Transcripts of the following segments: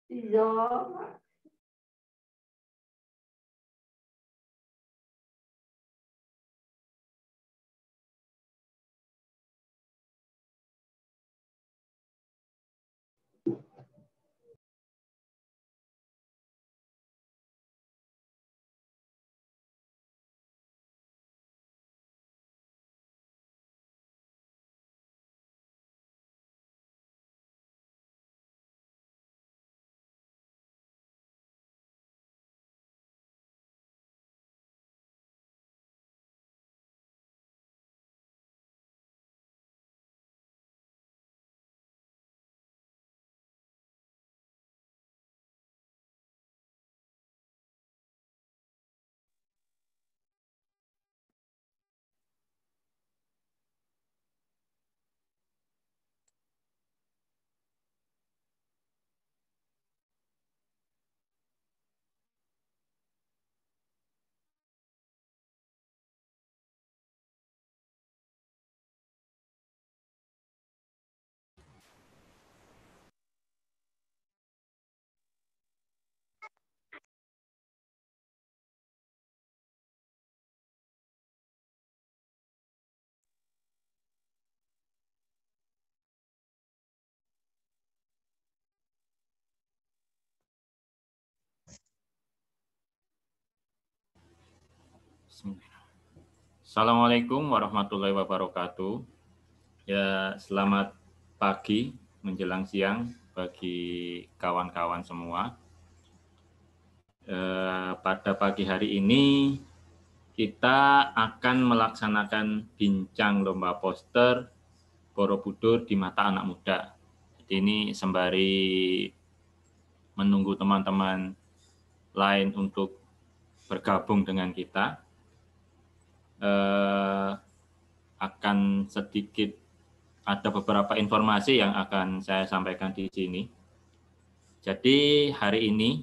Iya. Assalamualaikum warahmatullahi wabarakatuh. Ya, selamat pagi menjelang siang bagi kawan-kawan semua. Pada pagi hari ini kita akan melaksanakan bincang lomba poster Borobudur di mata anak muda. Jadi ini sembari menunggu teman-teman lain untuk bergabung dengan kita. Akan sedikit ada beberapa informasi yang akan saya sampaikan di sini. Jadi hari ini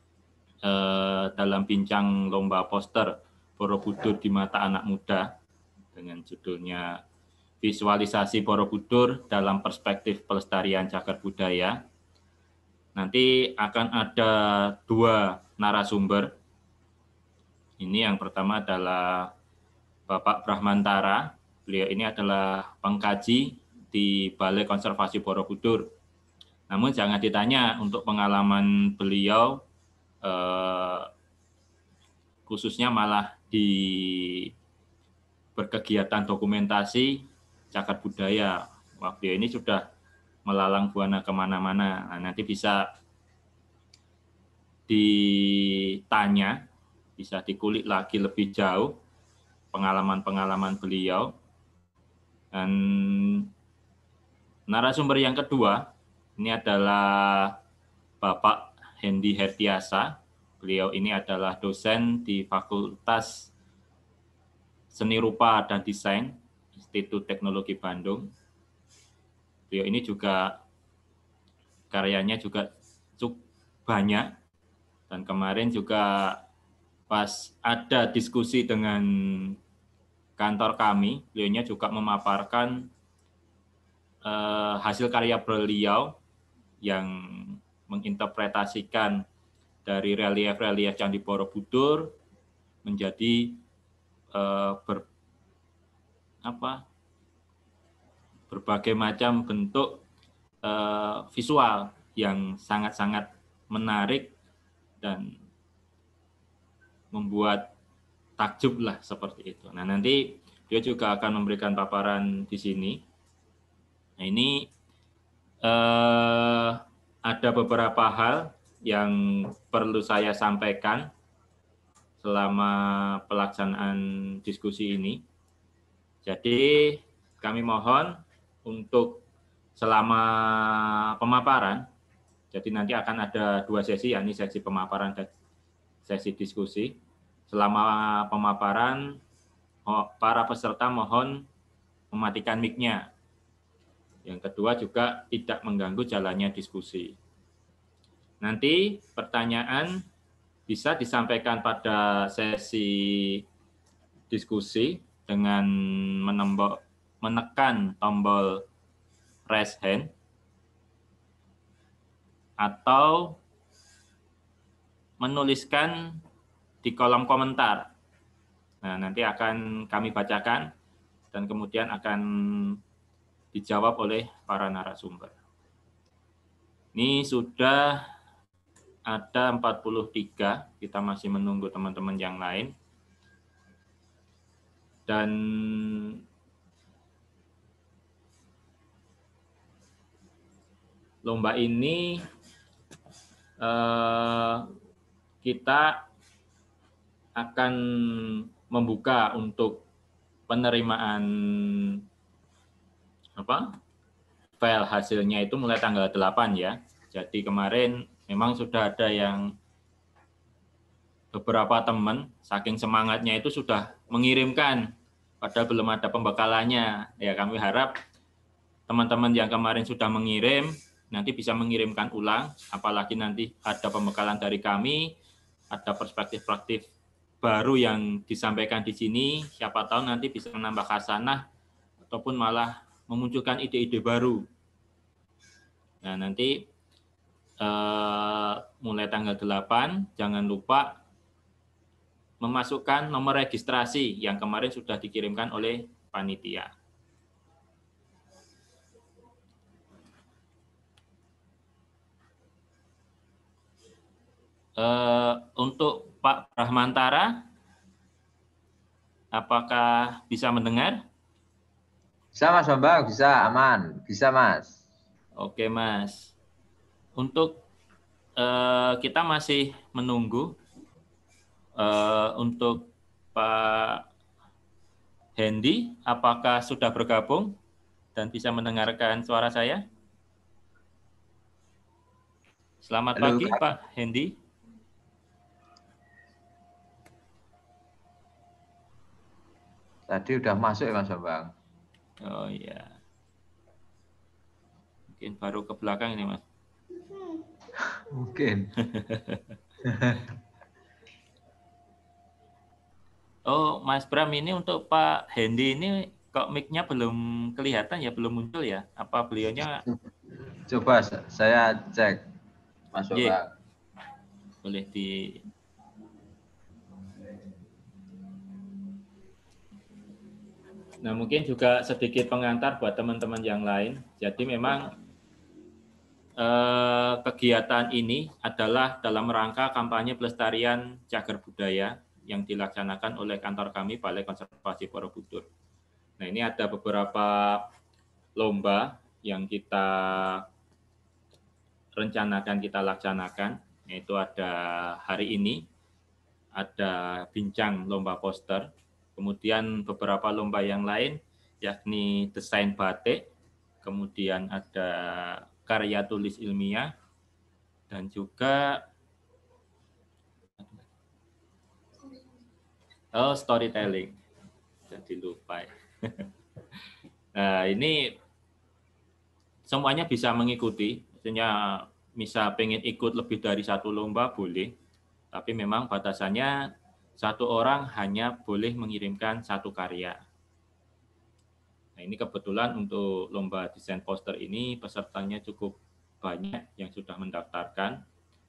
dalam bincang lomba poster Borobudur di mata anak muda dengan judulnya Visualisasi Borobudur dalam Perspektif Pelestarian Cagar Budaya. Nanti akan ada 2 narasumber. Ini yang pertama adalah Bapak Brahmantara. Beliau ini adalah pengkaji di Balai Konservasi Borobudur. Namun jangan ditanya untuk pengalaman beliau, khususnya malah di berkegiatan dokumentasi cagar budaya. Beliau ini sudah melalang buana kemana-mana. Nah, nanti bisa ditanya, bisa dikulik lagi lebih jauh pengalaman-pengalaman beliau. Dan narasumber yang kedua, ini adalah Bapak Hendy Hertiasa. Beliau ini adalah dosen di Fakultas Seni Rupa dan Desain, Institut Teknologi Bandung. Beliau ini juga karyanya juga cukup banyak. Dan kemarin juga pas ada diskusi dengan kantor kami, beliaunya juga memaparkan hasil karya beliau yang menginterpretasikan dari relief-relief Candi Borobudur menjadi berbagai macam bentuk visual yang sangat-sangat menarik dan membuat takjub lah seperti itu. Nah, nanti dia juga akan memberikan paparan di sini. Nah, ini ada beberapa hal yang perlu saya sampaikan selama pelaksanaan diskusi ini. Jadi kami mohon untuk selama pemaparan, jadi nanti akan ada 2 sesi, yakni sesi pemaparan dan sesi diskusi. Selama pemaparan, para peserta mohon mematikan mic-nya. Yang kedua juga tidak mengganggu jalannya diskusi. Nanti pertanyaan bisa disampaikan pada sesi diskusi dengan menekan tombol raise hand atau menuliskan di kolom komentar. Nah, nanti akan kami bacakan dan kemudian akan dijawab oleh para narasumber. Ini sudah ada 43, kita masih menunggu teman-teman yang lain. Dan lomba ini kita akan membuka untuk penerimaan file hasilnya itu mulai tanggal 8 ya. Jadi kemarin memang sudah ada yang beberapa teman saking semangatnya itu sudah mengirimkan, padahal belum ada pembekalannya. Ya, kami harap teman-teman yang kemarin sudah mengirim nanti bisa mengirimkan ulang, apalagi nanti ada pembekalan dari kami, ada perspektif-perspektif baru yang disampaikan di sini, siapa tahu nanti bisa menambah khasanah ataupun malah memunculkan ide-ide baru. Nah, nanti mulai tanggal 8, jangan lupa memasukkan nomor registrasi yang kemarin sudah dikirimkan oleh panitia. Untuk Pak Brahmantara, apakah bisa mendengar? Bisa Mas Bambang, bisa, aman, bisa Mas. Oke Mas. Untuk kita masih menunggu untuk Pak Hendy, apakah sudah bergabung dan bisa mendengarkan suara saya? Selamat Halo, pagi Pak Hendy. Tadi udah masuk ya Mas Bambang? Oh iya. Mungkin baru ke belakang ini Mas. Mungkin. Oh, Mas Bram, ini untuk Pak Hendy ini kok mic-nya belum kelihatan ya, belum muncul ya? Apa beliaunya? Coba saya cek, Mas Bambang. Boleh di... Nah, mungkin juga sedikit pengantar buat teman-teman yang lain. Jadi memang kegiatan ini adalah dalam rangka kampanye pelestarian cagar budaya yang dilaksanakan oleh kantor kami, Balai Konservasi Borobudur. Nah, ini ada beberapa lomba yang kita rencanakan, kita laksanakan, yaitu ada hari ini, ada bincang lomba poster, kemudian beberapa lomba yang lain, yakni desain batik, kemudian ada karya tulis ilmiah, dan juga storytelling. Jadi lupa ya. Nah, ini semuanya bisa mengikuti, maksudnya bisa pengen ikut lebih dari satu lomba boleh, tapi memang batasannya satu orang hanya boleh mengirimkan satu karya. Nah, ini kebetulan untuk lomba desain poster ini pesertanya cukup banyak yang sudah mendaftarkan.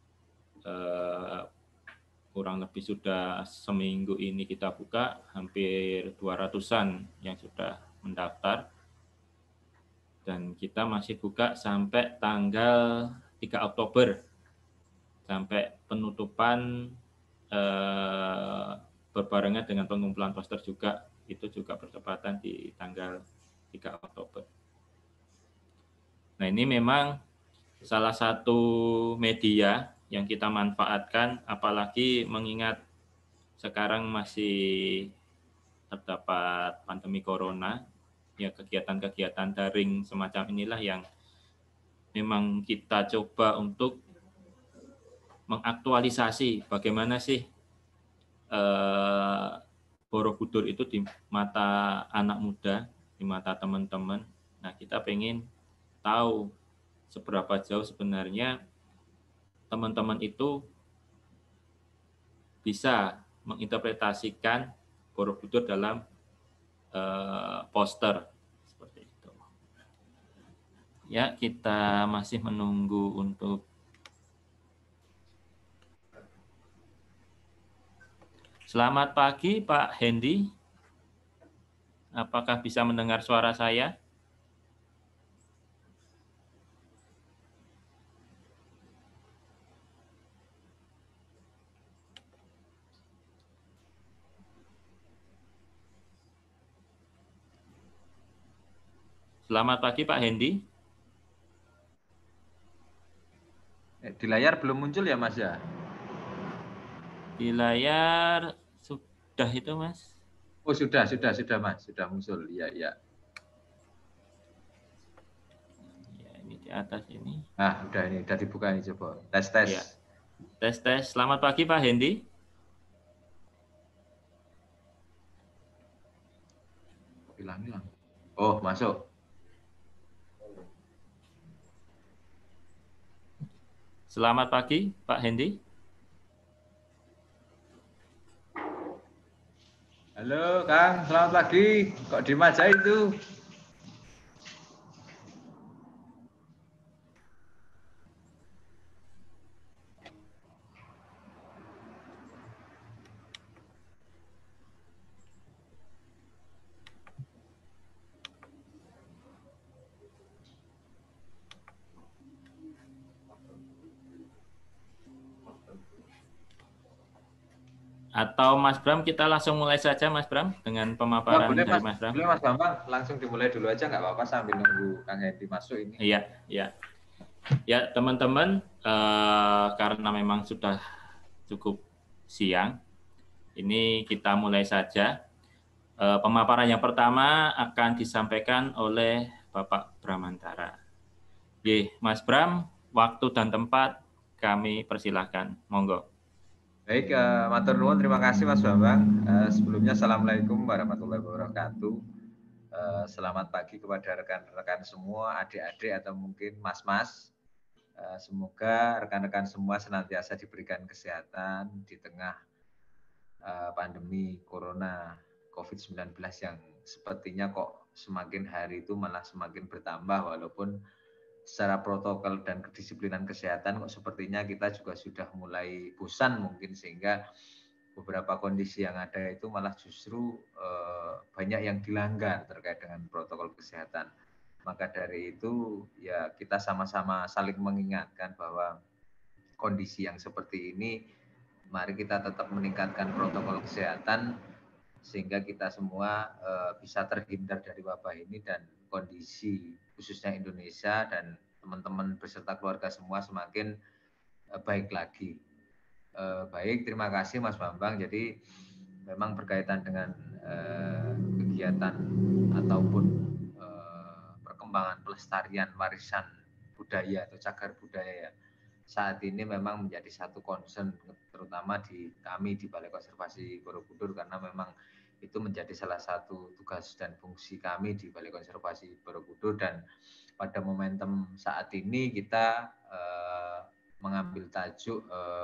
Kurang lebih sudah seminggu ini kita buka, hampir 200-an yang sudah mendaftar. Dan kita masih buka sampai tanggal 3 Oktober, sampai penutupan berbarengan dengan pengumpulan poster juga, itu juga bertepatan di tanggal 3 Oktober. Nah, ini memang salah satu media yang kita manfaatkan, apalagi mengingat sekarang masih terdapat pandemi corona, ya kegiatan-kegiatan daring semacam inilah yang memang kita coba untuk mengaktualisasi bagaimana sih Borobudur itu di mata anak muda, di mata teman-teman. Nah, kita pengen tahu seberapa jauh sebenarnya teman-teman itu bisa menginterpretasikan Borobudur dalam poster seperti itu. Ya, kita masih menunggu untuk Selamat pagi Pak Hendy. Apakah bisa mendengar suara saya? Selamat pagi Pak Hendy. Di layar belum muncul ya Mas ya? Di layar sudah itu Mas. Oh sudah Mas, sudah muncul. Iya, iya. Ya, ini di atas ini. Nah, udah dibuka ini coba. Tes. Ya. Tes. Selamat pagi Pak Hendy. Hilang. Oh, masuk. Selamat pagi Pak Hendy. Halo Kang, selamat pagi. Kok diem aja itu? Atau Mas Bram, kita langsung mulai saja Mas Bram dengan pemaparan Boleh dari Mas Bram. Boleh Mas Bambang, langsung dimulai dulu aja nggak apa-apa sambil nunggu Kang Hendy masuk ini. Iya. Ya teman-teman, karena memang sudah cukup siang, ini kita mulai saja. Pemaparan yang pertama akan disampaikan oleh Bapak Bramantara. Mas Bram, waktu dan tempat kami persilahkan. Monggo. Baik, matur nuwun, terima kasih Mas Bambang. Sebelumnya Assalamualaikum warahmatullahi wabarakatuh. Selamat pagi kepada rekan-rekan semua, adik-adik atau mungkin mas-mas. Semoga rekan-rekan semua senantiasa diberikan kesehatan di tengah pandemi Corona COVID-19 yang sepertinya kok semakin hari itu malah semakin bertambah, walaupun secara protokol dan kedisiplinan kesehatan kok sepertinya kita juga sudah mulai bosan mungkin, sehingga beberapa kondisi yang ada itu malah justru banyak yang dilanggar terkait dengan protokol kesehatan. Maka dari itu ya kita sama-sama saling mengingatkan bahwa kondisi yang seperti ini, mari kita tetap meningkatkan protokol kesehatan sehingga kita semua bisa terhindar dari wabah ini dan kondisi khususnya Indonesia dan teman-teman beserta keluarga semua semakin baik lagi. Baik, terima kasih Mas Bambang. Jadi memang berkaitan dengan kegiatan ataupun perkembangan pelestarian warisan budaya atau cagar budaya saat ini memang menjadi satu concern, terutama di kami di Balai Konservasi Borobudur, karena memang itu menjadi salah satu tugas dan fungsi kami di Balai Konservasi Borobudur. Dan pada momentum saat ini kita mengambil tajuk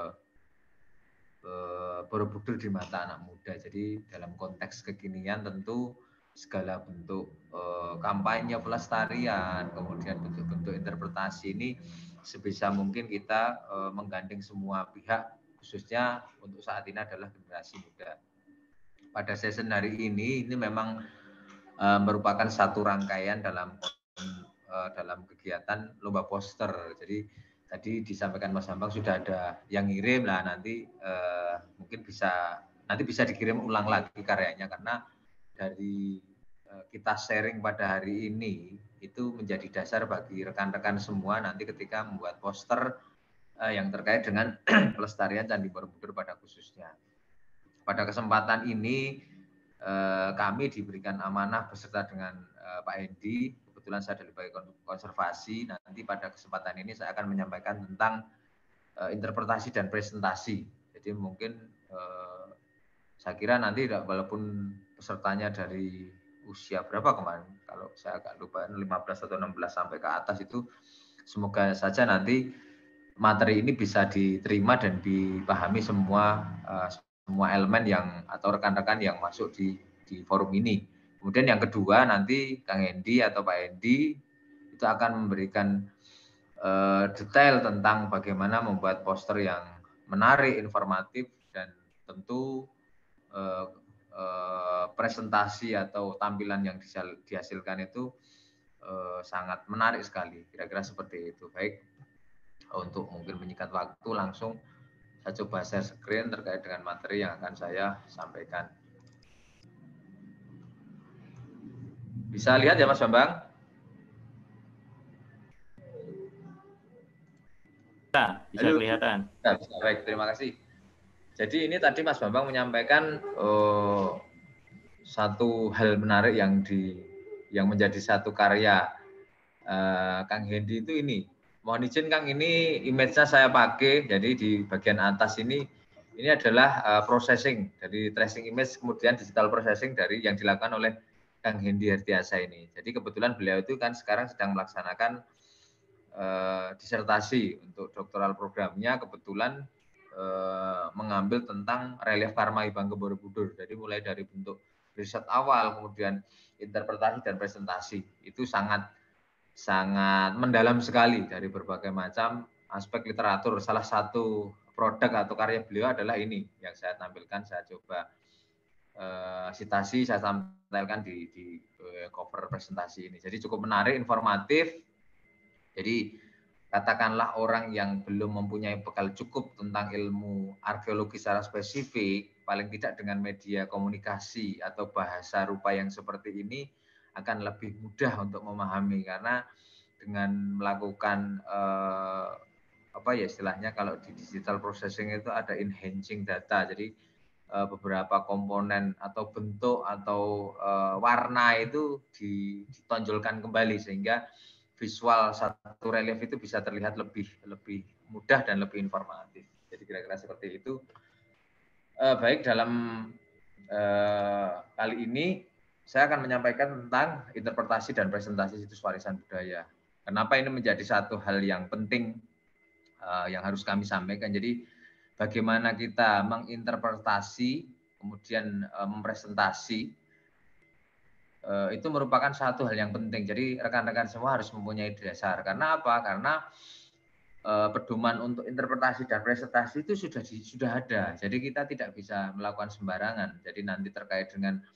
Borobudur di mata anak muda. Jadi dalam konteks kekinian tentu segala bentuk kampanye pelestarian, kemudian bentuk-bentuk interpretasi ini sebisa mungkin kita menggandeng semua pihak, khususnya untuk saat ini adalah generasi muda. Pada sesi hari ini memang merupakan satu rangkaian dalam kegiatan lomba poster. Jadi tadi disampaikan Mas Bambang sudah ada yang ngirim lah, nanti mungkin bisa dikirim ulang lagi karyanya, karena dari kita sharing pada hari ini itu menjadi dasar bagi rekan-rekan semua nanti ketika membuat poster yang terkait dengan pelestarian Candi Borobudur pada khususnya. Pada kesempatan ini kami diberikan amanah beserta dengan Pak Hendy. Kebetulan saya dari Balai Konservasi. Nanti pada kesempatan ini saya akan menyampaikan tentang interpretasi dan presentasi. Jadi mungkin saya kira nanti walaupun pesertanya dari usia berapa kemarin, kalau saya agak lupa 15 atau 16 sampai ke atas itu, semoga saja nanti materi ini bisa diterima dan dipahami semua elemen yang atau rekan-rekan yang masuk di forum ini. Kemudian yang kedua, nanti Kang Hendy atau Pak Hendy itu akan memberikan detail tentang bagaimana membuat poster yang menarik, informatif, dan tentu presentasi atau tampilan yang dihasilkan itu sangat menarik sekali. Kira-kira seperti itu. Baik, untuk mungkin menyingkat waktu, langsung saya coba share screen terkait dengan materi yang akan saya sampaikan. Bisa lihat ya Mas Bambang? Bisa kelihatan. Nah, bisa. Baik, terima kasih. Jadi ini tadi Mas Bambang menyampaikan satu hal menarik yang menjadi satu karya Kang Hendy itu ini. Mohon izin Kang, ini image-nya saya pakai. Jadi di bagian atas ini adalah processing dari tracing image, kemudian digital processing dari yang dilakukan oleh Kang Hendy Hertiasa ini. Jadi kebetulan beliau itu kan sekarang sedang melaksanakan disertasi untuk doktoral programnya, kebetulan mengambil tentang relief karma Hyangga Borobudur. Jadi mulai dari bentuk riset awal, kemudian interpretasi dan presentasi, itu sangat mendalam sekali dari berbagai macam aspek literatur. Salah satu produk atau karya beliau adalah ini yang saya tampilkan, saya coba citasi, saya tampilkan di cover presentasi ini. Jadi cukup menarik, informatif. Jadi katakanlah orang yang belum mempunyai bekal cukup tentang ilmu arkeologi secara spesifik, paling tidak dengan media komunikasi atau bahasa rupa yang seperti ini akan lebih mudah untuk memahami, karena dengan melakukan apa ya istilahnya, kalau di digital processing itu ada enhancing data. Jadi beberapa komponen atau bentuk atau warna itu ditonjolkan kembali sehingga visual satu relief itu bisa terlihat lebih mudah dan lebih informatif. Jadi kira-kira seperti itu. Baik, dalam kali ini saya akan menyampaikan tentang interpretasi dan presentasi situs warisan budaya. Kenapa ini menjadi satu hal yang penting yang harus kami sampaikan. Jadi bagaimana kita menginterpretasi, kemudian mempresentasi, itu merupakan satu hal yang penting. Jadi rekan-rekan semua harus mempunyai dasar. Karena apa? Karena pedoman untuk interpretasi dan presentasi itu sudah ada. Jadi kita tidak bisa melakukan sembarangan. Jadi nanti terkait dengan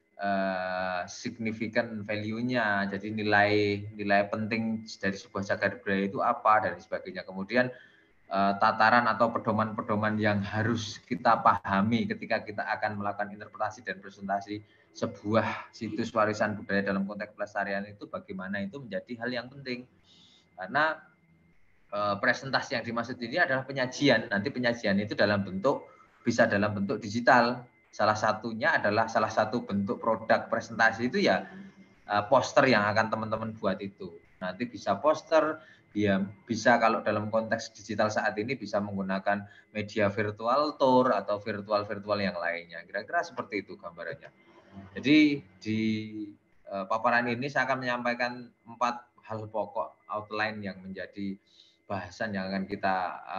significant value-nya, jadi nilai penting dari sebuah cagar budaya itu apa dan sebagainya. Kemudian tataran atau pedoman-pedoman yang harus kita pahami ketika kita akan melakukan interpretasi dan presentasi sebuah situs warisan budaya dalam konteks pelestarian itu, bagaimana itu menjadi hal yang penting. Karena presentasi yang dimaksud ini adalah penyajian. Nanti penyajian itu bisa dalam bentuk digital. Salah satunya adalah salah satu bentuk produk presentasi itu ya poster yang akan teman-teman buat itu. Nanti bisa poster, dia bisa kalau dalam konteks digital saat ini bisa menggunakan media virtual tour atau virtual yang lainnya. Kira-kira seperti itu gambarannya. Jadi di paparan ini saya akan menyampaikan 4 hal pokok outline yang menjadi bahasan yang akan kita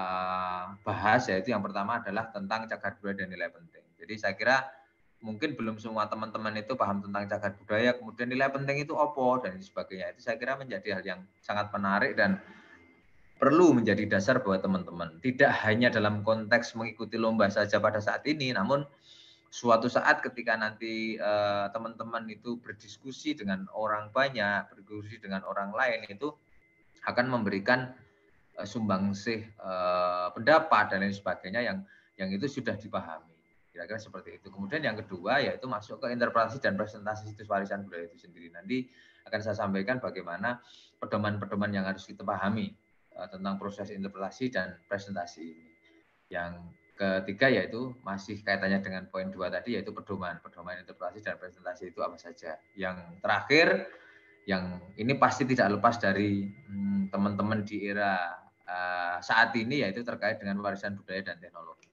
bahas, yaitu yang pertama adalah tentang cagar budaya dan nilai penting. Jadi saya kira mungkin belum semua teman-teman itu paham tentang cagar budaya, kemudian nilai penting itu apa dan sebagainya. Itu saya kira menjadi hal yang sangat menarik dan perlu menjadi dasar buat teman-teman. Tidak hanya dalam konteks mengikuti lomba saja pada saat ini, namun suatu saat ketika nanti teman-teman itu berdiskusi dengan orang banyak, berdiskusi dengan orang lain, itu akan memberikan sumbangsih pendapat dan lain sebagainya yang itu sudah dipahami. Kira-kira seperti itu. Kemudian yang kedua yaitu masuk ke interpretasi dan presentasi situs warisan budaya itu sendiri. Nanti akan saya sampaikan bagaimana pedoman-pedoman yang harus kita pahami tentang proses interpretasi dan presentasi ini. Yang ketiga yaitu masih kaitannya dengan poin 2 tadi, yaitu pedoman interpretasi dan presentasi itu apa saja. Yang terakhir, yang ini pasti tidak lepas dari teman-teman di era saat ini, yaitu terkait dengan warisan budaya dan teknologi.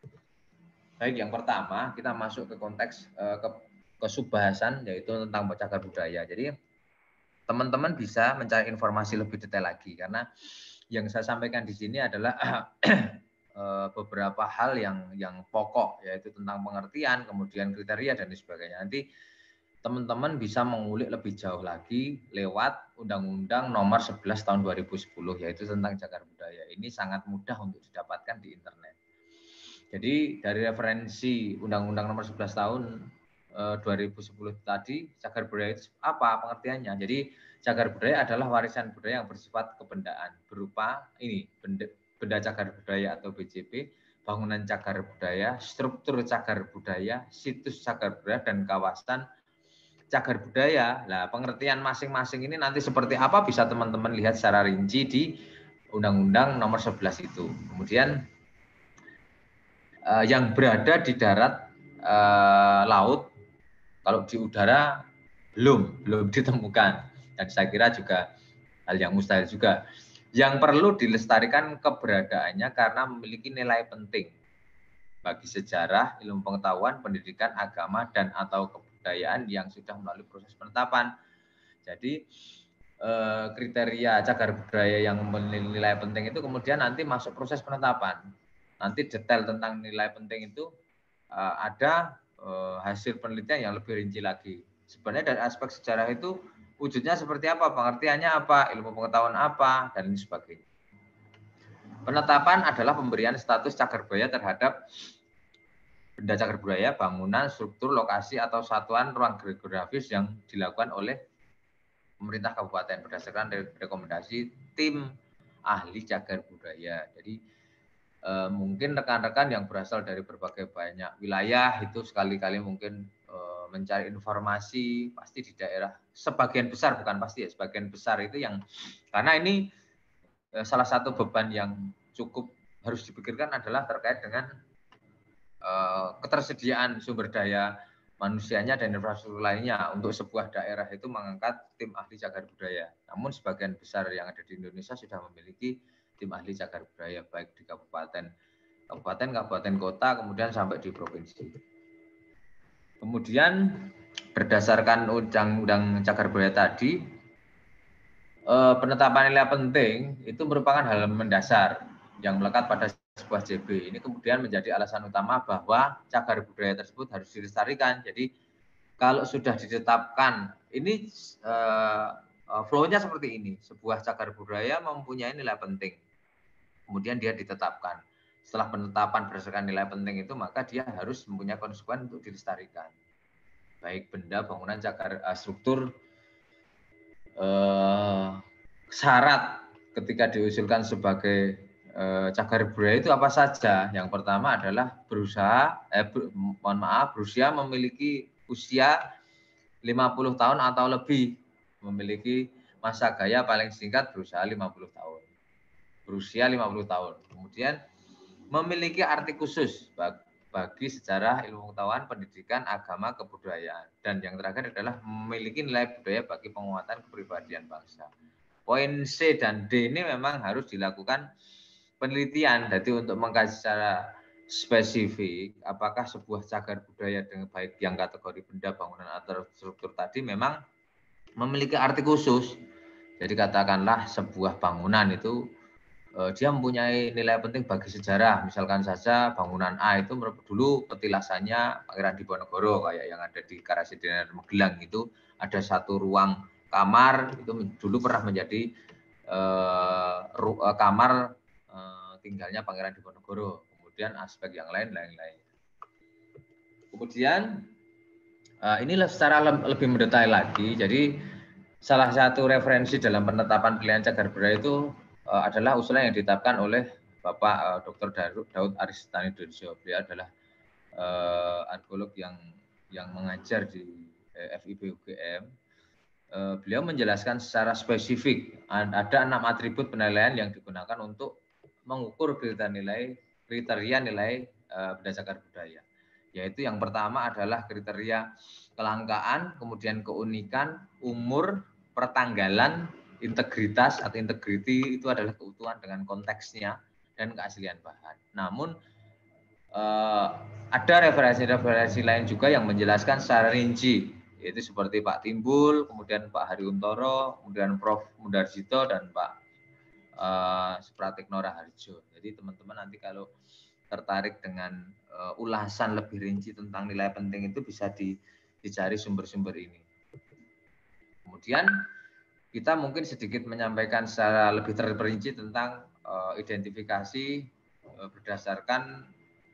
Baik, yang pertama kita masuk ke konteks kesubbahasan, yaitu tentang cagar budaya. Jadi teman-teman bisa mencari informasi lebih detail lagi, karena yang saya sampaikan di sini adalah beberapa hal yang pokok, yaitu tentang pengertian, kemudian kriteria dan sebagainya. Nanti teman-teman bisa mengulik lebih jauh lagi lewat Undang-Undang Nomor 11 Tahun 2010, yaitu tentang cagar budaya. Ini sangat mudah untuk didapatkan di internet. Jadi dari referensi Undang-Undang Nomor 11 Tahun 2010 tadi, cagar budaya itu apa pengertiannya? Jadi cagar budaya adalah warisan budaya yang bersifat kebendaan berupa ini benda cagar budaya atau BCB, bangunan cagar budaya, struktur cagar budaya, situs cagar budaya, dan kawasan cagar budaya. Nah, pengertian masing-masing ini nanti seperti apa bisa teman-teman lihat secara rinci di Undang-Undang Nomor 11 itu. Kemudian yang berada di darat, laut, kalau di udara belum ditemukan. Dan saya kira juga hal yang mustahil juga. Yang perlu dilestarikan keberadaannya karena memiliki nilai penting bagi sejarah, ilmu pengetahuan, pendidikan, agama, dan atau kebudayaan yang sudah melalui proses penetapan. Jadi kriteria cagar budaya yang memiliki nilai penting itu kemudian nanti masuk proses penetapan. Nanti detail tentang nilai penting itu ada hasil penelitian yang lebih rinci lagi. Sebenarnya dari aspek sejarah itu wujudnya seperti apa, pengertiannya apa, ilmu pengetahuan apa, dan lain sebagainya. Penetapan adalah pemberian status cagar budaya terhadap benda cagar budaya, bangunan, struktur, lokasi, atau satuan ruang geografis yang dilakukan oleh pemerintah kabupaten berdasarkan rekomendasi tim ahli cagar budaya. Jadi mungkin rekan-rekan yang berasal dari berbagai banyak wilayah itu sekali-kali mungkin mencari informasi pasti di daerah sebagian besar, bukan pasti ya, sebagian besar itu yang karena ini salah satu beban yang cukup harus dipikirkan adalah terkait dengan ketersediaan sumber daya manusianya dan infrastruktur lainnya untuk sebuah daerah itu mengangkat tim ahli cagar budaya. Namun sebagian besar yang ada di Indonesia sudah memiliki tim ahli cagar budaya baik di kabupaten, kota, kemudian sampai di provinsi. Kemudian berdasarkan Undang-Undang Cagar Budaya tadi, penetapan nilai penting itu merupakan hal mendasar yang melekat pada sebuah JB. Ini kemudian menjadi alasan utama bahwa cagar budaya tersebut harus dilestarikan. Jadi kalau sudah ditetapkan, ini flow-nya seperti ini. Sebuah cagar budaya mempunyai nilai penting. Kemudian dia ditetapkan. Setelah penetapan berdasarkan nilai penting itu, maka dia harus mempunyai konsekuensi untuk dilestarikan. Baik benda, bangunan, cagar, struktur, syarat ketika diusulkan sebagai cagar budaya itu apa saja? Yang pertama adalah berusia memiliki usia 50 tahun atau lebih, memiliki masa gaya paling singkat berusia 50 tahun. Berusia 50 tahun. Kemudian memiliki arti khusus bagi sejarah, ilmu pengetahuan, pendidikan, agama, kebudayaan. Dan yang terakhir adalah memiliki nilai budaya bagi penguatan kepribadian bangsa. Poin C dan D ini memang harus dilakukan penelitian. Jadi untuk mengkaji secara spesifik apakah sebuah cagar budaya dengan baik yang kategori benda, bangunan, atau struktur tadi memang memiliki arti khusus. Jadi katakanlah sebuah bangunan itu dia mempunyai nilai penting bagi sejarah. Misalkan saja bangunan A itu dulu petilasannya Pangeran Diponegoro kayak yang ada di Karasidenan Magelang itu ada satu ruang kamar itu dulu pernah menjadi kamar tinggalnya Pangeran Diponegoro. Kemudian aspek yang lain. Kemudian inilah secara lebih mendetail lagi. Jadi salah satu referensi dalam penetapan pilihan cagar budaya itu adalah usulan yang ditetapkan oleh Bapak Dr. Daud Aristani Doensho. Beliau adalah arkeolog yang mengajar di FIB UGM. Beliau menjelaskan secara spesifik ada 6 atribut penilaian yang digunakan untuk mengukur kriteria nilai benda cagar budaya. Yaitu yang pertama adalah kriteria kelangkaan, kemudian keunikan, umur, pertanggalan, integritas atau integrity itu adalah keutuhan dengan konteksnya dan keaslian bahan. Namun ada referensi-referensi lain juga yang menjelaskan secara rinci, yaitu seperti Pak Timbul, kemudian Pak Harjuntoro, kemudian Prof. Mundarjito dan Pak Supratikno Raharjo. Jadi teman-teman nanti kalau tertarik dengan ulasan lebih rinci tentang nilai penting itu bisa dicari sumber-sumber ini. Kemudian kita mungkin sedikit menyampaikan secara lebih terperinci tentang identifikasi berdasarkan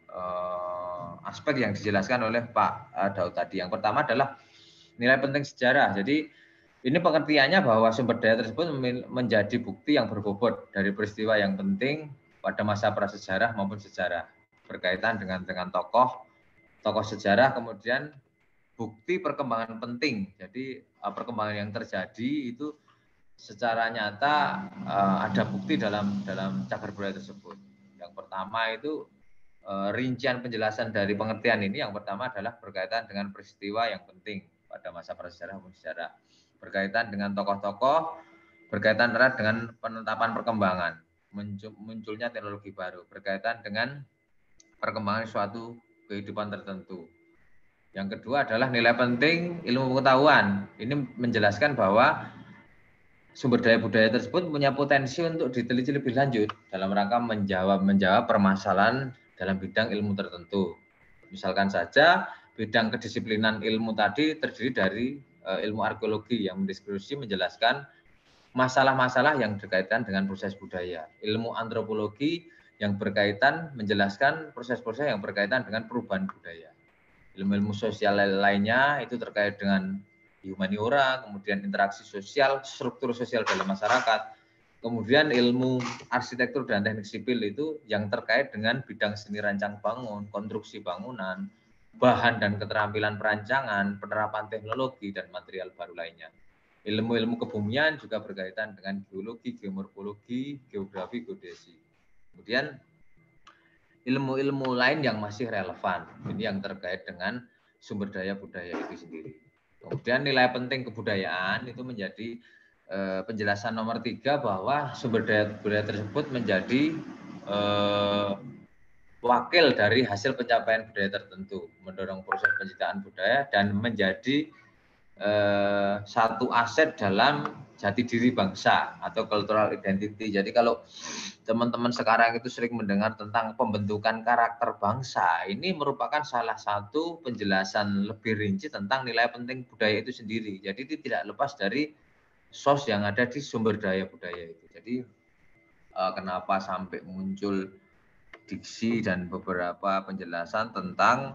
aspek yang dijelaskan oleh Pak Daud tadi. Yang pertama adalah nilai penting sejarah. Jadi ini pengertiannya bahwa sumber daya tersebut menjadi bukti yang berbobot dari peristiwa yang penting pada masa prasejarah maupun sejarah, berkaitan dengan tokoh sejarah, kemudian bukti perkembangan penting. Jadi perkembangan yang terjadi itu secara nyata ada bukti dalam cagar budaya tersebut. Yang pertama itu rincian penjelasan dari pengertian ini, yang pertama adalah berkaitan dengan peristiwa yang penting pada masa prasejarah maupun sejarah, berkaitan dengan tokoh-tokoh, berkaitan erat dengan penetapan perkembangan, munculnya teknologi baru, berkaitan dengan perkembangan suatu kehidupan tertentu. Yang kedua adalah nilai penting ilmu pengetahuan. Ini menjelaskan bahwa sumber daya budaya tersebut punya potensi untuk diteliti lebih lanjut dalam rangka menjawab permasalahan dalam bidang ilmu tertentu. Misalkan saja bidang kedisiplinan ilmu tadi terdiri dari ilmu arkeologi yang mendiskusi menjelaskan masalah-masalah yang berkaitan dengan proses budaya. Ilmu antropologi yang berkaitan menjelaskan proses-proses yang berkaitan dengan perubahan budaya. Ilmu-ilmu sosial lainnya itu terkait dengan humaniora, kemudian interaksi sosial, struktur sosial dalam masyarakat. Kemudian ilmu arsitektur dan teknik sipil itu yang terkait dengan bidang seni rancang bangun, konstruksi bangunan, bahan dan keterampilan perancangan, penerapan teknologi, dan material baru lainnya. Ilmu-ilmu kebumian juga berkaitan dengan geologi, geomorfologi, geografi, geodesi. Kemudian ilmu-ilmu lain yang masih relevan, ini yang terkait dengan sumber daya budaya itu sendiri. Kemudian nilai penting kebudayaan itu menjadi penjelasan nomor 3 bahwa sumber daya budaya tersebut menjadi wakil dari hasil pencapaian budaya tertentu, mendorong proses penciptaan budaya dan menjadi satu aset dalam jati diri bangsa atau cultural identity. Jadi kalau teman-teman sekarang itu sering mendengar tentang pembentukan karakter bangsa, ini merupakan salah satu penjelasan lebih rinci tentang nilai penting budaya itu sendiri. Jadi itu tidak lepas dari sos yang ada di sumber daya budaya itu. Jadi kenapa sampai muncul diksi dan beberapa penjelasan tentang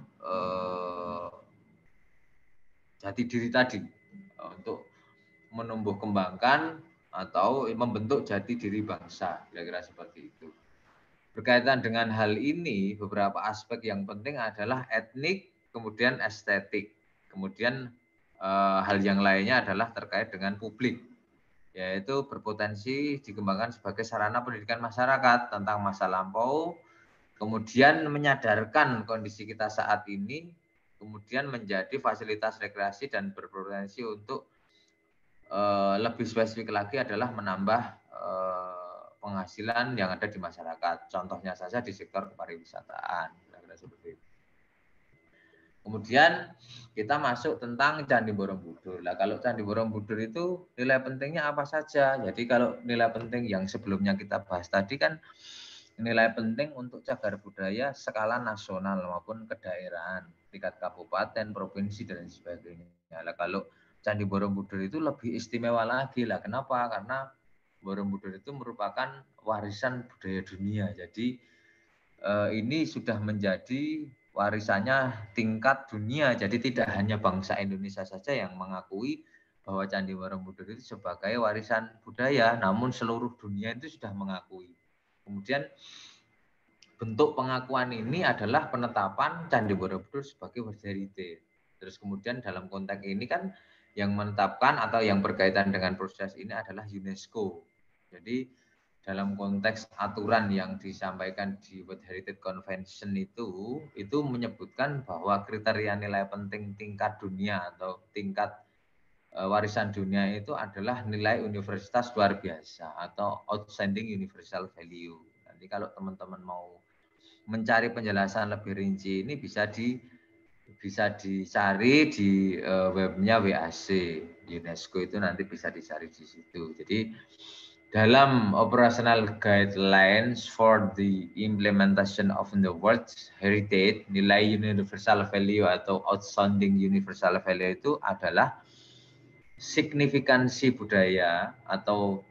jati diri tadi untuk menumbuh kembangkan atau membentuk jati diri bangsa, kira-kira seperti itu. Berkaitan dengan hal ini, beberapa aspek yang penting adalah etnik, kemudian estetik, kemudian hal yang lainnya adalah terkait dengan publik, yaitu berpotensi dikembangkan sebagai sarana pendidikan masyarakat tentang masa lampau, kemudian menyadarkan kondisi kita saat ini, kemudian menjadi fasilitas rekreasi dan berpotensi untuk lebih spesifik lagi adalah menambah penghasilan yang ada di masyarakat. Contohnya saja di sektor kepariwisataan. Seperti itu. Kemudian kita masuk tentang Candi Borobudur. Nah, kalau Candi Borobudur itu nilai pentingnya apa saja? Jadi kalau nilai penting yang sebelumnya kita bahas tadi kan nilai penting untuk cagar budaya skala nasional maupun kedaerahan, tingkat kabupaten, provinsi, dan sebagainya. Nah, kalau Candi Borobudur itu lebih istimewa lagi lah. Kenapa? Karena Borobudur itu merupakan warisan budaya dunia. Jadi ini sudah menjadi warisannya tingkat dunia. Jadi tidak hanya bangsa Indonesia saja yang mengakui bahwa Candi Borobudur itu sebagai warisan budaya, namun seluruh dunia itu sudah mengakui. Kemudian bentuk pengakuan ini adalah penetapan Candi Borobudur sebagai World Heritage. Terus kemudian dalam konteks ini kan yang menetapkan atau yang berkaitan dengan proses ini adalah UNESCO. Jadi dalam konteks aturan yang disampaikan di World Heritage Convention itu menyebutkan bahwa kriteria nilai penting tingkat dunia atau tingkat warisan dunia itu adalah nilai universitas luar biasa atau outstanding universal value. Nanti kalau teman-teman mau mencari penjelasan lebih rinci ini bisa dicari di webnya WAC UNESCO itu, nanti bisa dicari di situ. Jadi dalam operational guidelines for the implementation of the World Heritage, nilai universal value atau outstanding universal value itu adalah signifikansi budaya atau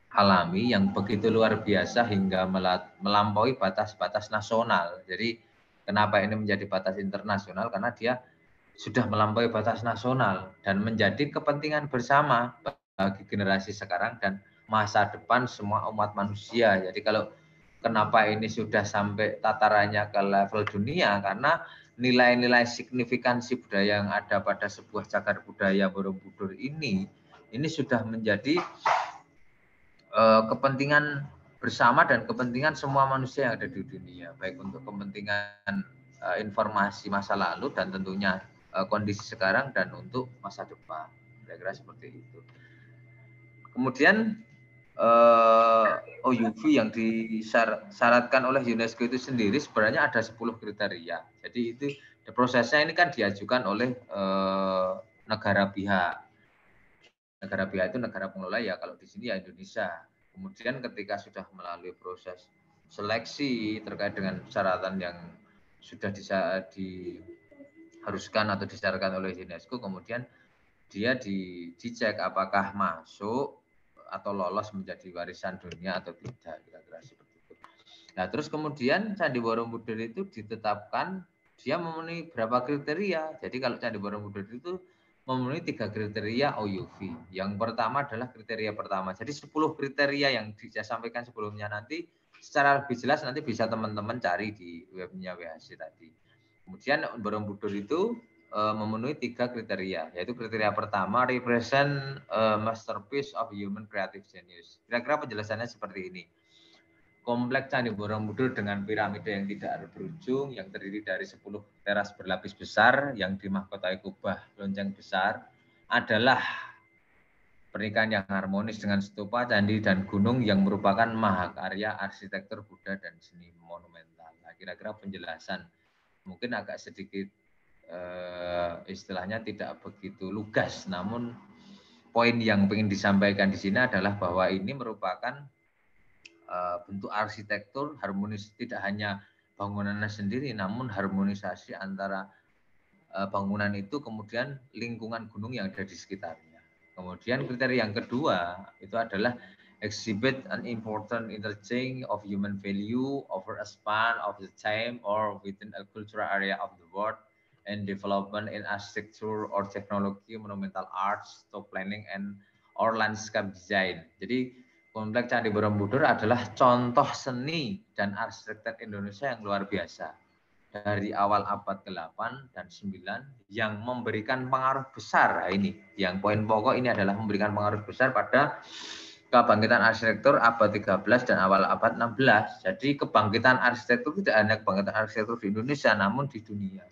alami yang begitu luar biasa hingga melampaui batas-batas nasional. Jadi Kenapa ini menjadi batas internasional? Karena dia sudah melampaui batas nasional dan menjadi kepentingan bersama bagi generasi sekarang dan masa depan semua umat manusia. Jadi kalau kenapa ini sudah sampai tatarannya ke level dunia, karena nilai-nilai signifikansi budaya yang ada pada sebuah cagar budaya Borobudur ini sudah menjadi kepentingan bersama dan kepentingan semua manusia yang ada di dunia, baik untuk kepentingan informasi masa lalu dan tentunya kondisi sekarang dan untuk masa depan. Kira-kira seperti itu. Kemudian OUV yang disyaratkan oleh UNESCO itu sendiri sebenarnya ada 10 kriteria. Jadi itu prosesnya ini kan diajukan oleh negara pihak. Negara pihak itu negara pengelola ya, kalau di sini ya Indonesia. Kemudian ketika sudah melalui proses seleksi terkait dengan persyaratan yang sudah diharuskan atau disyaratkan oleh UNESCO, kemudian dia dicek apakah masuk atau lolos menjadi warisan dunia atau tidak, kira-kira seperti itu. Nah, terus kemudian Candi Borobudur itu ditetapkan dia memenuhi berapa kriteria. Jadi kalau Candi Borobudur itu memenuhi 3 kriteria OUV. Yang pertama adalah kriteria pertama. Jadi 10 kriteria yang saya sampaikan sebelumnya nanti secara lebih jelas nanti bisa teman-teman cari di webnya WHC tadi. Kemudian Borobudur itu memenuhi 3 kriteria, yaitu kriteria pertama represent masterpiece of human creative genius. Kira-kira penjelasannya seperti ini. Kompleks Candi Borobudur dengan piramida yang tidak berujung, yang terdiri dari 10 teras berlapis besar yang dimahkotai kubah lonceng besar, adalah pernikahan yang harmonis dengan stupa, candi, dan gunung yang merupakan mahakarya arsitektur Buddha dan seni monumental. Nah, kira-kira penjelasan mungkin agak sedikit istilahnya tidak begitu lugas, namun poin yang ingin disampaikan di sini adalah bahwa ini merupakan bentuk arsitektur harmonis, tidak hanya bangunannya sendiri, namun harmonisasi antara bangunan itu kemudian lingkungan gunung yang ada di sekitarnya. Kemudian kriteria yang kedua itu adalah exhibit an important interchange of human value over a span of the time or within a cultural area of the world and development in architecture or technology, monumental arts, top planning, and or landscape design. Jadi Kompleks Candi Borobudur adalah contoh seni dan arsitektur Indonesia yang luar biasa. Dari awal abad ke-8 dan 9 yang memberikan pengaruh besar. Nah, ini yang poin pokok ini adalah memberikan pengaruh besar pada kebangkitan arsitektur abad 13 dan awal abad 16. Jadi kebangkitan arsitektur tidak hanya kebangkitan arsitektur di Indonesia, namun di dunia.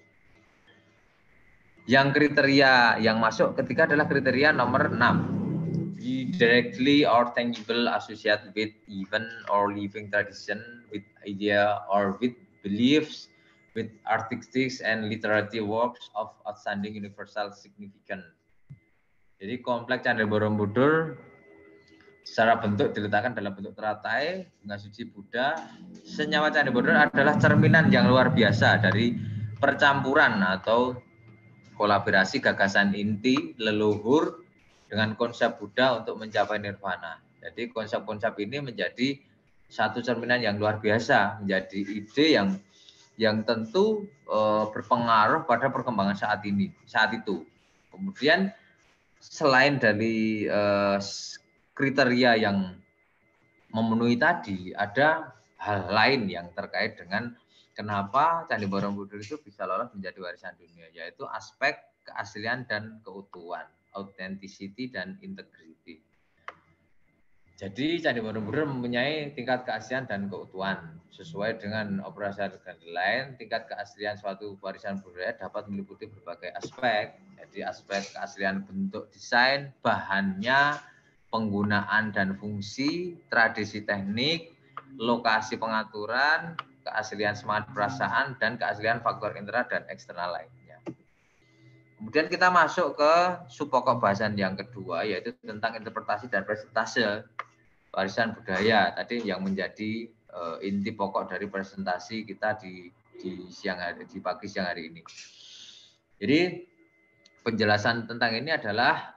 Yang kriteria yang masuk ketiga adalah kriteria nomor 6. Be directly or tangible associated with event or living tradition, with idea or with beliefs, with artistic and literary works of outstanding universal significance. Jadi kompleks Candi Borobudur secara bentuk diletakkan dalam bentuk teratai, bunga suci Buddha. Senyawa Candi Borobudur adalah cerminan yang luar biasa dari percampuran atau kolaborasi gagasan inti leluhur dengan konsep Buddha untuk mencapai nirvana. Jadi konsep-konsep ini menjadi satu cerminan yang luar biasa, menjadi ide yang tentu berpengaruh pada perkembangan saat itu. Kemudian selain dari kriteria yang memenuhi tadi, ada hal lain yang terkait dengan kenapa Candi Borobudur itu bisa lolos menjadi warisan dunia, yaitu aspek keaslian dan keutuhan, authenticity dan integrity. Jadi Candi Borobudur mempunyai tingkat keaslian dan keutuhan. Sesuai dengan operasional guideline, tingkat keaslian suatu warisan budaya dapat meliputi berbagai aspek. Jadi aspek keaslian bentuk desain, bahannya, penggunaan dan fungsi, tradisi teknik, lokasi pengaturan, keaslian semangat perasaan, dan keaslian faktor internal dan eksternal lainnya. Kemudian kita masuk ke subpokok bahasan yang kedua, yaitu tentang interpretasi dan presentase warisan budaya. Tadi yang menjadi inti pokok dari presentasi kita di pagi siang hari ini. Jadi penjelasan tentang ini adalah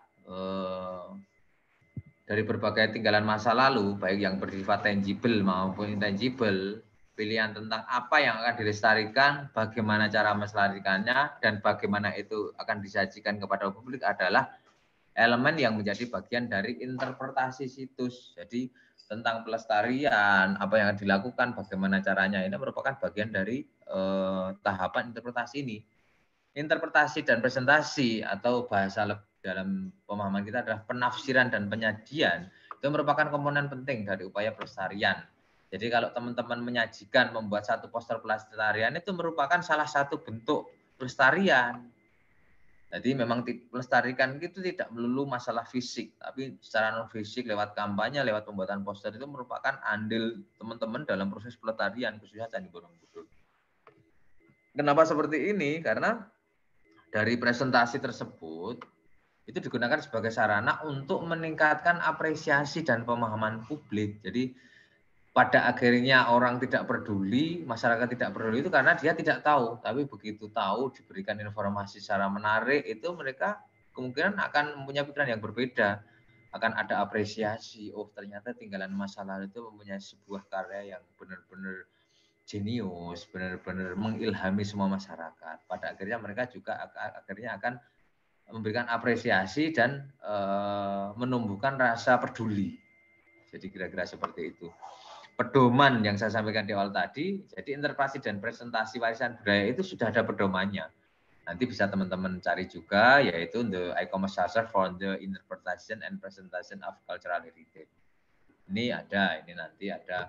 dari berbagai tinggalan masa lalu, baik yang bersifat tangible maupun intangible, pilihan tentang apa yang akan dilestarikan, bagaimana cara melestarikannya, dan bagaimana itu akan disajikan kepada publik adalah elemen yang menjadi bagian dari interpretasi situs. Jadi tentang pelestarian, apa yang dilakukan, bagaimana caranya, ini merupakan bagian dari tahapan interpretasi ini. Interpretasi dan presentasi atau bahasa dalam pemahaman kita adalah penafsiran dan penyajian. Itu merupakan komponen penting dari upaya pelestarian. Jadi kalau teman-teman menyajikan, membuat satu poster pelestarian, itu merupakan salah satu bentuk pelestarian. Jadi memang pelestarikan itu tidak melulu masalah fisik, tapi secara non fisik lewat kampanye, lewat pembuatan poster itu merupakan andil teman-teman dalam proses pelestarian khususnya Candi Borobudur. Kenapa seperti ini? Karena dari presentasi tersebut itu digunakan sebagai sarana untuk meningkatkan apresiasi dan pemahaman publik. Jadi pada akhirnya orang tidak peduli, masyarakat tidak peduli itu karena dia tidak tahu. Tapi begitu tahu, diberikan informasi secara menarik, itu mereka kemungkinan akan mempunyai pikiran yang berbeda. Akan ada apresiasi, oh ternyata tinggalan masa lalu itu mempunyai sebuah karya yang benar-benar jenius, benar-benar mengilhami semua masyarakat. Pada akhirnya mereka juga akhirnya akan memberikan apresiasi dan menumbuhkan rasa peduli. Jadi kira-kira seperti itu. Pedoman yang saya sampaikan di awal tadi, jadi interpretasi dan presentasi warisan budaya itu sudah ada pedomannya. Nanti bisa teman-teman cari juga, yaitu the e-commerce charter for the interpretation and presentation of cultural heritage. Ini ada, ini nanti ada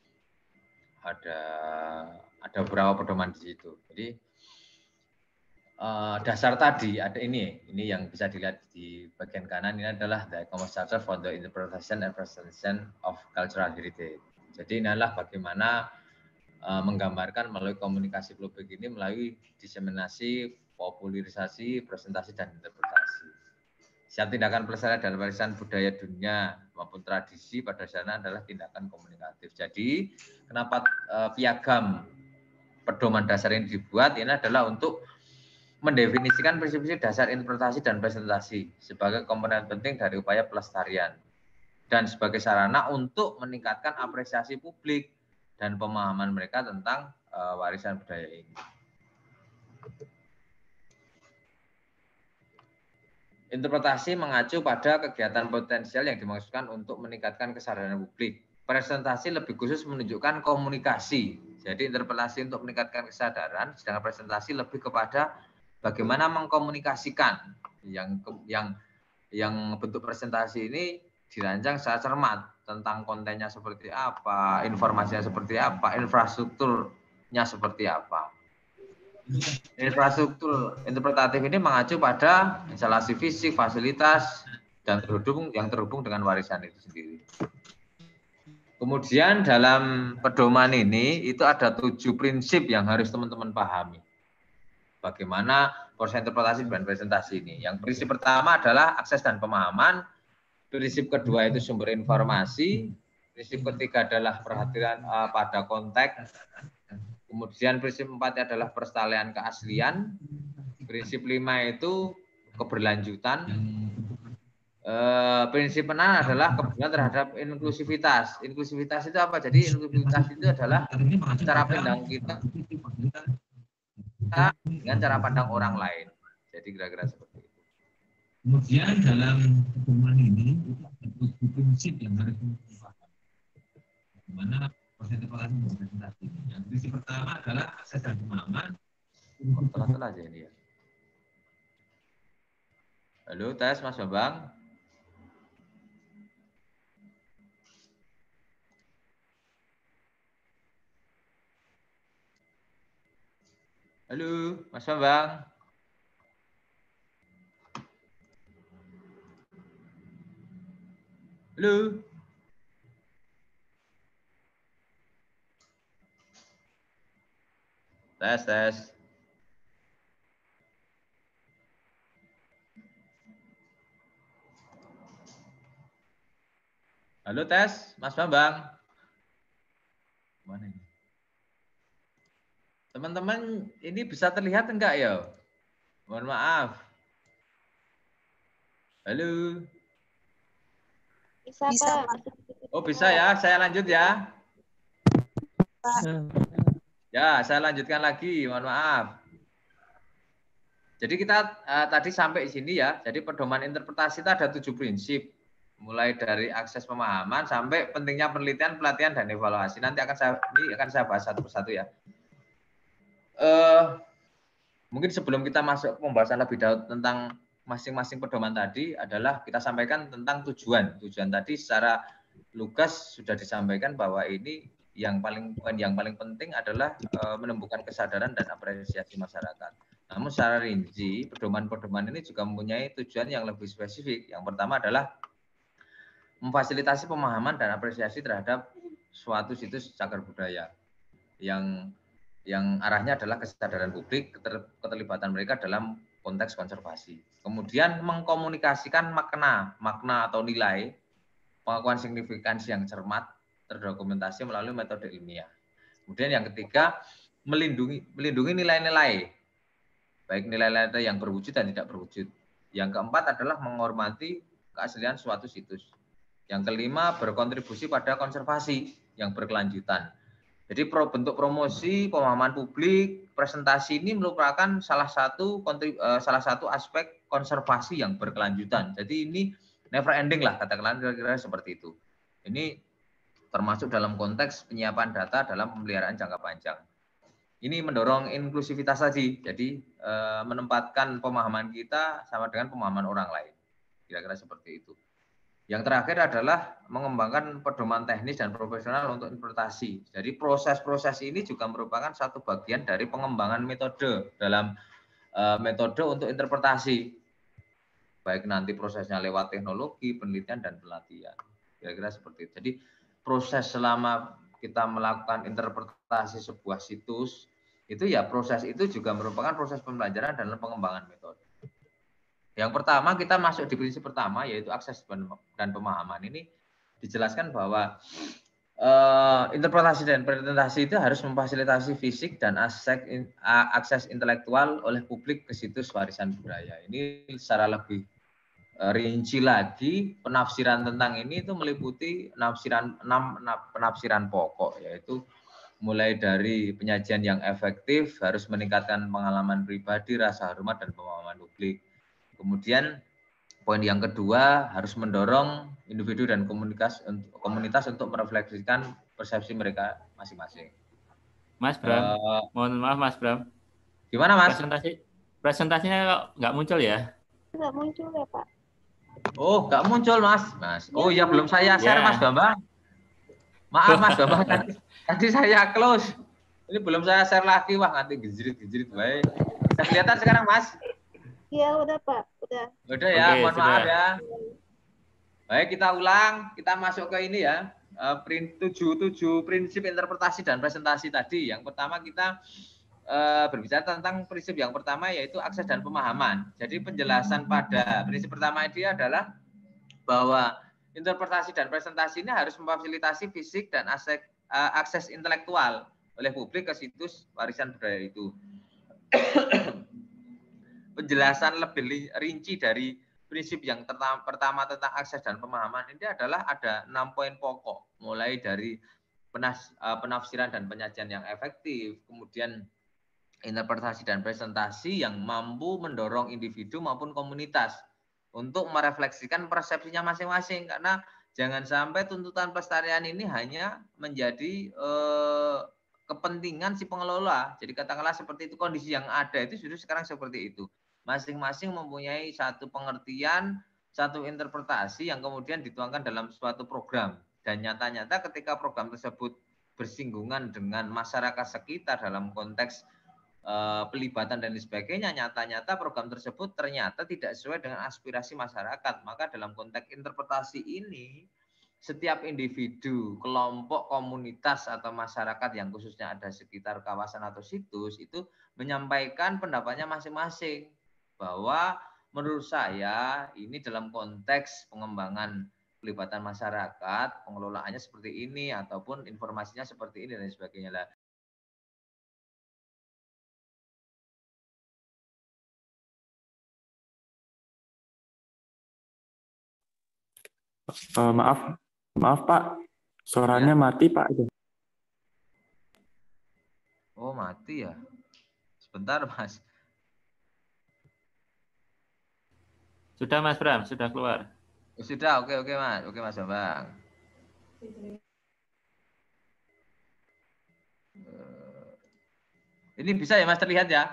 beberapa pedoman di situ. Jadi dasar tadi ada ini yang bisa dilihat di bagian kanan, ini adalah the e-commerce charter for the interpretation and presentation of cultural heritage. Jadi ini adalah bagaimana menggambarkan melalui komunikasi publik ini melalui diseminasi, popularisasi, presentasi, dan interpretasi. Setiap tindakan pelestarian dan warisan budaya dunia maupun tradisi pada dasarnya adalah tindakan komunikatif. Jadi kenapa piagam pedoman dasar ini dibuat? Ini adalah untuk mendefinisikan prinsip-prinsip dasar interpretasi dan presentasi sebagai komponen penting dari upaya pelestarian dan sebagai sarana untuk meningkatkan apresiasi publik dan pemahaman mereka tentang warisan budaya ini. Interpretasi mengacu pada kegiatan potensial yang dimaksudkan untuk meningkatkan kesadaran publik. Presentasi lebih khusus menunjukkan komunikasi. Jadi interpretasi untuk meningkatkan kesadaran, sedangkan presentasi lebih kepada bagaimana mengkomunikasikan. Yang bentuk presentasi ini dirancang secara cermat tentang kontennya seperti apa, informasinya seperti apa, infrastrukturnya seperti apa. Infrastruktur interpretatif ini mengacu pada instalasi fisik, fasilitas, dan yang terhubung dengan warisan itu sendiri. Kemudian dalam pedoman ini itu ada 7 prinsip yang harus teman-teman pahami. Bagaimana proses interpretasi dan presentasi ini. Yang prinsip pertama adalah akses dan pemahaman. Prinsip kedua itu sumber informasi. Prinsip ketiga adalah perhatian pada konteks. Kemudian prinsip 4 adalah pelestarian keaslian. Prinsip 5 itu keberlanjutan. Prinsip 6 adalah kepedulian terhadap inklusivitas. Inklusivitas itu apa? Jadi inklusivitas itu adalah cara pandang kita dengan cara pandang orang lain. Jadi kira-kira seperti itu. Kemudian dalam pedoman ini itu ada 7 prinsip yang harus dipahami. Bagaimana proses interpretasi dan presentasi. Yang prinsip pertama adalah akses dan pemahaman. Telah aja ini ya. Halo, tes Mas Bambang. Halo, Mas Bambang. Halo. Tes. Halo, tes Mas Bambang. Mana ini? Teman-teman, ini bisa terlihat enggak ya? Mohon maaf. Halo. Bisa, Pak. Oh, bisa ya. Saya lanjut ya. Ya, saya lanjutkan lagi, mohon maaf. Jadi kita tadi sampai sini ya. Jadi pedoman interpretasi itu ada 7 prinsip. Mulai dari akses pemahaman sampai pentingnya penelitian, pelatihan, dan evaluasi. Nanti akan saya bahas satu persatu ya. Mungkin sebelum kita masuk ke pembahasan lebih dalam tentang masing-masing pedoman tadi adalah kita sampaikan tentang tujuan. Tujuan tadi secara lugas sudah disampaikan bahwa ini yang paling penting adalah menumbuhkan kesadaran dan apresiasi masyarakat. Namun secara rinci, pedoman-pedoman ini juga mempunyai tujuan yang lebih spesifik. Yang pertama adalah memfasilitasi pemahaman dan apresiasi terhadap suatu situs cagar budaya yang arahnya adalah kesadaran publik, keterlibatan mereka dalam konteks konservasi. Kemudian mengkomunikasikan makna atau nilai, pengakuan signifikansi yang cermat, terdokumentasi melalui metode ilmiah. Kemudian yang ketiga, melindungi nilai-nilai, baik nilai-nilai yang berwujud dan tidak berwujud. Yang keempat adalah menghormati keaslian suatu situs. Yang kelima, berkontribusi pada konservasi yang berkelanjutan. Jadi bentuk promosi, pemahaman publik, presentasi ini merupakan salah satu aspek konservasi yang berkelanjutan. Jadi ini never ending lah, katakanlah kira-kira seperti itu. Ini termasuk dalam konteks penyiapan data dalam pemeliharaan jangka panjang. Ini mendorong inklusivitas tadi, jadi menempatkan pemahaman kita sama dengan pemahaman orang lain. Kira-kira seperti itu. Yang terakhir adalah mengembangkan pedoman teknis dan profesional untuk interpretasi. Jadi proses-proses ini juga merupakan satu bagian dari pengembangan metode dalam metode untuk interpretasi. Baik nanti prosesnya lewat teknologi, penelitian, dan pelatihan. Kira-kira seperti itu. Jadi proses selama kita melakukan interpretasi sebuah situs, itu ya proses itu juga merupakan proses pembelajaran dan pengembangan metode. Yang pertama kita masuk di prinsip pertama yaitu akses dan pemahaman. Ini dijelaskan bahwa interpretasi dan presentasi itu harus memfasilitasi fisik dan akses intelektual oleh publik ke situs warisan budaya. Ini secara lebih rinci lagi penafsiran tentang ini itu meliputi penafsiran pokok, yaitu mulai dari penyajian yang efektif, harus meningkatkan pengalaman pribadi, rasa hormat, dan pemahaman publik. Kemudian poin yang kedua harus mendorong individu dan komunitas untuk merefleksikan persepsi mereka masing-masing. Mas Bram, mohon maaf Mas Bram. Gimana Mas? Presentasinya nggak muncul ya? Nggak muncul ya Pak. Oh, nggak muncul Mas. Oh iya, belum saya share Mas Bambang. Maaf Mas Bambang, tadi saya close. Ini belum saya share lagi, wah nanti gejrit baik. Sudah kelihatan sekarang Mas? Iya udah Pak, udah. Udah ya, mohon maaf ya. Baik, kita ulang, kita masuk ke ini ya. 7 prinsip interpretasi dan presentasi tadi. Yang pertama kita berbicara tentang prinsip yang pertama yaitu akses dan pemahaman. Jadi penjelasan pada prinsip pertama ini adalah bahwa interpretasi dan presentasi ini harus memfasilitasi fisik dan akses intelektual oleh publik ke situs warisan budaya itu. Penjelasan lebih rinci dari prinsip yang pertama tentang akses dan pemahaman ini adalah ada 6 poin pokok, mulai dari penafsiran dan penyajian yang efektif, kemudian interpretasi dan presentasi yang mampu mendorong individu maupun komunitas untuk merefleksikan persepsinya masing-masing, karena jangan sampai tuntutan pelestarian ini hanya menjadi kepentingan si pengelola. Jadi katakanlah seperti itu, kondisi yang ada itu sudah sekarang seperti itu. Masing-masing mempunyai satu pengertian, satu interpretasi yang kemudian dituangkan dalam suatu program. Dan nyata-nyata ketika program tersebut bersinggungan dengan masyarakat sekitar dalam konteks pelibatan dan sebagainya, nyata-nyata program tersebut ternyata tidak sesuai dengan aspirasi masyarakat. Maka dalam konteks interpretasi ini, setiap individu, kelompok, komunitas, atau masyarakat yang khususnya ada sekitar kawasan atau situs itu menyampaikan pendapatnya masing-masing. Bahwa menurut saya ini dalam konteks pengembangan pelibatan masyarakat, pengelolaannya seperti ini ataupun informasinya seperti ini dan sebagainya lah. Maaf Pak, suaranya mati Pak. mati ya. Sebentar Mas. Sudah Mas Bram, sudah keluar. Sudah, oke Mas. Oke Mas Bambang. Ini bisa ya Mas, terlihat ya?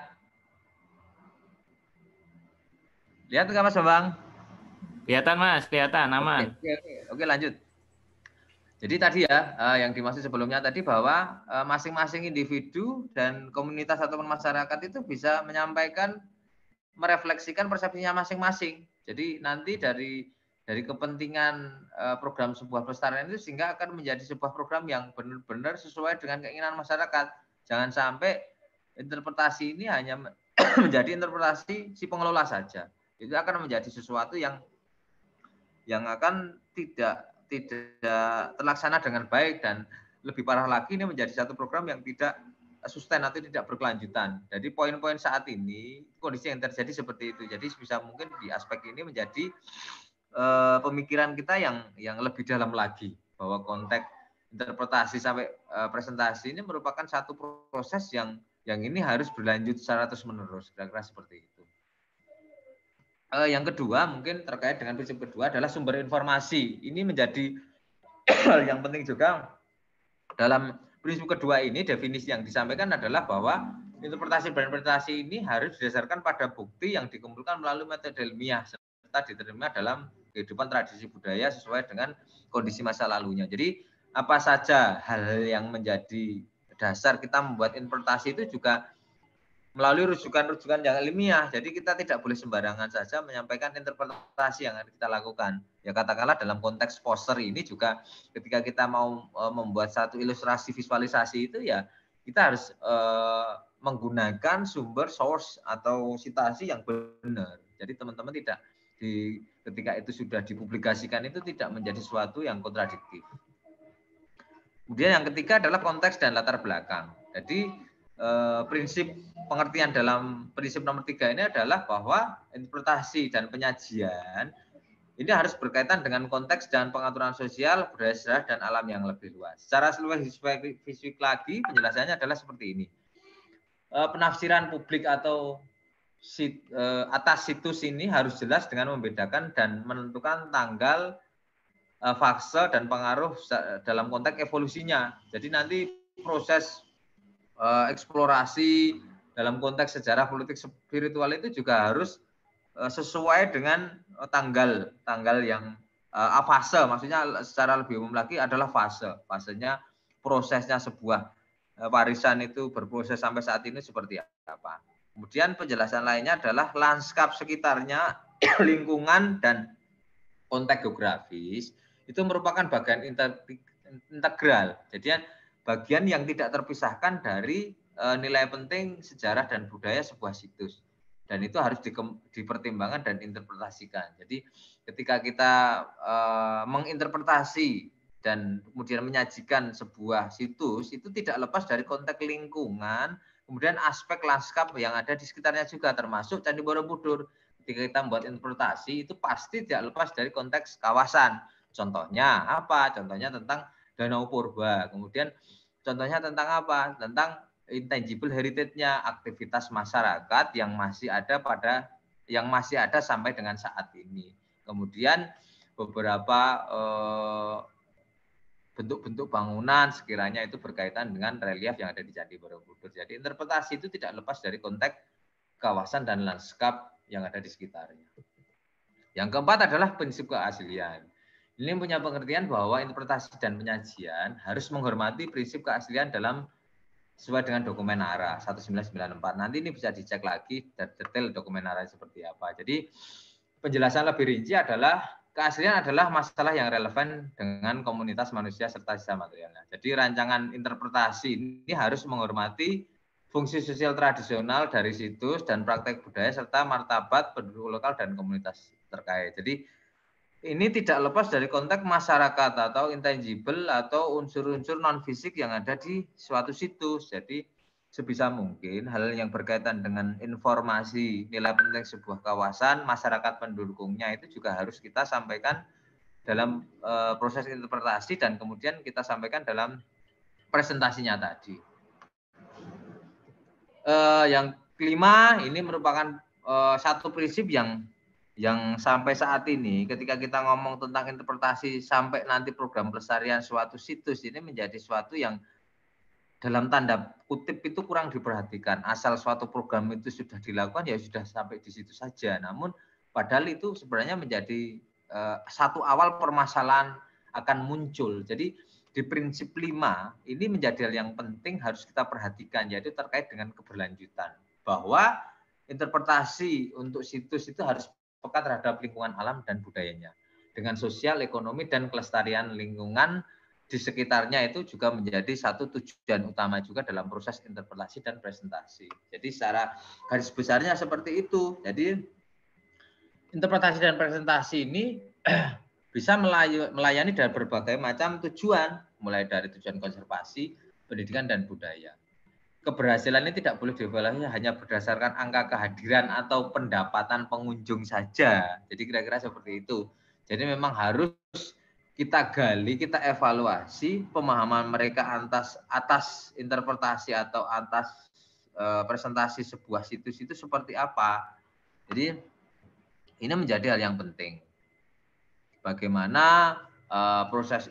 Lihat nggak Mas Bambang? Kelihatan Mas, kelihatan, aman. Oke, lanjut. Jadi tadi ya, yang dimaksud sebelumnya tadi bahwa masing-masing individu dan komunitas ataupun masyarakat itu bisa menyampaikan, merefleksikan persepsinya masing-masing. Jadi nanti dari kepentingan program sebuah pelestarian itu sehingga akan menjadi sebuah program yang benar-benar sesuai dengan keinginan masyarakat. Jangan sampai interpretasi ini hanya menjadi interpretasi si pengelola saja. Itu akan menjadi sesuatu yang akan tidak terlaksana dengan baik, dan lebih parah lagi ini menjadi satu program yang tidak sustain atau tidak berkelanjutan. Jadi poin-poin saat ini kondisi yang terjadi seperti itu. Jadi bisa mungkin di aspek ini menjadi pemikiran kita yang lebih dalam lagi, bahwa konteks interpretasi sampai presentasi ini merupakan satu proses yang ini harus berlanjut secara terus-menerus, kira-kira seperti itu. Yang kedua mungkin terkait dengan prinsip kedua adalah sumber informasi. Ini menjadi hal yang penting juga. Dalam prinsip kedua ini definisi yang disampaikan adalah bahwa interpretasi ini harus didasarkan pada bukti yang dikumpulkan melalui metode ilmiah serta diterima dalam kehidupan tradisi budaya sesuai dengan kondisi masa lalunya. Jadi apa saja hal yang menjadi dasar kita membuat interpretasi itu juga melalui rujukan-rujukan yang ilmiah. Jadi kita tidak boleh sembarangan saja menyampaikan interpretasi yang kita lakukan. Ya katakanlah dalam konteks poster ini juga ketika kita mau membuat satu ilustrasi visualisasi itu ya kita harus menggunakan sumber source atau citasi yang benar. Jadi teman-teman tidak ketika itu sudah dipublikasikan itu tidak menjadi sesuatu yang kontradiktif. Kemudian yang ketiga adalah konteks dan latar belakang. Jadi prinsip pengertian dalam prinsip nomor 3 ini adalah bahwa interpretasi dan penyajian ini harus berkaitan dengan konteks dan pengaturan sosial, budaya sejarah, dan alam yang lebih luas. Secara lebih spesifik lagi penjelasannya adalah seperti ini. Penafsiran publik atau atas situs ini harus jelas dengan membedakan dan menentukan tanggal, fase, dan pengaruh dalam konteks evolusinya. Jadi nanti proses eksplorasi dalam konteks sejarah politik spiritual itu juga harus sesuai dengan tanggal yang fase, maksudnya secara lebih umum lagi adalah fasenya, prosesnya sebuah warisan itu berproses sampai saat ini seperti apa. Kemudian penjelasan lainnya adalah lanskap sekitarnya, lingkungan, dan konteks geografis itu merupakan bagian integral. Jadi bagian yang tidak terpisahkan dari nilai penting sejarah dan budaya sebuah situs, dan itu harus dipertimbangkan dan interpretasikan. Jadi ketika kita menginterpretasi dan kemudian menyajikan sebuah situs itu tidak lepas dari konteks lingkungan, kemudian aspek lanskap yang ada di sekitarnya juga, termasuk Candi Borobudur. Ketika kita membuat interpretasi itu pasti tidak lepas dari konteks kawasan. Contohnya apa? Contohnya tentang Danau Purba. Kemudian contohnya tentang apa? Tentang intangible heritage-nya, aktivitas masyarakat yang masih ada sampai dengan saat ini. Kemudian beberapa bentuk-bentuk bangunan sekiranya itu berkaitan dengan relief yang ada di Candi Borobudur. Jadi interpretasi itu tidak lepas dari konteks kawasan dan lanskap yang ada di sekitarnya. Yang keempat adalah prinsip keaslian. Ini punya pengertian bahwa interpretasi dan penyajian harus menghormati prinsip keaslian dalam sesuai dengan dokumen ARA 1994. Nanti ini bisa dicek lagi detail dokumen ARA seperti apa. Jadi penjelasan lebih rinci adalah keaslian adalah masalah yang relevan dengan komunitas manusia serta sisa materialnya. Jadi rancangan interpretasi ini harus menghormati fungsi sosial tradisional dari situs dan praktek budaya serta martabat penduduk lokal dan komunitas terkait. Jadi ini tidak lepas dari konteks masyarakat atau intangible atau unsur-unsur non fisik yang ada di suatu situs. Jadi sebisa mungkin hal yang berkaitan dengan informasi nilai penting sebuah kawasan, masyarakat pendukungnya itu juga harus kita sampaikan dalam proses interpretasi dan kemudian kita sampaikan dalam presentasinya tadi. yang kelima ini merupakan satu prinsip yang sampai saat ini ketika kita ngomong tentang interpretasi sampai nanti program pelestarian suatu situs ini menjadi suatu yang dalam tanda kutip itu kurang diperhatikan. Asal suatu program itu sudah dilakukan ya sudah sampai di situ saja. Namun padahal itu sebenarnya menjadi satu awal permasalahan akan muncul. Jadi di prinsip 5 ini menjadi hal yang penting harus kita perhatikan, yaitu terkait dengan keberlanjutan. Bahwa interpretasi untuk situs itu harus peka terhadap lingkungan alam dan budayanya. Dengan sosial, ekonomi, dan kelestarian lingkungan di sekitarnya itu juga menjadi satu tujuan utama juga dalam proses interpretasi dan presentasi. Jadi secara garis besarnya seperti itu. Jadi interpretasi dan presentasi ini bisa melayani dari berbagai macam tujuan, mulai dari tujuan konservasi, pendidikan, dan budaya. Keberhasilan ini tidak boleh dievaluasi hanya berdasarkan angka kehadiran atau pendapatan pengunjung saja. Jadi kira-kira seperti itu. Jadi memang harus kita gali, kita evaluasi pemahaman mereka atas interpretasi atau atas presentasi sebuah situs itu seperti apa. Jadi ini menjadi hal yang penting. Bagaimana proses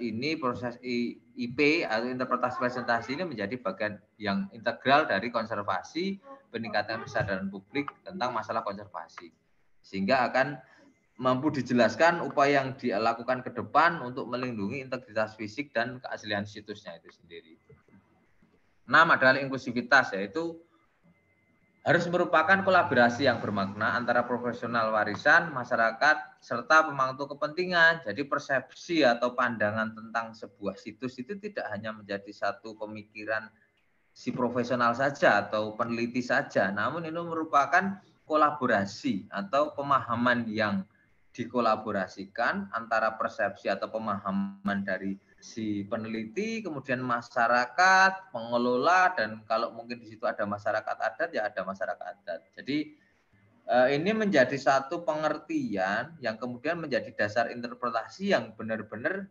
IP atau interpretasi presentasi ini menjadi bagian yang integral dari konservasi, peningkatan kesadaran publik tentang masalah konservasi. Sehingga akan mampu dijelaskan upaya yang dilakukan ke depan untuk melindungi integritas fisik dan keaslian situsnya itu sendiri. 6 adalah inklusivitas, yaitu harus merupakan kolaborasi yang bermakna antara profesional warisan, masyarakat, serta pemangku kepentingan. Jadi persepsi atau pandangan tentang sebuah situs itu tidak hanya menjadi satu pemikiran si profesional saja atau peneliti saja, namun ini merupakan kolaborasi atau pemahaman yang dikolaborasikan antara persepsi atau pemahaman dari si peneliti, kemudian masyarakat, pengelola, dan kalau mungkin di situ ada masyarakat adat, ya ada masyarakat adat. Jadi ini menjadi satu pengertian yang kemudian menjadi dasar interpretasi yang benar-benar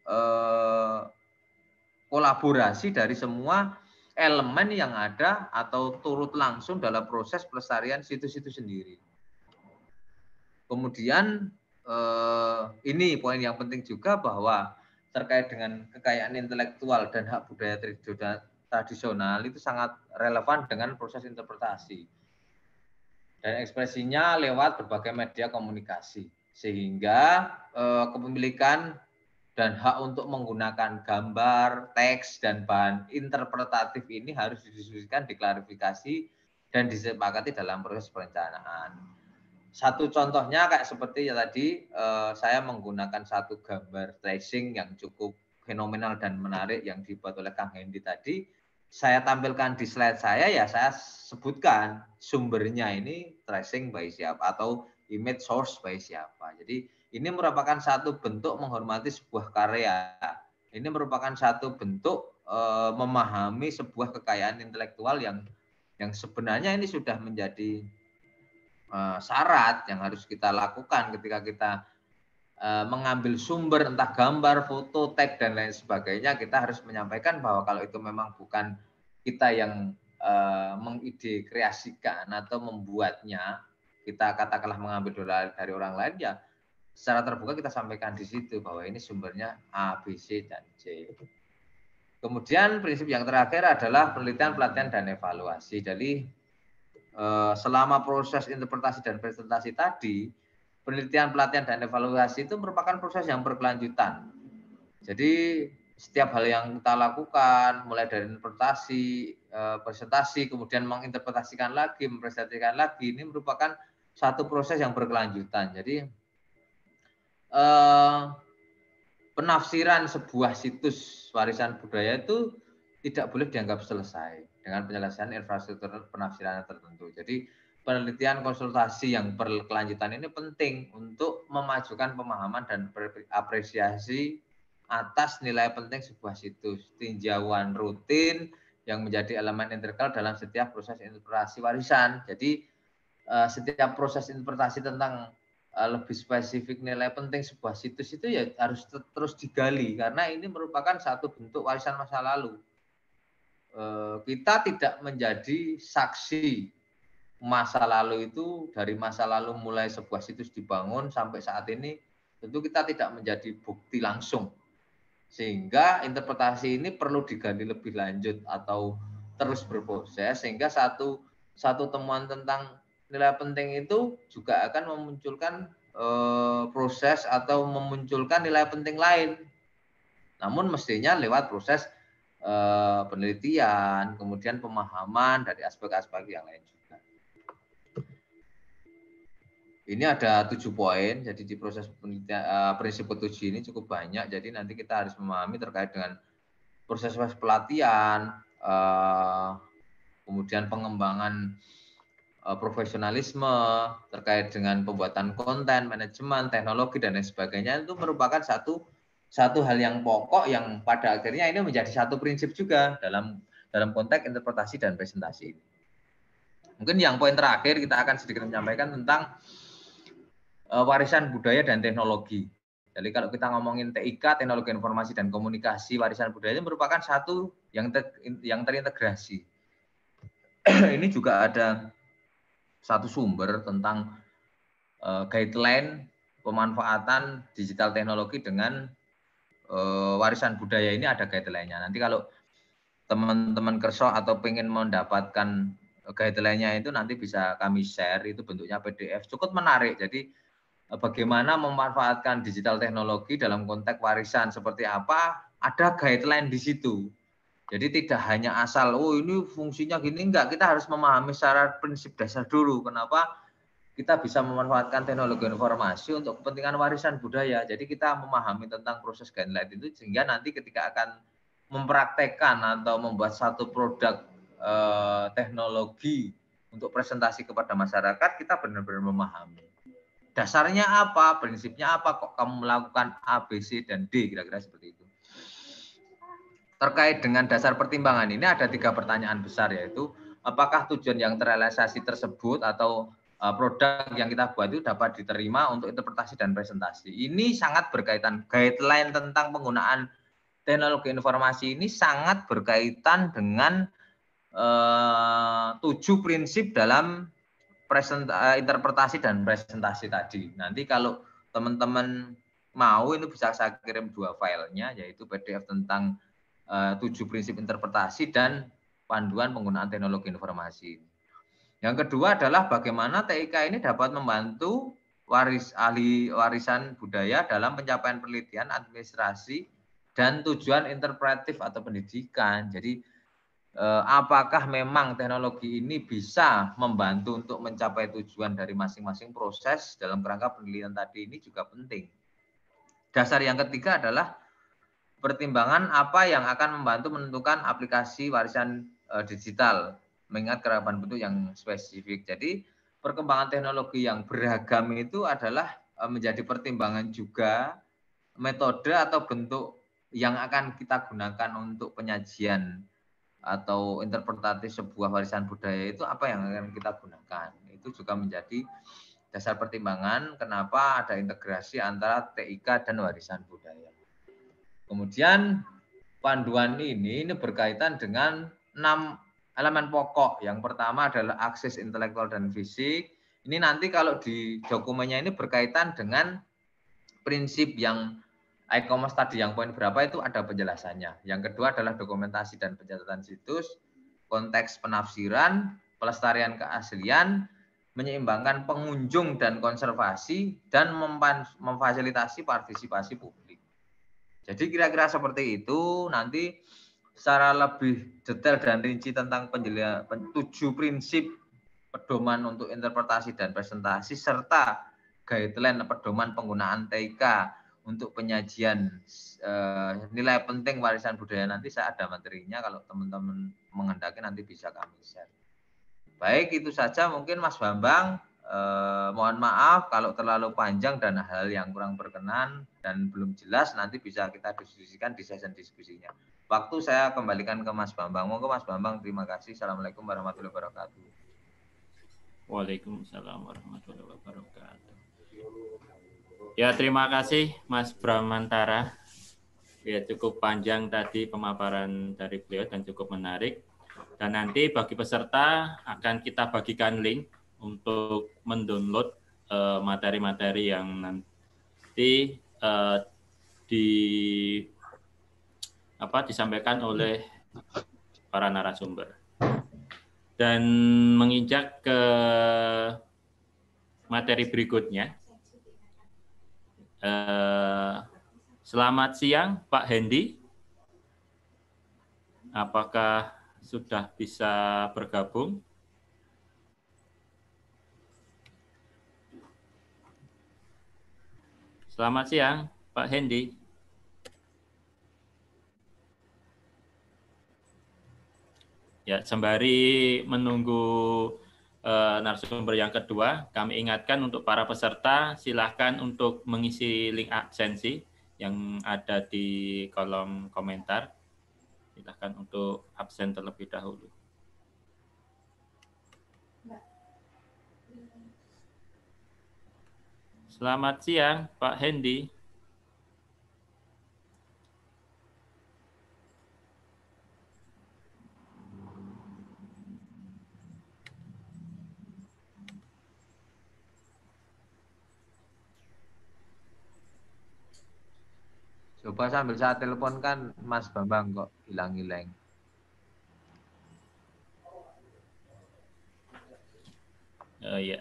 kolaborasi dari semua elemen yang ada atau turut langsung dalam proses pelestarian situs itu sendiri. Kemudian ini poin yang penting juga bahwa terkait dengan kekayaan intelektual dan hak budaya tradisional itu sangat relevan dengan proses interpretasi. Dan ekspresinya lewat berbagai media komunikasi. Sehingga kepemilikan dan hak untuk menggunakan gambar, teks, dan bahan interpretatif ini harus didiskusikan, diklarifikasi, dan disepakati dalam proses perencanaan. Satu contohnya kayak seperti ya tadi saya menggunakan satu gambar tracing yang cukup fenomenal dan menarik yang dibuat oleh Kang Hendy tadi. Saya tampilkan di slide saya, ya saya sebutkan sumbernya ini tracing by siapa atau image source by siapa. Jadi ini merupakan satu bentuk menghormati sebuah karya. Ini merupakan satu bentuk memahami sebuah kekayaan intelektual yang sebenarnya ini sudah menjadi syarat yang harus kita lakukan ketika kita mengambil sumber entah gambar, foto, teks, dan lain sebagainya. Kita harus menyampaikan bahwa kalau itu memang bukan kita yang mengide kreasikan atau membuatnya, kita katakanlah mengambil dari orang lain, ya secara terbuka kita sampaikan di situ bahwa ini sumbernya A, B, C, dan C. Kemudian prinsip yang terakhir adalah penelitian, pelatihan, dan evaluasi. Jadi selama proses interpretasi dan presentasi tadi, penelitian, pelatihan, dan evaluasi itu merupakan proses yang berkelanjutan. Jadi setiap hal yang kita lakukan, mulai dari interpretasi, presentasi, kemudian menginterpretasikan lagi, mempresentasikan lagi, ini merupakan satu proses yang berkelanjutan. Jadi penafsiran sebuah situs warisan budaya itu tidak boleh dianggap selesai dengan penyelesaian infrastruktur penafsiran tertentu. Jadi penelitian konsultasi yang berkelanjutan ini penting untuk memajukan pemahaman dan apresiasi atas nilai penting sebuah situs. Tinjauan rutin yang menjadi elemen integral dalam setiap proses interpretasi warisan. Jadi setiap proses interpretasi tentang lebih spesifik nilai penting sebuah situs itu ya harus terus digali karena ini merupakan satu bentuk warisan masa lalu. kita tidak menjadi saksi masa lalu itu, dari masa lalu mulai sebuah situs dibangun sampai saat ini, tentu kita tidak menjadi bukti langsung. Sehingga interpretasi ini perlu digali lebih lanjut atau terus berproses, sehingga satu temuan tentang nilai penting itu juga akan memunculkan proses atau memunculkan nilai penting lain. Namun mestinya lewat proses penelitian, kemudian pemahaman dari aspek-aspek yang lain juga. Ini ada 7 poin, jadi di proses penelitian, prinsip ke-7 ini cukup banyak, jadi nanti kita harus memahami terkait dengan proses pelatihan, kemudian pengembangan profesionalisme, terkait dengan pembuatan konten, manajemen, teknologi, dan lain sebagainya, itu merupakan satu hal yang pokok yang pada akhirnya ini menjadi satu prinsip juga dalam konteks interpretasi dan presentasi ini. Mungkin yang poin terakhir kita akan sedikit menyampaikan tentang warisan budaya dan teknologi. Jadi kalau kita ngomongin TIK, teknologi informasi dan komunikasi, warisan budaya itu merupakan satu yang terintegrasi. Ini juga ada satu sumber tentang guideline pemanfaatan digital teknologi dengan warisan budaya, ini ada guideline-nya. Nanti kalau teman-teman Kerso atau pengen mendapatkan guideline-nya itu nanti bisa kami share, itu bentuknya PDF, cukup menarik. Jadi bagaimana memanfaatkan digital teknologi dalam konteks warisan seperti apa, ada guideline di situ. Jadi tidak hanya asal, oh ini fungsinya gini, enggak. Kita harus memahami secara prinsip dasar dulu. Kenapa kita bisa memanfaatkan teknologi informasi untuk kepentingan warisan budaya. Jadi kita memahami tentang proses guideline itu, sehingga nanti ketika akan mempraktekkan atau membuat satu produk teknologi untuk presentasi kepada masyarakat, kita benar-benar memahami. Dasarnya apa, prinsipnya apa, kok kamu melakukan A, B, C, dan D, kira-kira seperti itu. Terkait dengan dasar pertimbangan ini ada 3 pertanyaan besar, yaitu apakah tujuan yang terrealisasi tersebut atau produk yang kita buat itu dapat diterima untuk interpretasi dan presentasi. Ini sangat berkaitan, guideline tentang penggunaan teknologi informasi ini sangat berkaitan dengan 7 prinsip dalam interpretasi dan presentasi tadi. Nanti kalau teman-teman mau, ini bisa saya kirim 2 filenya, yaitu PDF tentang 7 prinsip interpretasi dan panduan penggunaan teknologi informasi. Yang kedua adalah bagaimana TIK ini dapat membantu ahli warisan budaya dalam pencapaian penelitian, administrasi, dan tujuan interpretif atau pendidikan. Jadi apakah memang teknologi ini bisa membantu untuk mencapai tujuan dari masing-masing proses dalam kerangka penelitian tadi, ini juga penting. Dasar yang ketiga adalah pertimbangan apa yang akan membantu menentukan aplikasi warisan digital, mengingat kerapan bentuk yang spesifik. Jadi perkembangan teknologi yang beragam itu adalah menjadi pertimbangan juga metode atau bentuk yang akan kita gunakan untuk penyajian atau interpretatif sebuah warisan budaya itu apa yang akan kita gunakan. Itu juga menjadi dasar pertimbangan kenapa ada integrasi antara TIK dan warisan budaya. Kemudian panduan ini berkaitan dengan 6 elemen pokok. Yang pertama adalah akses intelektual dan fisik. Ini nanti kalau di dokumennya ini berkaitan dengan prinsip yang e-commerce tadi, yang poin berapa itu ada penjelasannya. Yang kedua adalah dokumentasi dan pencatatan situs, konteks penafsiran, pelestarian keaslian, menyeimbangkan pengunjung dan konservasi, dan memfasilitasi partisipasi publik. Jadi kira-kira seperti itu. Nanti secara lebih detail dan rinci tentang 7 prinsip pedoman untuk interpretasi dan presentasi, serta guideline pedoman penggunaan TIK untuk penyajian nilai penting warisan budaya, nanti saya ada materinya, kalau teman-teman menghendaki nanti bisa kami share. Baik, itu saja mungkin Mas Bambang. Mohon maaf kalau terlalu panjang dan hal yang kurang berkenan dan belum jelas, nanti bisa kita diskusikan di sesi diskusinya. Waktu saya kembalikan ke Mas Bambang. Monggo Mas Bambang, terima kasih. Assalamualaikum warahmatullahi wabarakatuh. Waalaikumsalam warahmatullahi wabarakatuh. Ya, terima kasih Mas Bramantara Ya, cukup panjang tadi pemaparan dari beliau dan cukup menarik. Dan nanti bagi peserta akan kita bagikan link untuk mendownload materi-materi yang nanti disampaikan oleh para narasumber. Dan menginjak ke materi berikutnya. Selamat siang, Pak Hendy. Apakah sudah bisa bergabung? Selamat siang, Pak Hendy. Ya, sembari menunggu narasumber yang kedua, kami ingatkan untuk para peserta, silakan untuk mengisi link absensi yang ada di kolom komentar. Silakan untuk absen terlebih dahulu. Selamat siang, Pak Hendy. Coba sambil saya telepon kan Mas Bambang kok hilang-hilang. Ya.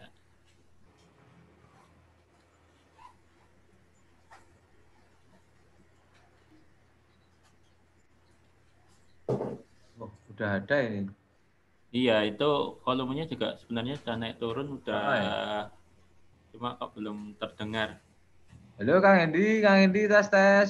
Oh, udah ada ini. Iya, itu volumenya juga sebenarnya sudah naik turun, udah cuma kok belum terdengar. Halo Kang Hendy tes.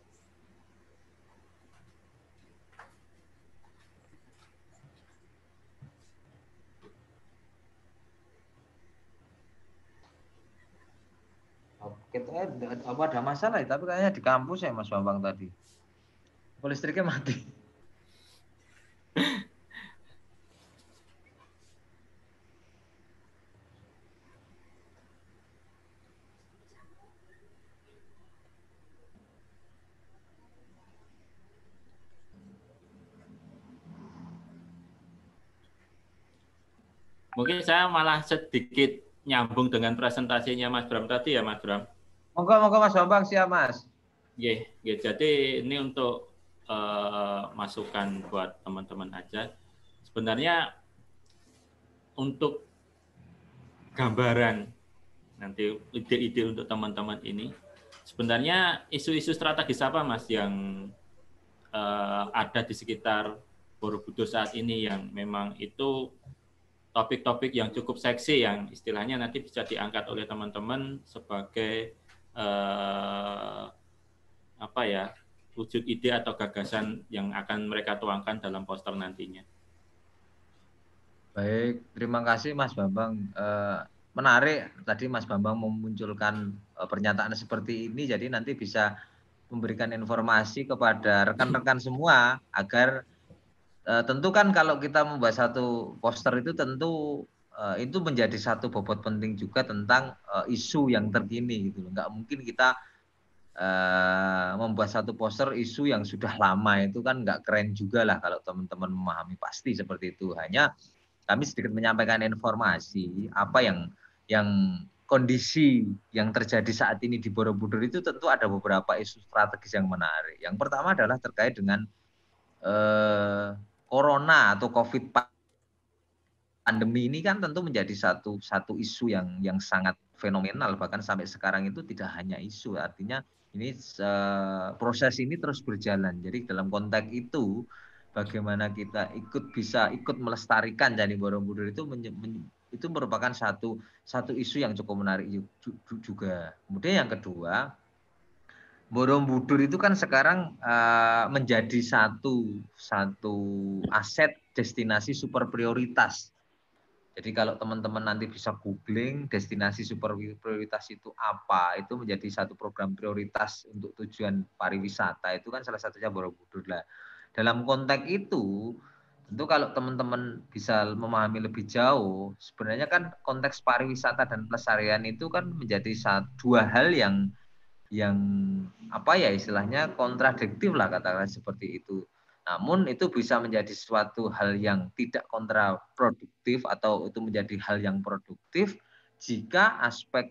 Kita apa ada masalah ya? Tapi kayaknya di kampus ya Mas Bambang tadi. Listriknya mati. Mungkin saya malah sedikit nyambung dengan presentasinya Mas Bram tadi ya, Mas Bram. Monggo Mas Bambang, siap Mas. Iya, jadi ini untuk masukan buat teman-teman aja. Sebenarnya untuk gambaran nanti ide-ide untuk teman-teman ini, sebenarnya isu-isu strategis apa Mas yang ada di sekitar Borobudur saat ini yang memang itu topik-topik yang cukup seksi yang istilahnya nanti bisa diangkat oleh teman-teman sebagai wujud ide atau gagasan yang akan mereka tuangkan dalam poster nantinya. Baik, terima kasih Mas Bambang. Menarik tadi Mas Bambang memunculkan pernyataan seperti ini, jadi nanti bisa memberikan informasi kepada rekan-rekan semua agar tentu kan kalau kita membuat satu poster itu tentu itu menjadi satu bobot penting juga tentang isu yang terkini gitu loh. Nggak mungkin kita membuat satu poster isu yang sudah lama, itu kan nggak keren juga lah kalau teman-teman memahami pasti seperti itu. Hanya kami sedikit menyampaikan informasi apa yang kondisi yang terjadi saat ini di Borobudur itu tentu ada beberapa isu strategis yang menarik. Yang pertama adalah terkait dengan corona atau COVID pandemi ini kan tentu menjadi satu isu yang sangat fenomenal, bahkan sampai sekarang itu tidak hanya isu, artinya ini proses ini terus berjalan. Jadi dalam konteks itu bagaimana kita bisa ikut melestarikan Candi Borobudur itu merupakan satu isu yang cukup menarik juga. Kemudian yang kedua, Borobudur itu kan sekarang menjadi satu aset destinasi super prioritas. Jadi kalau teman-teman nanti bisa googling destinasi super prioritas itu apa, itu menjadi satu program prioritas untuk tujuan pariwisata, itu kan salah satunya Borobudur lah. Dalam konteks itu, tentu kalau teman-teman bisa memahami lebih jauh, sebenarnya kan konteks pariwisata dan pelestarian itu kan menjadi dua hal yang apa ya istilahnya kontradiktif lah katakanlah seperti itu. Namun itu bisa menjadi suatu hal yang tidak kontraproduktif atau itu menjadi hal yang produktif jika aspek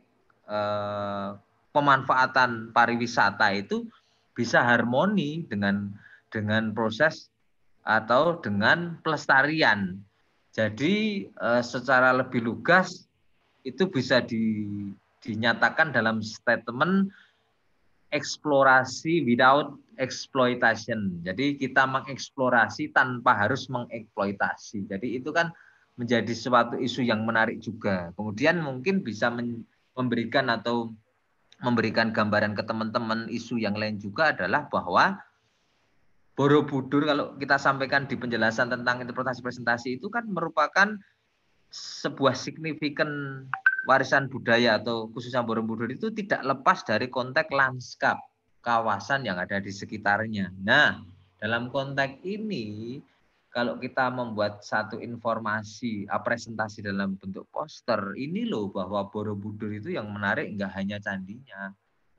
pemanfaatan pariwisata itu bisa harmoni dengan proses atau dengan pelestarian. Jadi secara lebih lugas itu bisa dinyatakan dalam statement eksplorasi without exploitation. Jadi kita mengeksplorasi tanpa harus mengeksploitasi. Jadi itu kan menjadi suatu isu yang menarik juga. Kemudian mungkin bisa memberikan atau memberikan gambaran ke teman-teman isu yang lain juga adalah bahwa Borobudur kalau kita sampaikan di penjelasan tentang interpretasi presentasi itu kan merupakan sebuah signifikan warisan budaya atau khususnya Borobudur itu tidak lepas dari konteks lanskap kawasan yang ada di sekitarnya. Nah, dalam konteks ini kalau kita membuat satu informasi presentasi dalam bentuk poster, ini loh bahwa Borobudur itu yang menarik nggak hanya candinya.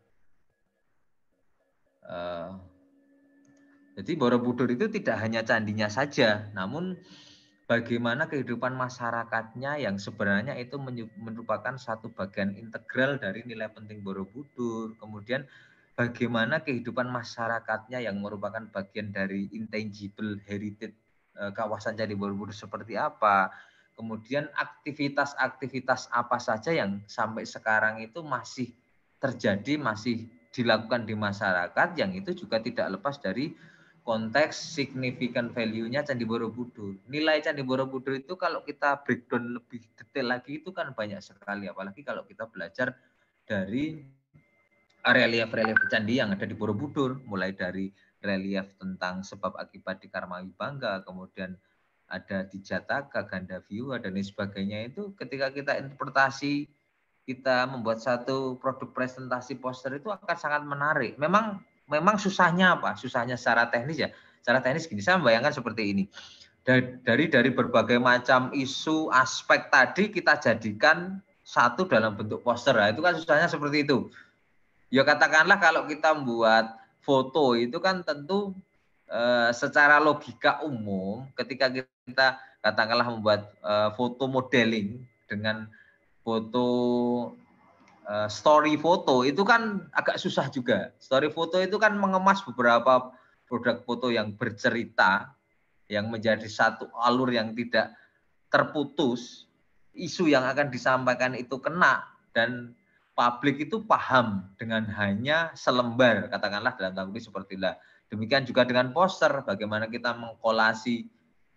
Jadi Borobudur itu tidak hanya candinya saja, namun bagaimana kehidupan masyarakatnya yang sebenarnya itu merupakan satu bagian integral dari nilai penting Borobudur. Kemudian bagaimana kehidupan masyarakatnya yang merupakan bagian dari intangible heritage kawasan Candi Borobudur seperti apa. Kemudian aktivitas-aktivitas apa saja yang sampai sekarang itu masih terjadi, masih dilakukan di masyarakat, yang itu juga tidak lepas dari konteks significant value-nya Candi Borobudur. Nilai Candi Borobudur itu kalau kita breakdown lebih detail lagi itu kan banyak sekali, apalagi kalau kita belajar dari relief-relief candi yang ada di Borobudur, mulai dari relief tentang sebab akibat di Karmawi Bangga, kemudian ada di Jataka, Gandavyuha, dan lain sebagainya. Itu ketika kita interpretasi, kita membuat satu produk presentasi poster itu akan sangat menarik. Memang susahnya apa? Susahnya secara teknis ya. Secara teknis gini, saya membayangkan seperti ini. Dari berbagai macam isu aspek tadi kita jadikan satu dalam bentuk poster. Nah, itu kan susahnya seperti itu. Ya katakanlah kalau kita membuat foto itu kan tentu secara logika umum ketika kita katakanlah membuat foto modeling dengan foto story foto itu kan agak susah juga. Story foto itu kan mengemas beberapa produk foto yang bercerita, yang menjadi satu alur yang tidak terputus, isu yang akan disampaikan itu kena, dan publik itu paham dengan hanya selembar, katakanlah dalam tanda kutip seperti itulah. Demikian juga dengan poster, bagaimana kita mengkolasi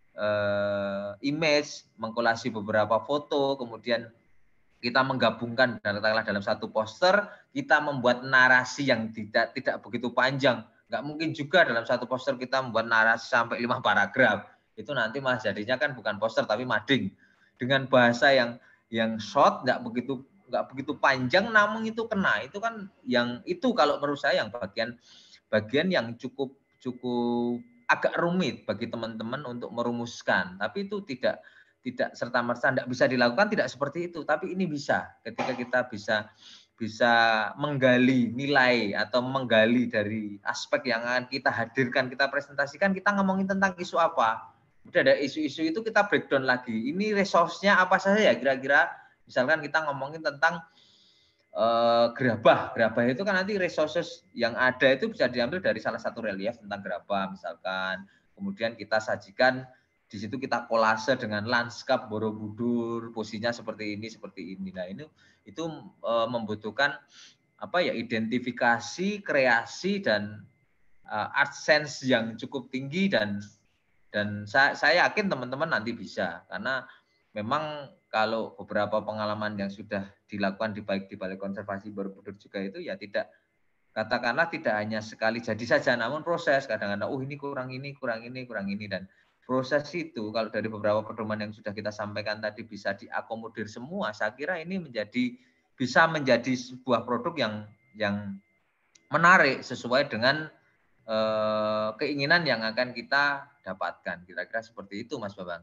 image, mengkolasi beberapa foto, kemudian kita menggabungkan katakanlah dalam satu poster, kita membuat narasi yang tidak begitu panjang. Nggak mungkin juga dalam satu poster kita membuat narasi sampai 5 paragraf. Itu nanti malah jadinya kan bukan poster tapi mading. Dengan bahasa yang short, nggak begitu panjang, namun itu kena. Itu kan yang itu kalau menurut saya yang bagian yang cukup agak rumit bagi teman-teman untuk merumuskan. Tapi itu tidak serta-merta tidak bisa dilakukan, tidak seperti itu, tapi ini bisa ketika kita bisa menggali nilai atau menggali dari aspek yang akan kita hadirkan, kita presentasikan, kita ngomongin tentang isu apa. Udah ada isu-isu itu kita breakdown lagi. Ini resource-nya apa saja ya kira-kira. Misalkan kita ngomongin tentang gerabah itu kan nanti resources yang ada itu bisa diambil dari salah satu relief tentang gerabah misalkan. Kemudian kita sajikan di situ, kita kolase dengan lanskap Borobudur, posisinya seperti ini. Nah, itu membutuhkan identifikasi, kreasi dan art sense yang cukup tinggi, dan saya yakin teman-teman nanti bisa, karena memang kalau beberapa pengalaman yang sudah dilakukan di Balai Konservasi Borobudur juga itu ya katakanlah tidak hanya sekali jadi saja, namun proses kadang-kadang ini kurang ini, dan proses itu kalau dari beberapa pedoman yang sudah kita sampaikan tadi bisa diakomodir semua, saya kira ini bisa menjadi sebuah produk yang menarik sesuai dengan keinginan yang akan kita dapatkan. Kira-kira seperti itu, Mas Babang.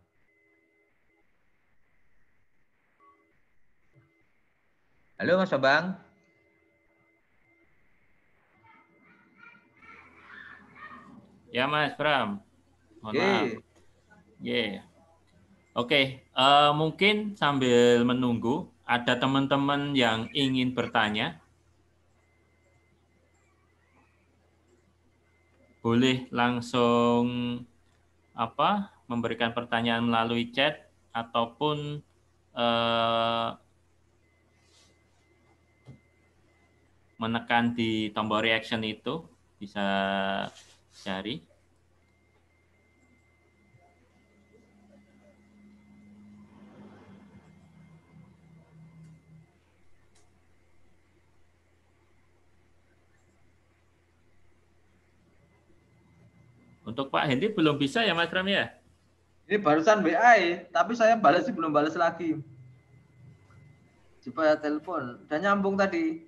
Halo, Mas Babang. Ya Mas Bram, mohon maaf. Yeah. Oke, mungkin sambil menunggu, ada teman-teman yang ingin bertanya. Boleh langsung memberikan pertanyaan melalui chat ataupun menekan di tombol reaction itu, bisa cari. Untuk Pak Hendy belum bisa ya Mas Bram ya? Ini barusan WA, tapi saya balas sih belum balas lagi. Coba telepon, udah nyambung tadi.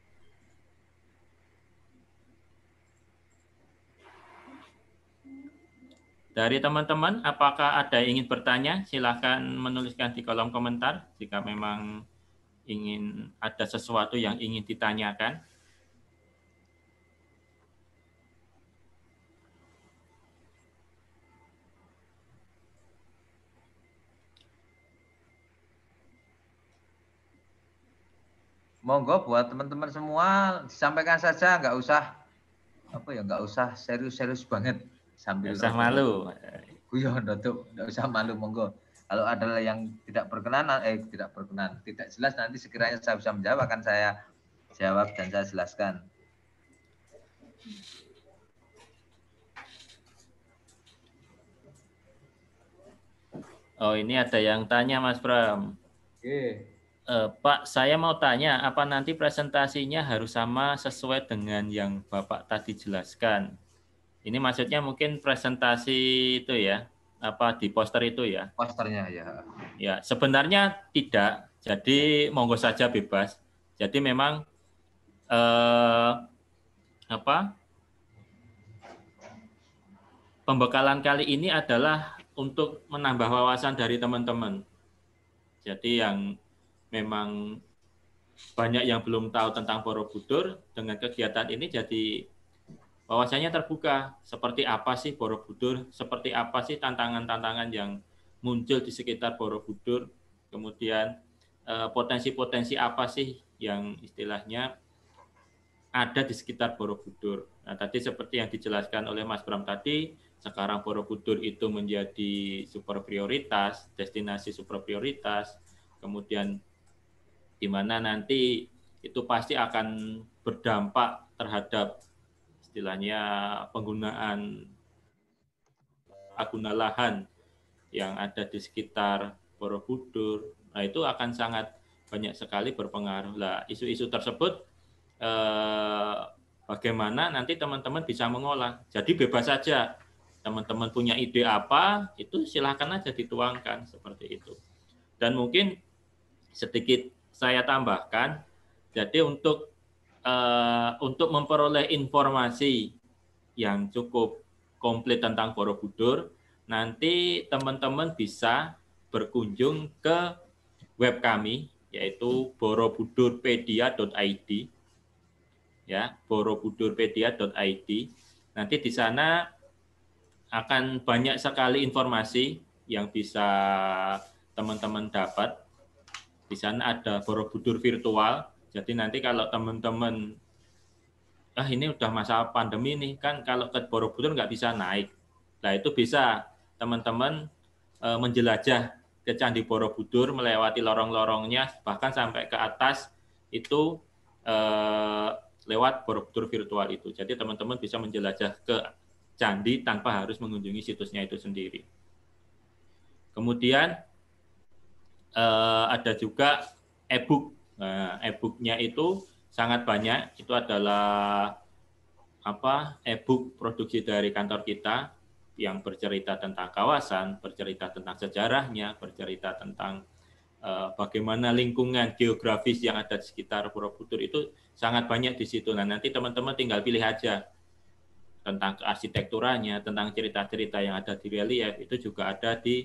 Dari teman-teman, apakah ada yang ingin bertanya? Silahkan menuliskan di kolom komentar jika memang ingin ada sesuatu yang ingin ditanyakan. Monggo buat teman-teman semua disampaikan saja, nggak usah serius-serius banget sambil Nggak usah malu. Guyon, nggak usah malu, monggo. Kalau ada yang tidak jelas, nanti sekiranya saya bisa menjawab akan saya jawab dan saya jelaskan. Oh, ini ada yang tanya Mas Bram. Oke. Pak, saya mau tanya, apa nanti presentasinya harus sama sesuai dengan yang Bapak tadi jelaskan? Ini maksudnya mungkin presentasi itu ya, di poster itu ya? Posternya ya. Ya, sebenarnya tidak. Jadi monggo saja bebas. Jadi memang pembekalan kali ini adalah untuk menambah wawasan dari teman-teman. Jadi yang memang banyak yang belum tahu tentang Borobudur, dengan kegiatan ini jadi wawasannya terbuka. Seperti apa sih Borobudur, seperti apa sih tantangan-tantangan yang muncul di sekitar Borobudur, kemudian potensi-potensi apa sih yang istilahnya ada di sekitar Borobudur. Nah, tadi seperti yang dijelaskan oleh Mas Bram tadi, sekarang Borobudur itu menjadi super prioritas, destinasi super prioritas, kemudian di mana nanti itu pasti akan berdampak terhadap istilahnya penggunaan guna lahan yang ada di sekitar Borobudur. Nah, itu akan sangat banyak sekali berpengaruh. Lah, isu-isu tersebut bagaimana nanti teman-teman bisa mengolah. Jadi bebas saja. Teman-teman punya ide apa, itu silakan aja dituangkan seperti itu. Dan mungkin sedikit saya tambahkan, jadi untuk memperoleh informasi yang cukup komplit tentang Borobudur, nanti teman-teman bisa berkunjung ke web kami, yaitu borobudurpedia.id, ya, borobudurpedia.id. Nanti di sana akan banyak sekali informasi yang bisa teman-teman dapat. Di sana ada Borobudur virtual. Jadi nanti kalau teman-teman, ini udah masa pandemi nih, kan kalau ke Borobudur nggak bisa naik. Nah, itu bisa teman-teman menjelajah ke Candi Borobudur, melewati lorong-lorongnya, bahkan sampai ke atas itu lewat Borobudur virtual itu. Jadi teman-teman bisa menjelajah ke candi tanpa harus mengunjungi situsnya itu sendiri. Kemudian ada juga e-book. Nah, e-booknya itu sangat banyak. Itu adalah e-book produksi dari kantor kita yang bercerita tentang kawasan, bercerita tentang sejarahnya, bercerita tentang bagaimana lingkungan geografis yang ada di sekitar Borobudur itu sangat banyak di situ. Nah, nanti teman-teman tinggal pilih aja tentang arsitekturanya, tentang cerita-cerita yang ada di relief, itu juga ada di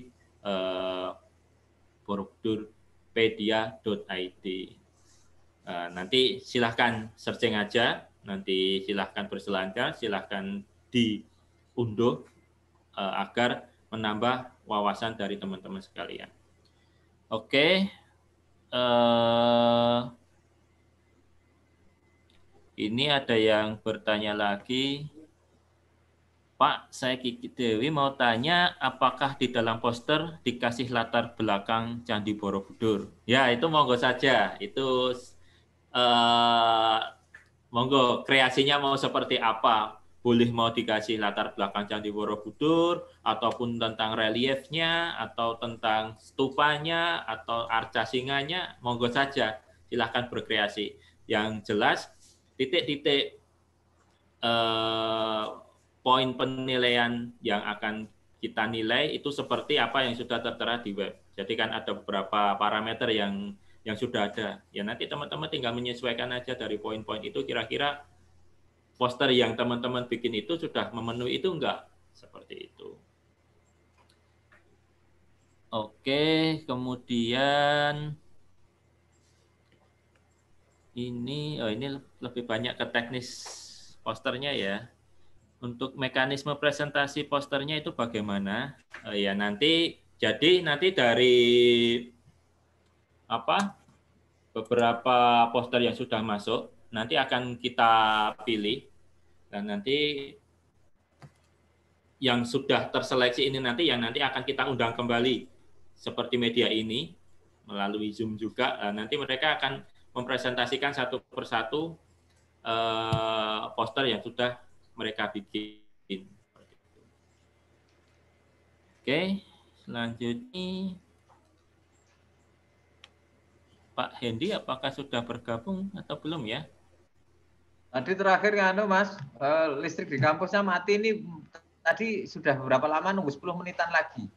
borobudurpedia.id. Nanti silahkan searching aja, nanti silahkan berselancar, silahkan unduh agar menambah wawasan dari teman-teman sekalian. Oke, ini ada yang bertanya lagi. Pak, saya Kiki Dewi mau tanya, apakah di dalam poster dikasih latar belakang Candi Borobudur? Ya, itu monggo saja. Itu monggo kreasinya mau seperti apa? Boleh mau dikasih latar belakang Candi Borobudur, ataupun tentang reliefnya, atau tentang stupanya, atau arca singanya, monggo saja. Silahkan berkreasi. Yang jelas, titik-titik poin penilaian yang akan kita nilai itu seperti apa yang sudah tertera di web. Jadi kan ada beberapa parameter yang sudah ada. Ya nanti teman-teman tinggal menyesuaikan aja dari poin-poin itu, kira-kira poster yang teman-teman bikin itu sudah memenuhi itu enggak? Seperti itu. Oke, kemudian ini lebih banyak ke teknis posternya ya. Untuk mekanisme presentasi posternya itu bagaimana? Ya nanti dari beberapa poster yang sudah masuk nanti akan kita pilih, dan nanti yang sudah terseleksi ini nanti akan kita undang kembali seperti media ini melalui Zoom juga. Nanti mereka akan mempresentasikan satu persatu poster yang sudah mereka bikin. Oke, selanjutnya Pak Hendy, apakah sudah bergabung atau belum ya? Tadi terakhir Mas, listrik di kampusnya mati ini. Tadi sudah berapa lama nunggu 10 menitan lagi.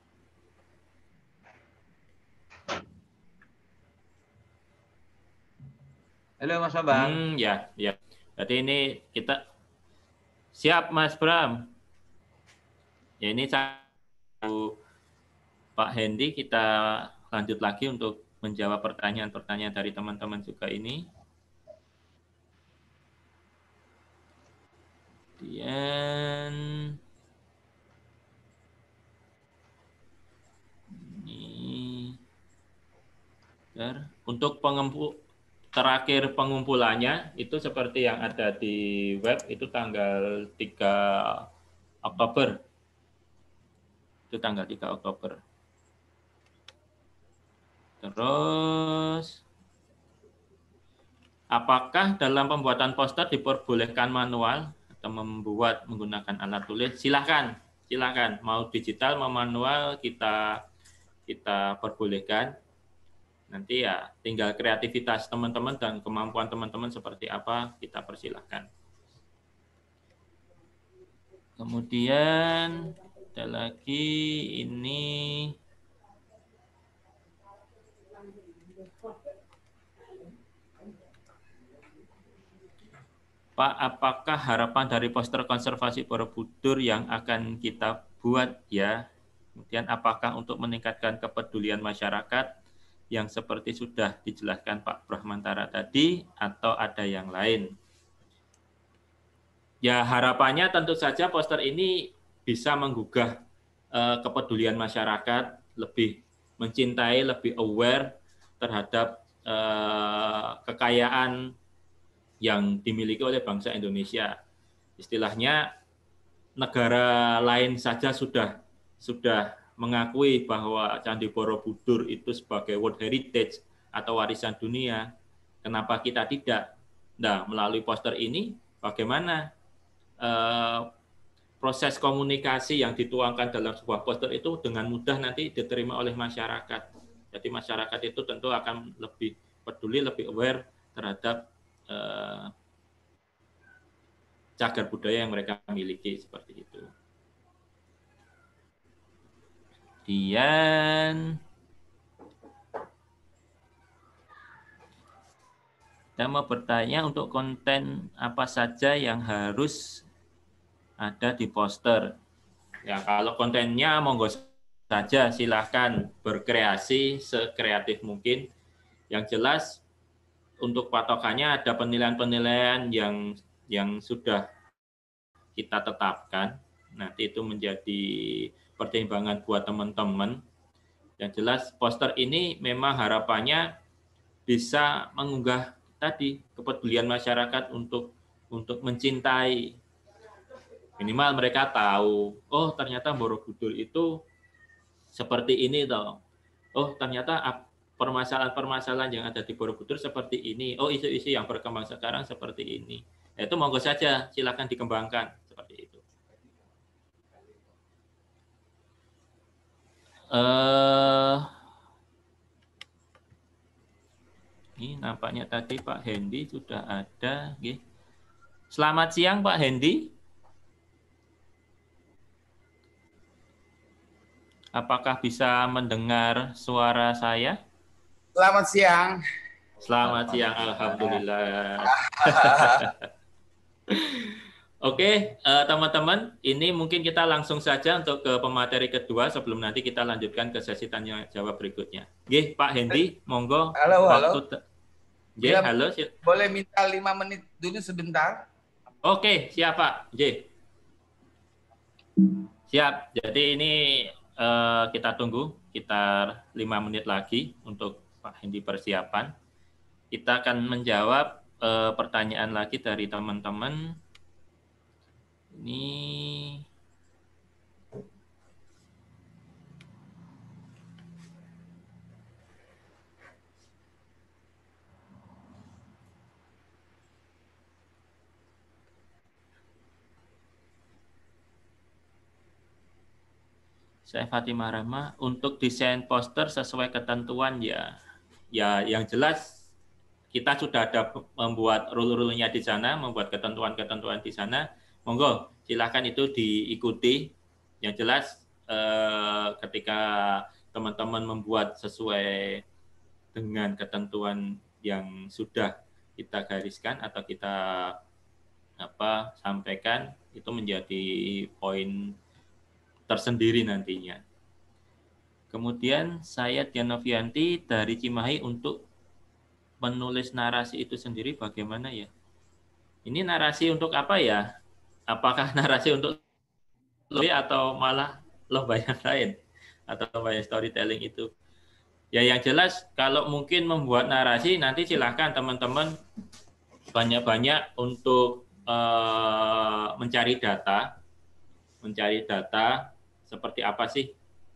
Halo Mas Bambang. Ya. Berarti ini kita siap Mas Bram. Ya ini Pak Hendy, kita lanjut lagi untuk menjawab pertanyaan-pertanyaan dari teman-teman juga ini. Kemudian ini untuk terakhir pengumpulannya itu seperti yang ada di web, itu tanggal 3 Oktober. Itu tanggal 3 Oktober. Terus, apakah dalam pembuatan poster diperbolehkan manual atau membuat menggunakan alat tulis? Silahkan. Mau digital, mau manual, kita perbolehkan. Nanti ya tinggal kreativitas teman-teman dan kemampuan teman-teman seperti apa, kita persilahkan. Kemudian ada lagi ini, Pak, apakah harapan dari poster konservasi Borobudur yang akan kita buat ya? Kemudian apakah untuk meningkatkan kepedulian masyarakat yang seperti sudah dijelaskan Pak Brahmantara tadi, atau ada yang lain? Ya harapannya tentu saja poster ini bisa menggugah kepedulian masyarakat, lebih mencintai, lebih aware terhadap kekayaan yang dimiliki oleh bangsa Indonesia. Istilahnya negara lain saja sudah mengakui bahwa Candi Borobudur itu sebagai World Heritage atau warisan dunia. Kenapa kita tidak? Nah, melalui poster ini bagaimana proses komunikasi yang dituangkan dalam sebuah poster itu dengan mudah nanti diterima oleh masyarakat. Jadi masyarakat itu tentu akan lebih peduli, lebih aware terhadap cagar budaya yang mereka miliki, seperti itu. Kemudian saya mau bertanya, untuk konten apa saja yang harus ada di poster? Ya kalau kontennya monggo saja, silahkan berkreasi sekreatif mungkin. Yang jelas untuk patokannya ada penilaian-penilaian yang sudah kita tetapkan. Nanti itu menjadi pertimbangan buat teman-teman. Yang jelas poster ini memang harapannya bisa mengunggah tadi kepedulian masyarakat untuk mencintai. Minimal mereka tahu, oh ternyata Borobudur itu seperti ini toh. Oh ternyata permasalahan-permasalahan yang ada di Borobudur seperti ini. Oh isu-isu yang berkembang sekarang seperti ini. Ya, itu monggo saja, silakan dikembangkan seperti itu. Ini nampaknya tadi Pak Hendy sudah ada. Selamat siang Pak Hendy. Apakah bisa mendengar suara saya? Selamat siang. Selamat siang, alhamdulillah. Oke, teman-teman, ini mungkin kita langsung saja untuk ke pemateri kedua sebelum nanti kita lanjutkan ke sesi tanya jawab berikutnya. Nggih, Pak Hendy, monggo. Halo. Nggih, halo. Boleh minta 5 menit dulu sebentar? Oke, siap Pak. Nggih. Siap. Jadi ini kita tunggu sekitar 5 menit lagi untuk Pak Hendy persiapan. Kita akan menjawab pertanyaan lagi dari teman-teman. Ini saya Fatimah Rahma, untuk desain poster sesuai ketentuan ya yang jelas kita sudah ada membuat rule-rule-nya di sana, membuat ketentuan-ketentuan di sana. Monggo, silakan itu diikuti. Yang jelas ketika teman-teman membuat sesuai dengan ketentuan yang sudah kita gariskan atau kita sampaikan, itu menjadi poin tersendiri nantinya. Kemudian saya Dianovianti dari Cimahi untuk menulis narasi itu sendiri bagaimana ya? Ini narasi untuk apa ya? Apakah narasi untuk lebih atau malah lomba yang lain? Atau lomba yang storytelling itu? Ya yang jelas kalau mungkin membuat narasi nanti silahkan teman-teman banyak-banyak untuk mencari data seperti apa sih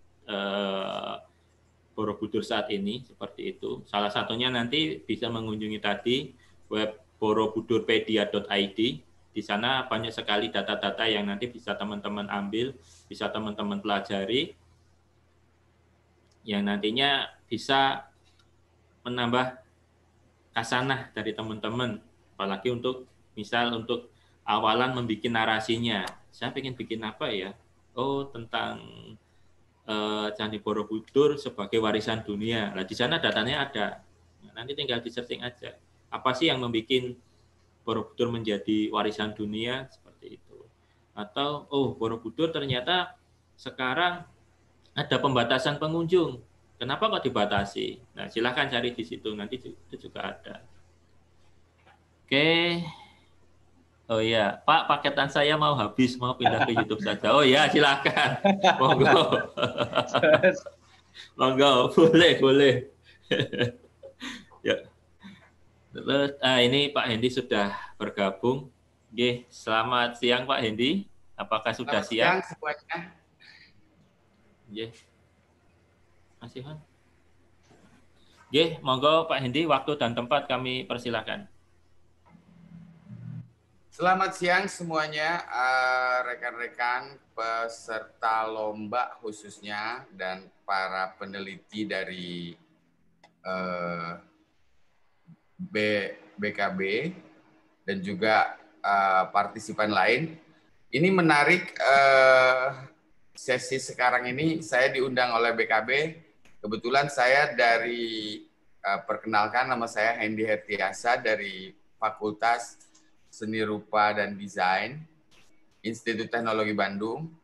Borobudur saat ini, seperti itu. Salah satunya nanti bisa mengunjungi tadi web borobudurpedia.id. Di sana banyak sekali data-data yang nanti bisa teman-teman ambil, bisa teman-teman pelajari, yang nantinya bisa menambah kasanah dari teman-teman. Apalagi untuk misal untuk awalan membuat narasinya. Saya ingin bikin apa ya? Oh, tentang Candi Borobudur sebagai warisan dunia. Nah, di sana datanya ada. Nah, nanti tinggal di-searching aja. Apa sih yang membuat Borobudur menjadi warisan dunia seperti itu? Atau Borobudur ternyata sekarang ada pembatasan pengunjung. Kenapa kok dibatasi? Nah, silahkan cari di situ. Nanti itu juga ada. Oke. Oh iya, Pak, paketan saya mau habis, mau pindah ke YouTube saja. Oh ya, silakan. Monggo. Monggo, boleh. Ya. Terus ini Pak Hendy sudah bergabung. Oke, selamat siang Pak Hendy. Apakah sudah siap? Selamat siang semuanya. Oke. Masih on. Oke, monggo Pak Hendy, waktu dan tempat kami persilakan. Selamat siang semuanya, rekan-rekan peserta lomba khususnya dan para peneliti dari BKB dan juga partisipan lain. Ini menarik, sesi sekarang ini saya diundang oleh BKB. Kebetulan saya perkenalkan, nama saya Hendy Hertiasa dari Fakultas Seni Rupa dan Desain, Institut Teknologi Bandung.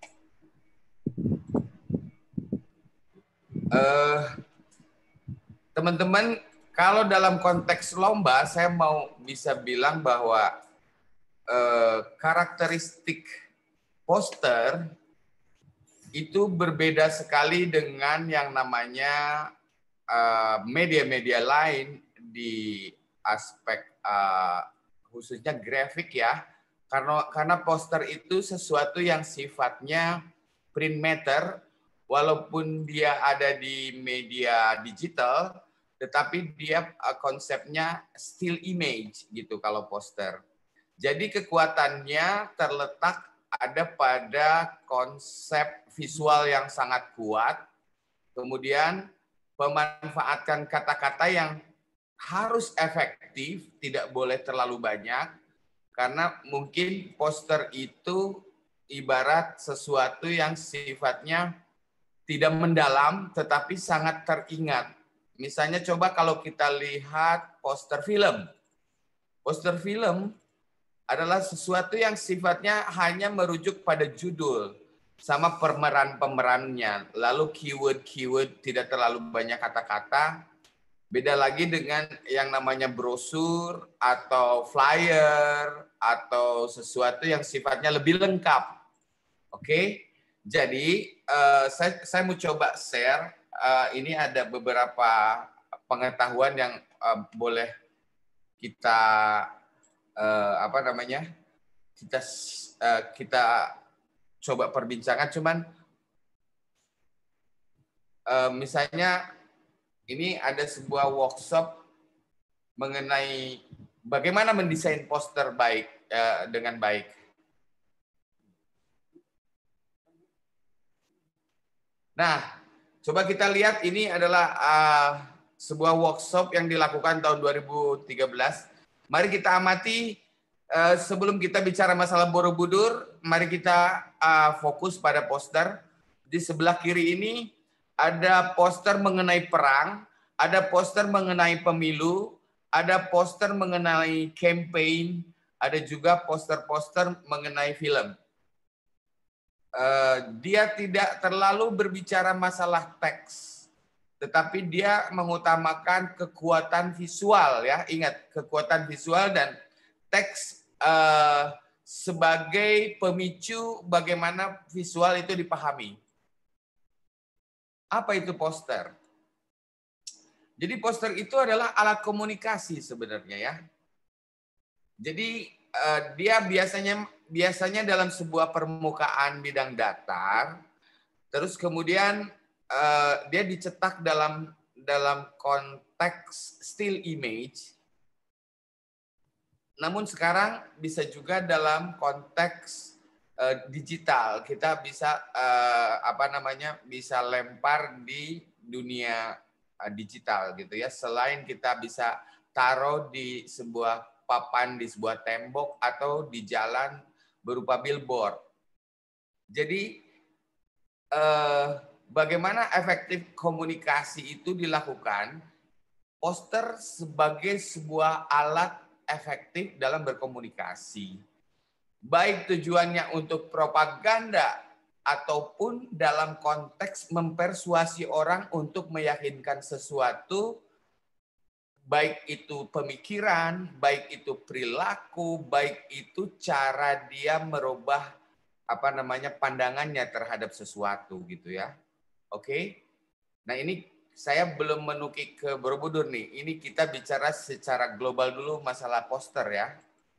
Teman-teman, kalau dalam konteks lomba, saya mau bisa bilang bahwa karakteristik poster itu berbeda sekali dengan yang namanya media-media lain di aspek khususnya grafik ya. Karena poster itu sesuatu yang sifatnya print matter, walaupun dia ada di media digital, tetapi dia konsepnya still image gitu kalau poster. Jadi kekuatannya terletak ada pada konsep visual yang sangat kuat, kemudian memanfaatkan kata-kata yang harus efektif, tidak boleh terlalu banyak, karena mungkin poster itu ibarat sesuatu yang sifatnya tidak mendalam, tetapi sangat teringat. Misalnya coba kalau kita lihat poster film. Poster film adalah sesuatu yang sifatnya hanya merujuk pada judul sama pemeran-pemerannya. Lalu keyword-keyword tidak terlalu banyak kata-kata. Beda lagi dengan yang namanya brosur atau flyer atau sesuatu yang sifatnya lebih lengkap. Oke, jadi saya mau coba share. Ini ada beberapa pengetahuan yang boleh kita kita coba perbincangan. Cuman misalnya ini ada sebuah workshop mengenai bagaimana mendesain poster baik dengan baik. Nah, coba kita lihat ini adalah sebuah workshop yang dilakukan tahun 2013. Mari kita amati sebelum kita bicara masalah Borobudur, mari kita fokus pada poster. Di sebelah kiri ini ada poster mengenai perang, ada poster mengenai pemilu, ada poster mengenai campaign, ada juga poster-poster mengenai film. Dia tidak terlalu berbicara masalah teks, tetapi dia mengutamakan kekuatan visual ya. Ingat, kekuatan visual dan teks sebagai pemicu bagaimana visual itu dipahami. Apa itu poster? Jadi poster itu adalah alat komunikasi sebenarnya ya. Jadi dia biasanya dalam sebuah permukaan bidang datar, terus kemudian dia dicetak dalam konteks still image. Namun sekarang bisa juga dalam konteks digital. Kita bisa bisa lempar di dunia digital gitu ya. Selain kita bisa taruh di sebuah papan, di sebuah tembok atau di jalan berupa billboard. Jadi bagaimana efektif komunikasi itu dilakukan? Poster sebagai sebuah alat efektif dalam berkomunikasi. Baik tujuannya untuk propaganda ataupun dalam konteks mempersuasi orang untuk meyakinkan sesuatu, baik itu pemikiran, baik itu perilaku, baik itu cara dia merubah pandangannya terhadap sesuatu gitu ya. Oke. Nah, ini saya belum menukik ke Borobudur nih. Ini kita bicara secara global dulu masalah poster ya.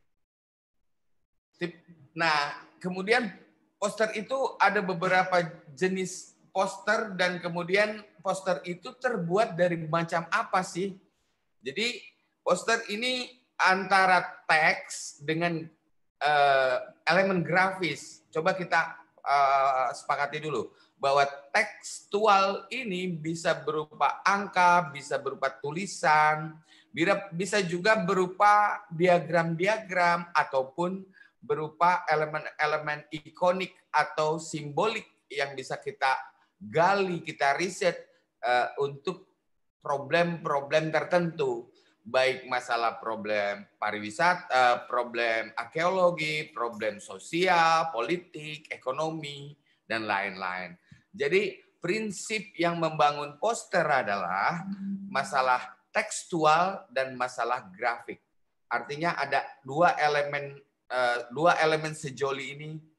Nah, kemudian poster itu ada beberapa jenis poster dan kemudian poster itu terbuat dari macam apa sih? Jadi poster ini antara teks dengan elemen grafis. Coba kita sepakati dulu bahwa tekstual ini bisa berupa angka, bisa berupa tulisan, bisa juga berupa diagram-diagram ataupun berupa elemen-elemen ikonik atau simbolik yang bisa kita gali, kita riset untuk problem-problem tertentu, baik masalah problem pariwisata, problem arkeologi, problem sosial, politik, ekonomi, dan lain-lain. Jadi prinsip yang membangun poster adalah masalah tekstual dan masalah grafik. Artinya ada dua elemen sejoli ini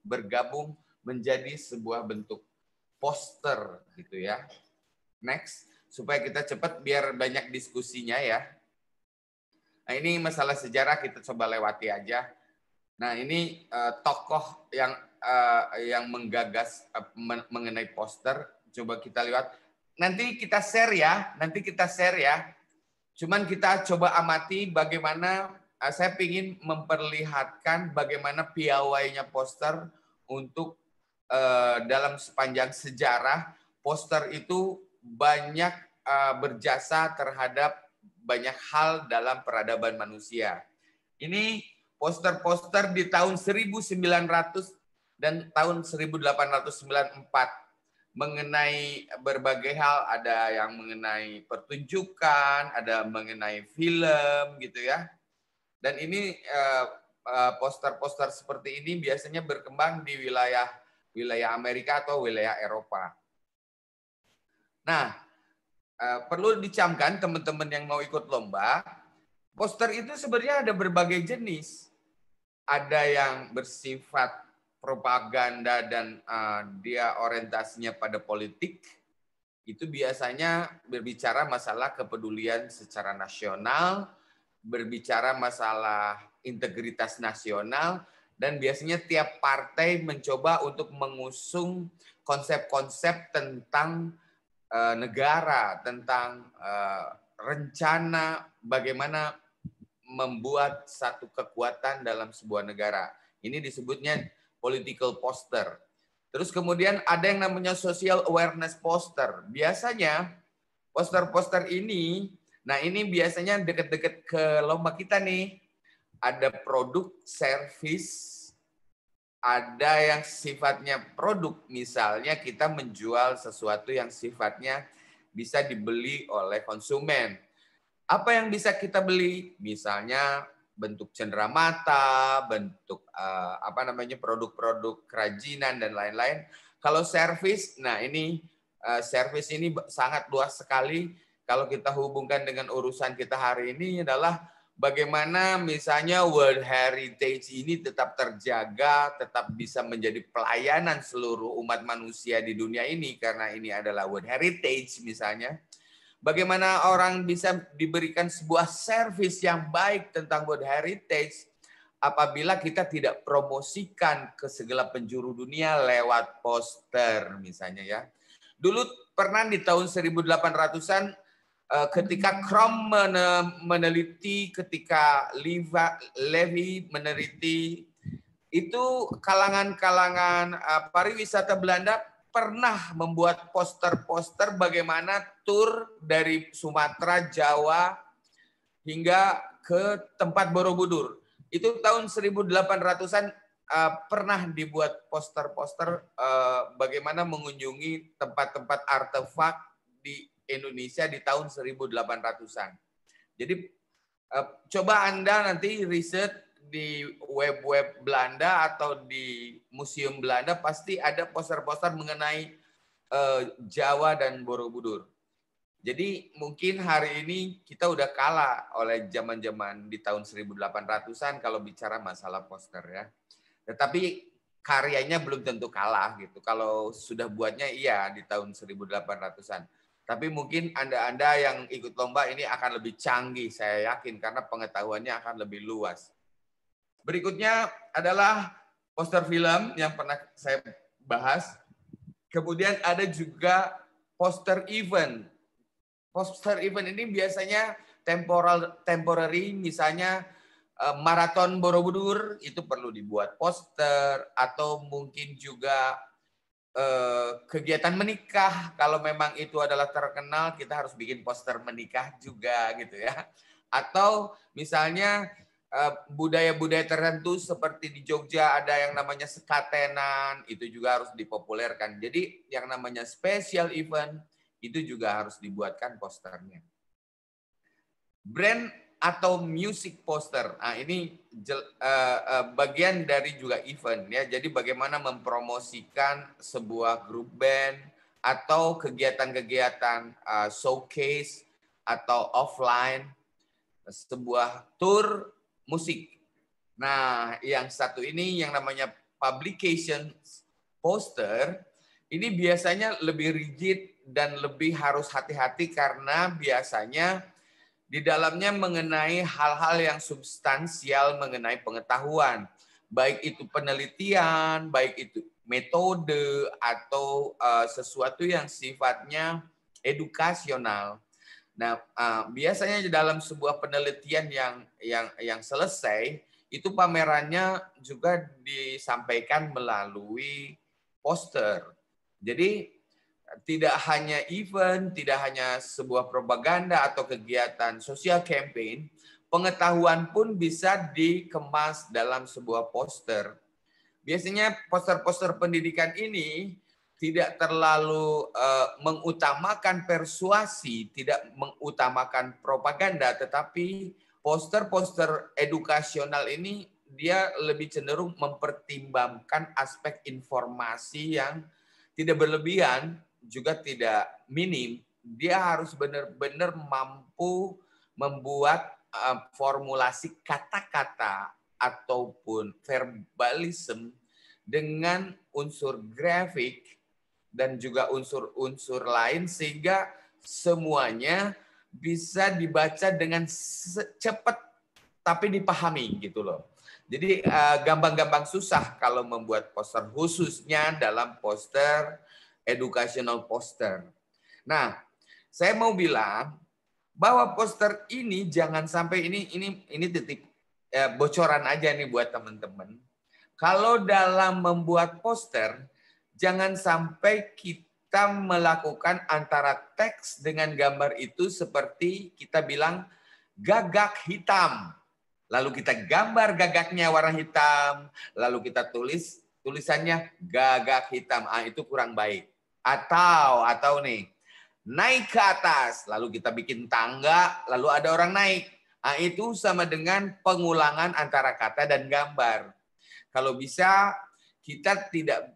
bergabung menjadi sebuah bentuk poster gitu ya. Next, supaya kita cepat biar banyak diskusinya ya. Nah, ini masalah sejarah kita coba lewati aja. Nah, ini tokoh yang menggagas mengenai poster, coba kita lihat. Nanti kita share ya. Cuman kita coba amati bagaimana saya ingin memperlihatkan bagaimana piawainya poster untuk dalam sepanjang sejarah poster itu banyak berjasa terhadap banyak hal dalam peradaban manusia. Ini poster-poster di tahun 1900 dan tahun 1894 mengenai berbagai hal, ada yang mengenai pertunjukan, ada mengenai film gitu ya. Dan ini poster-poster seperti ini biasanya berkembang di wilayah Amerika atau wilayah Eropa. Nah, perlu dicamkan teman-teman yang mau ikut lomba, poster itu sebenarnya ada berbagai jenis. Ada yang bersifat propaganda dan dia orientasinya pada politik. Itu biasanya berbicara masalah kepedulian secara nasional, berbicara masalah integritas nasional, dan biasanya tiap partai mencoba untuk mengusung konsep-konsep tentang negara, tentang rencana bagaimana membuat satu kekuatan dalam sebuah negara. Ini disebutnya political poster. Terus kemudian ada yang namanya social awareness poster. Biasanya poster-poster ini, nah ini biasanya deket-deket ke lomba kita nih. Ada produk, service, ada yang sifatnya produk, misalnya kita menjual sesuatu yang sifatnya bisa dibeli oleh konsumen. Apa yang bisa kita beli? Misalnya bentuk cenderamata, bentuk produk-produk kerajinan dan lain-lain. Kalau service, nah ini service ini sangat luas sekali. Kalau kita hubungkan dengan urusan kita hari ini adalah bagaimana misalnya World Heritage ini tetap terjaga, tetap bisa menjadi pelayanan seluruh umat manusia di dunia ini karena ini adalah World Heritage misalnya. Bagaimana orang bisa diberikan sebuah servis yang baik tentang World Heritage apabila kita tidak promosikan ke segala penjuru dunia lewat poster misalnya ya. Dulu pernah di tahun 1800-an ketika Cromb meneliti, ketika Levi meneliti, itu kalangan-kalangan pariwisata Belanda pernah membuat poster-poster bagaimana tur dari Sumatera, Jawa, hingga ke tempat Borobudur. Itu tahun 1800-an pernah dibuat poster-poster bagaimana mengunjungi tempat-tempat artefak di Indonesia di tahun 1800-an. Jadi coba Anda nanti riset di web-web Belanda atau di museum Belanda pasti ada poster-poster mengenai Jawa dan Borobudur. Jadi mungkin hari ini kita udah kalah oleh zaman-zaman di tahun 1800-an kalau bicara masalah poster ya. Tetapi karyanya belum tentu kalah gitu. Kalau sudah buatnya iya di tahun 1800-an. Tapi mungkin Anda yang ikut lomba ini akan lebih canggih, saya yakin, karena pengetahuannya akan lebih luas. Berikutnya adalah poster film yang pernah saya bahas. Kemudian ada juga poster event. Poster event ini biasanya temporary, misalnya maraton Borobudur itu perlu dibuat poster, atau mungkin juga kegiatan menikah, kalau memang itu adalah terkenal kita harus bikin poster menikah juga gitu ya. Atau misalnya budaya-budaya tertentu seperti di Jogja ada yang namanya sekatenan, itu juga harus dipopulerkan. Jadi yang namanya special event itu juga harus dibuatkan posternya. Brand atau music poster, nah ini bagian dari juga event ya. Jadi bagaimana mempromosikan sebuah grup band atau kegiatan-kegiatan showcase atau offline, sebuah tour musik. Nah, yang satu ini yang namanya publication poster ini biasanya lebih rigid dan lebih harus hati-hati karena biasanya di dalamnya mengenai hal-hal yang substansial mengenai pengetahuan, baik itu penelitian, baik itu metode atau sesuatu yang sifatnya edukasional. Nah, biasanya dalam sebuah penelitian yang selesai, itu pamerannya juga disampaikan melalui poster. Jadi tidak hanya event, tidak hanya sebuah propaganda atau kegiatan social campaign, pengetahuan pun bisa dikemas dalam sebuah poster. Biasanya poster-poster pendidikan ini tidak terlalu mengutamakan persuasi, tidak mengutamakan propaganda, tetapi poster-poster edukasional ini dia lebih cenderung mempertimbangkan aspek informasi yang tidak berlebihan, juga tidak minim. Dia harus benar-benar mampu membuat formulasi kata-kata ataupun verbalism dengan unsur grafik dan juga unsur-unsur lain sehingga semuanya bisa dibaca dengan cepat tapi dipahami gitu loh. Jadi gampang-gampang susah kalau membuat poster, khususnya dalam poster educational poster. Nah, saya mau bilang bahwa poster ini jangan sampai ini titip bocoran aja nih buat teman-teman. Kalau dalam membuat poster, jangan sampai kita melakukan antara teks dengan gambar itu seperti kita bilang gagak hitam. Lalu kita gambar gagaknya warna hitam, lalu kita tulisannya gagak hitam. Itu kurang baik. Atau nih, naik ke atas, lalu kita bikin tangga, lalu ada orang naik. Itu sama dengan pengulangan antara kata dan gambar. Kalau bisa kita tidak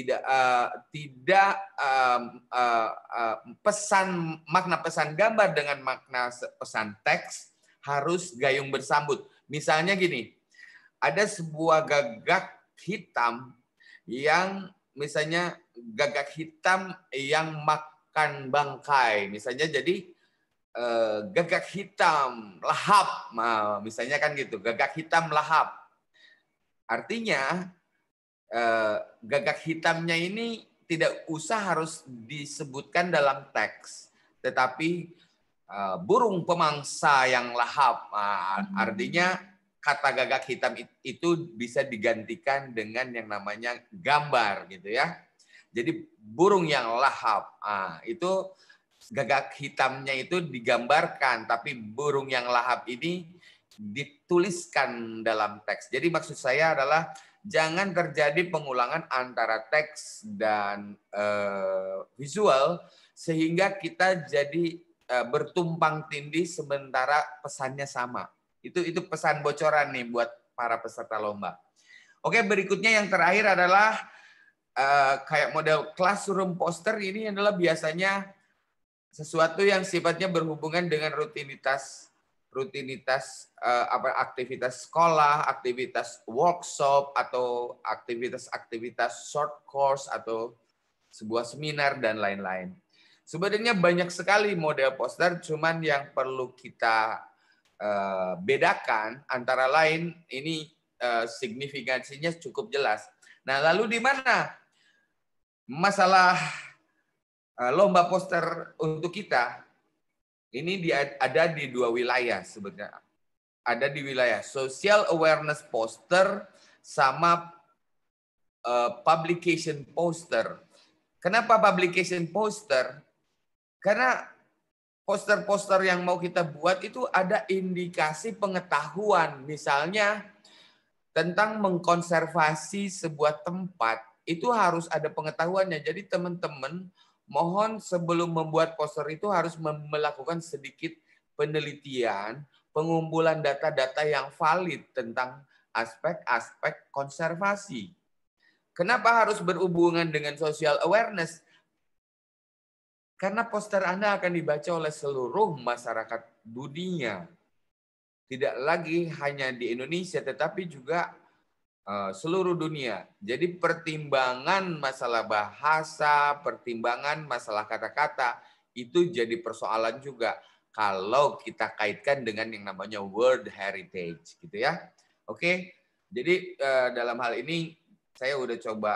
makna pesan gambar dengan makna pesan teks harus gayung bersambut. Misalnya gini, ada sebuah gagak hitam yang misalnya gagak hitam yang makan bangkai, misalnya jadi gagak hitam lahap, misalnya kan gitu, gagak hitam lahap. Artinya gagak hitamnya ini tidak usah harus disebutkan dalam teks, tetapi burung pemangsa yang lahap, artinya kata gagak hitam itu bisa digantikan dengan yang namanya gambar gitu ya. Jadi burung yang lahap, itu gagak hitamnya itu digambarkan, tapi burung yang lahap ini dituliskan dalam teks. Jadi maksud saya adalah jangan terjadi pengulangan antara teks dan visual sehingga kita jadi bertumpang tindih sementara pesannya sama. Itu pesan bocoran nih buat para peserta lomba. Oke, berikutnya yang terakhir adalah kayak model classroom poster. Ini adalah biasanya sesuatu yang sifatnya berhubungan dengan rutinitas aktivitas sekolah, aktivitas workshop atau aktivitas short course atau sebuah seminar dan lain-lain. Sebenarnya banyak sekali model poster, cuman yang perlu kita bedakan antara lain ini signifikansinya cukup jelas. Nah, lalu di mana masalah lomba poster untuk kita? Ini ada di dua wilayah sebenarnya. Ada di wilayah social awareness poster sama publication poster. Kenapa publication poster? Karena poster-poster yang mau kita buat itu ada indikasi pengetahuan. Misalnya tentang mengkonservasi sebuah tempat, itu harus ada pengetahuannya. Jadi teman-teman mohon sebelum membuat poster itu harus melakukan sedikit penelitian, pengumpulan data-data yang valid tentang aspek-aspek konservasi. Kenapa harus berhubungan dengan social awareness? Karena poster Anda akan dibaca oleh seluruh masyarakat dunia. Tidak lagi hanya di Indonesia, tetapi juga seluruh dunia. Jadi pertimbangan masalah bahasa, pertimbangan masalah kata-kata itu jadi persoalan juga kalau kita kaitkan dengan yang namanya World Heritage, gitu ya. Oke, jadi dalam hal ini saya udah coba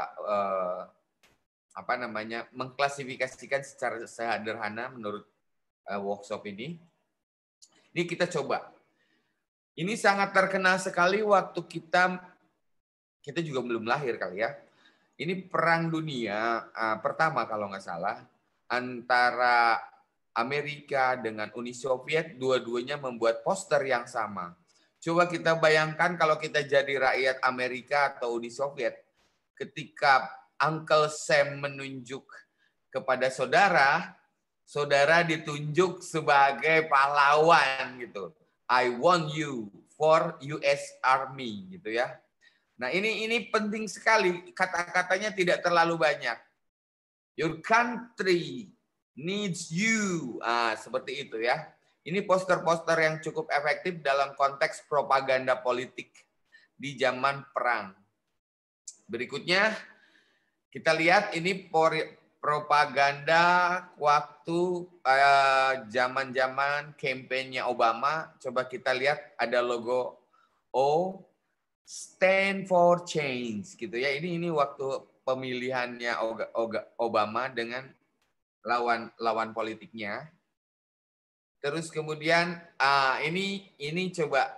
mengklasifikasikan secara sederhana menurut workshop ini. Ini kita coba. Ini sangat terkenal sekali waktu kita juga belum lahir kali ya. Ini perang dunia pertama kalau nggak salah antara Amerika dengan Uni Soviet, dua-duanya membuat poster yang sama. Coba kita bayangkan kalau kita jadi rakyat Amerika atau Uni Soviet, ketika Uncle Sam menunjuk kepada saudara, saudara ditunjuk sebagai pahlawan gitu. I want you for US Army gitu ya. Nah, ini penting sekali, kata-katanya tidak terlalu banyak. Your country needs you. Seperti itu ya. Ini poster-poster yang cukup efektif dalam konteks propaganda politik di zaman perang. Berikutnya kita lihat ini propaganda waktu zaman-zaman kampanye Obama. Coba kita lihat ada logo O, Stand for Change gitu ya. Ini waktu pemilihannya Obama dengan lawan politiknya. Terus kemudian ini coba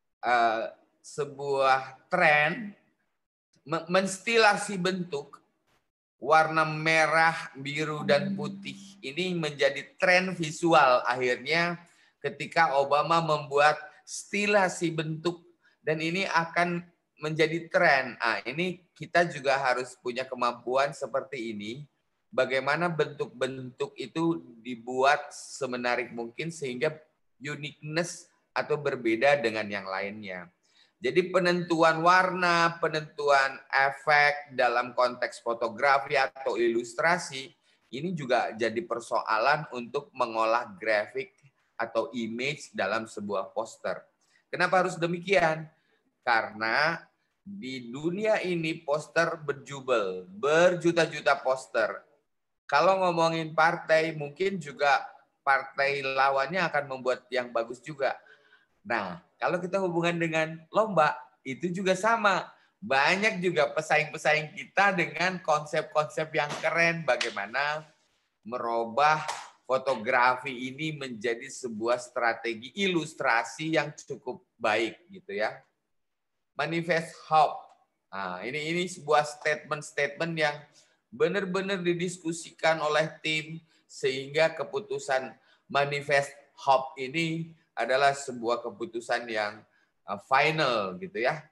sebuah tren menstilasi bentuk warna merah, biru dan putih. Ini menjadi tren visual akhirnya ketika Obama membuat stilasi bentuk. Dan ini akan menjadi tren. Ini kita juga harus punya kemampuan seperti ini. Bagaimana bentuk-bentuk itu dibuat semenarik mungkin sehingga uniqueness atau berbeda dengan yang lainnya. Jadi penentuan warna, penentuan efek dalam konteks fotografi atau ilustrasi, ini juga jadi persoalan untuk mengolah grafik atau image dalam sebuah poster. Kenapa harus demikian? Karena di dunia ini poster berjubel, berjuta-juta poster. Kalau ngomongin partai, mungkin juga partai lawannya akan membuat yang bagus juga. Nah, kalau kita hubungan dengan lomba, itu juga sama. Banyak juga pesaing-pesaing kita dengan konsep-konsep yang keren, bagaimana merubah fotografi ini menjadi sebuah strategi ilustrasi yang cukup baik gitu ya. Manifest Hope. Ini sebuah statement yang benar-benar didiskusikan oleh tim sehingga keputusan Manifest Hope ini adalah sebuah keputusan yang final gitu ya.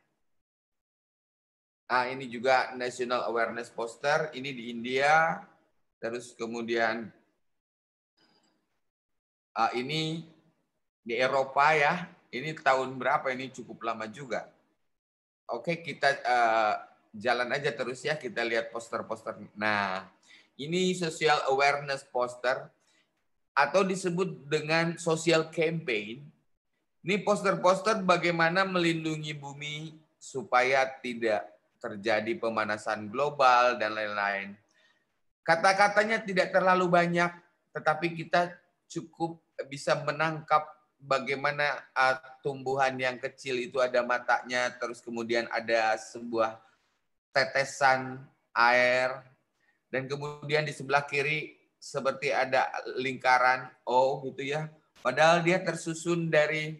Ini juga National Awareness Poster, ini di India. Terus kemudian ini di Eropa ya. Ini tahun berapa? Ini cukup lama juga. Oke, kita jalan aja terus ya, kita lihat poster-poster. Nah, ini social awareness poster atau disebut dengan social campaign. Ini poster-poster bagaimana melindungi bumi supaya tidak terjadi pemanasan global dan lain-lain. Kata-katanya tidak terlalu banyak, tetapi kita cukup bisa menangkap bagaimana tumbuhan yang kecil itu ada matanya, terus kemudian ada sebuah tetesan air, dan kemudian di sebelah kiri seperti ada lingkaran O gitu ya. Padahal dia tersusun dari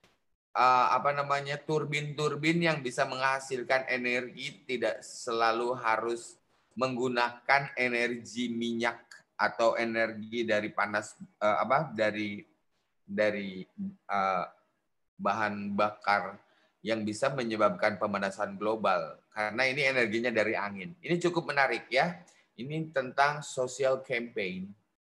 turbin-turbin yang bisa menghasilkan energi, tidak selalu harus menggunakan energi minyak atau energi dari panas dari bahan bakar yang bisa menyebabkan pemanasan global, karena ini energinya dari angin. Ini cukup menarik ya. Ini tentang social campaign.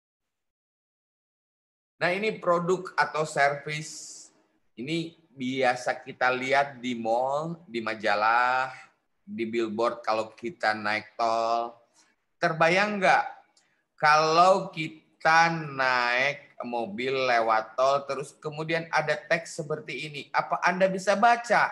Nah, ini produk atau service. Ini biasa kita lihat di mall, di majalah, di billboard kalau kita naik tol. Terbayang nggak kalau kita naik mobil lewat tol, terus kemudian ada teks seperti ini. Apa Anda bisa baca?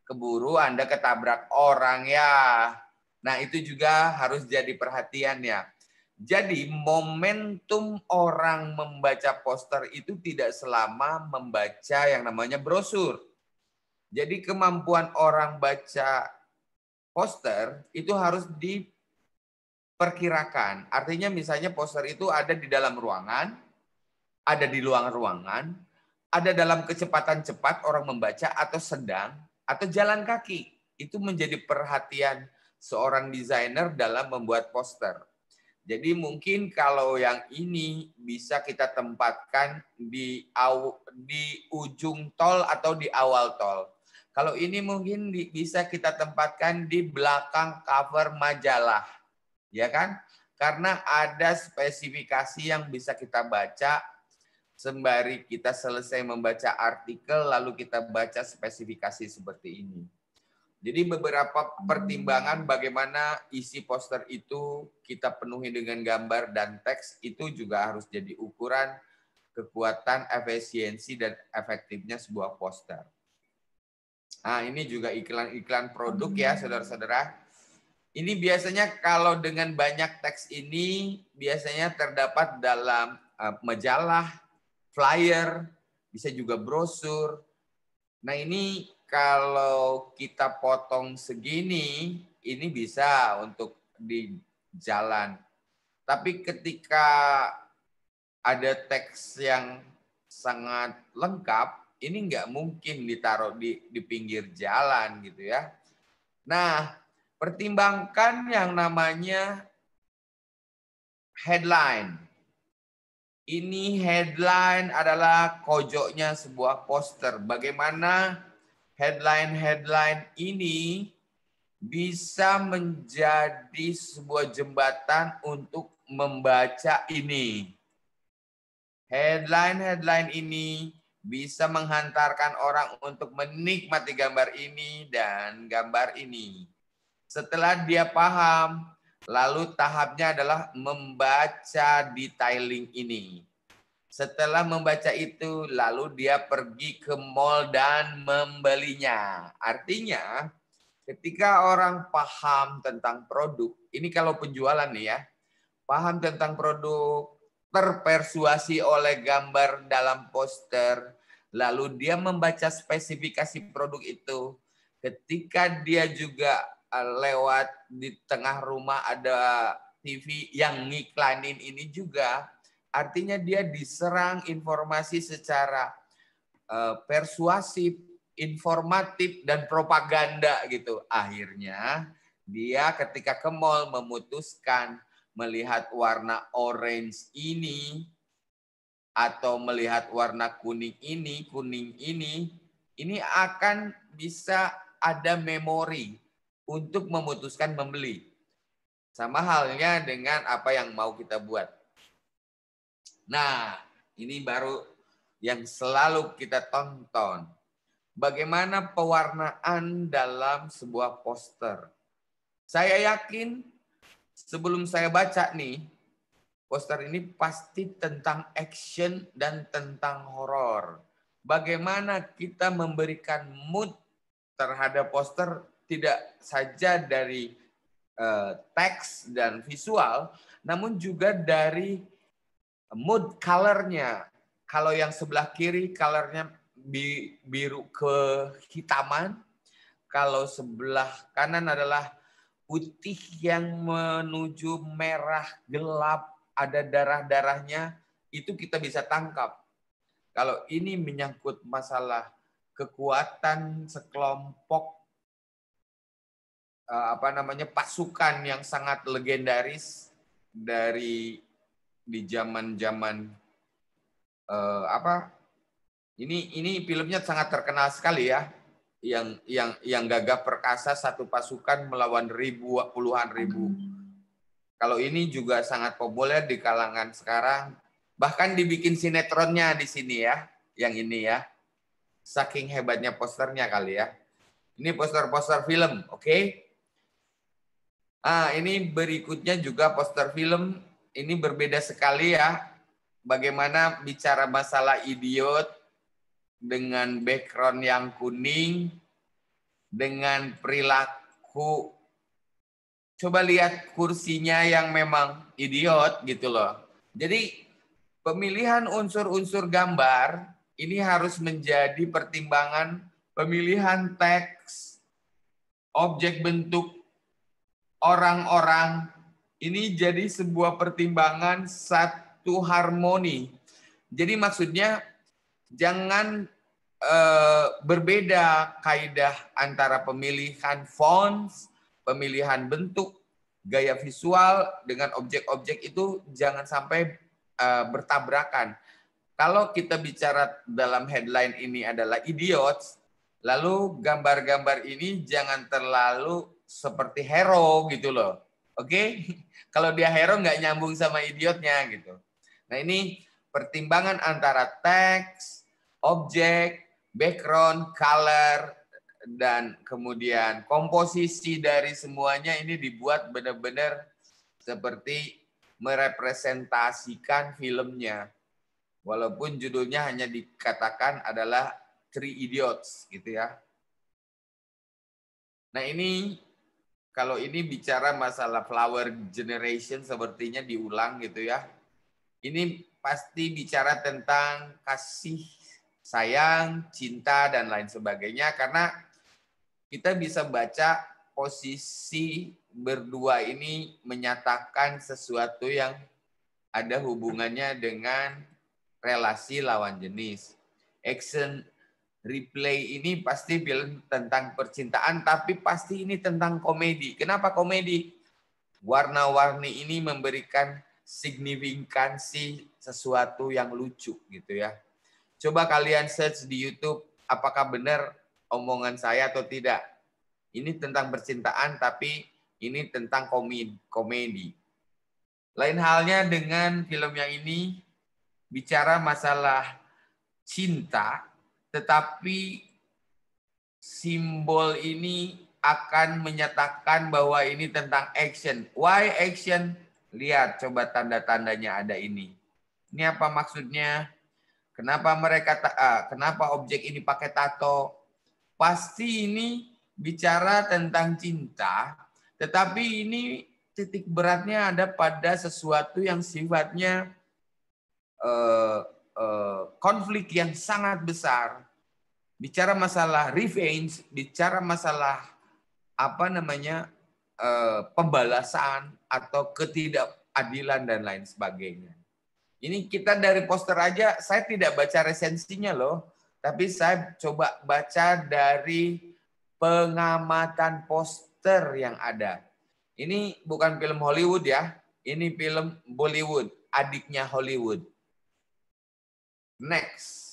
keburu Anda ketabrak orang ya. Nah, itu juga harus jadi perhatian ya. Jadi momentum orang membaca poster itu tidak selama membaca yang namanya brosur. Jadi kemampuan orang baca poster itu harus diperkirakan. Artinya misalnya poster itu ada di dalam ruangan, ada di luar ruangan, ada dalam kecepatan cepat orang membaca atau sedang, atau jalan kaki. Itu menjadi perhatian seorang desainer dalam membuat poster. Jadi mungkin kalau yang ini bisa kita tempatkan di ujung tol atau di awal tol. Kalau ini mungkin bisa kita tempatkan di belakang cover majalah. Ya kan? Karena ada spesifikasi yang bisa kita baca sembari kita selesai membaca artikel, lalu kita baca spesifikasi seperti ini. Jadi beberapa pertimbangan bagaimana isi poster itu kita penuhi dengan gambar dan teks itu juga harus jadi ukuran kekuatan, efisiensi, dan efektifnya sebuah poster. Nah, ini juga iklan-iklan produk ya, saudara-saudara. Ini biasanya kalau dengan banyak teks ini biasanya terdapat dalam majalah, flyer, bisa juga brosur. Nah, ini kalau kita potong segini, ini bisa untuk di jalan. Tapi ketika ada teks yang sangat lengkap, ini nggak mungkin ditaruh di pinggir jalan gitu ya. Nah, pertimbangkan yang namanya headline. Ini headline adalah kojoknya sebuah poster. Bagaimana headline ini bisa menjadi sebuah jembatan untuk membaca ini. Headline ini bisa menghantarkan orang untuk menikmati gambar ini dan gambar ini. Setelah dia paham, lalu tahapnya adalah membaca detailing ini. Setelah membaca itu, lalu dia pergi ke mall dan membelinya. Artinya, ketika orang paham tentang produk, ini kalau penjualan nih ya, paham tentang produk, terpersuasi oleh gambar dalam poster, lalu dia membaca spesifikasi produk itu. Ketika dia juga lewat di tengah rumah ada TV yang ngiklanin ini juga, artinya dia diserang informasi secara persuasif, informatif, dan propaganda gitu. Akhirnya dia ketika ke mall memutuskan melihat warna orange ini atau melihat warna kuning ini akan bisa ada memori untuk memutuskan membeli. Sama halnya dengan apa yang mau kita buat. Nah, ini baru yang selalu kita tonton. Bagaimana pewarnaan dalam sebuah poster. Saya yakin sebelum saya baca nih, poster ini pasti tentang action dan tentang horor. Bagaimana kita memberikan mood terhadap poster tidak saja dari teks dan visual, namun juga dari mood color-nya. Kalau yang sebelah kiri color-nya biru kehitaman, kalau sebelah kanan adalah putih yang menuju merah gelap, ada darah-darahnya, itu kita bisa tangkap. Kalau ini menyangkut masalah kekuatan sekelompok pasukan yang sangat legendaris dari di zaman-zaman ini filmnya sangat terkenal sekali ya, yang gagah perkasa satu pasukan melawan puluhan ribu. Kalau ini juga sangat populer di kalangan sekarang, bahkan dibikin sinetronnya di sini ya, yang ini ya, saking hebatnya posternya kali ya. Ini poster-poster film, oke? Ini berikutnya juga poster film, ini berbeda sekali ya. Bagaimana bicara masalah idiot dengan background yang kuning, dengan perilaku. Coba lihat kursinya yang memang idiot gitu loh. Jadi pemilihan unsur-unsur gambar ini harus menjadi pertimbangan pemilihan teks, objek bentuk, orang-orang. Ini jadi sebuah pertimbangan satu harmoni. Jadi maksudnya jangan berbeda kaidah antara pemilihan fonts, pemilihan bentuk, gaya visual dengan objek-objek itu jangan sampai bertabrakan. Kalau kita bicara dalam headline ini adalah idiots, lalu gambar-gambar ini jangan terlalu seperti hero gitu loh. Oke? Kalau dia hero nggak nyambung sama idiotnya gitu. Nah ini pertimbangan antara teks, objek, background, color, dan kemudian komposisi dari semuanya ini dibuat benar-benar seperti merepresentasikan filmnya. Walaupun judulnya hanya dikatakan adalah Three Idiots gitu ya. Nah ini kalau ini bicara masalah flower generation sepertinya diulang gitu ya. Ini pasti bicara tentang kasih sayang, cinta, dan lain sebagainya. Karena kita bisa baca posisi berdua ini menyatakan sesuatu yang ada hubungannya dengan relasi lawan jenis. Action replay ini pasti film tentang percintaan, tapi pasti ini tentang komedi. Kenapa komedi? Warna-warni ini memberikan signifikansi sesuatu yang lucu gitu ya. Coba kalian search di YouTube, apakah benar omongan saya atau tidak. Ini tentang percintaan, tapi ini tentang komedi. Lain halnya dengan film yang ini, bicara masalah cinta, tetapi simbol ini akan menyatakan bahwa ini tentang action. Why action? Lihat, coba tanda-tandanya ada ini. Ini apa maksudnya? Kenapa kenapa objek ini pakai tato? Pasti ini bicara tentang cinta, tetapi ini titik beratnya ada pada sesuatu yang sifatnya konflik yang sangat besar. Bicara masalah revenge, bicara masalah pembalasan atau ketidakadilan dan lain sebagainya. Ini kita dari poster aja, saya tidak baca resensinya loh, tapi saya coba baca dari pengamatan poster yang ada. Ini bukan film Hollywood ya, ini film Bollywood, adiknya Hollywood. Next.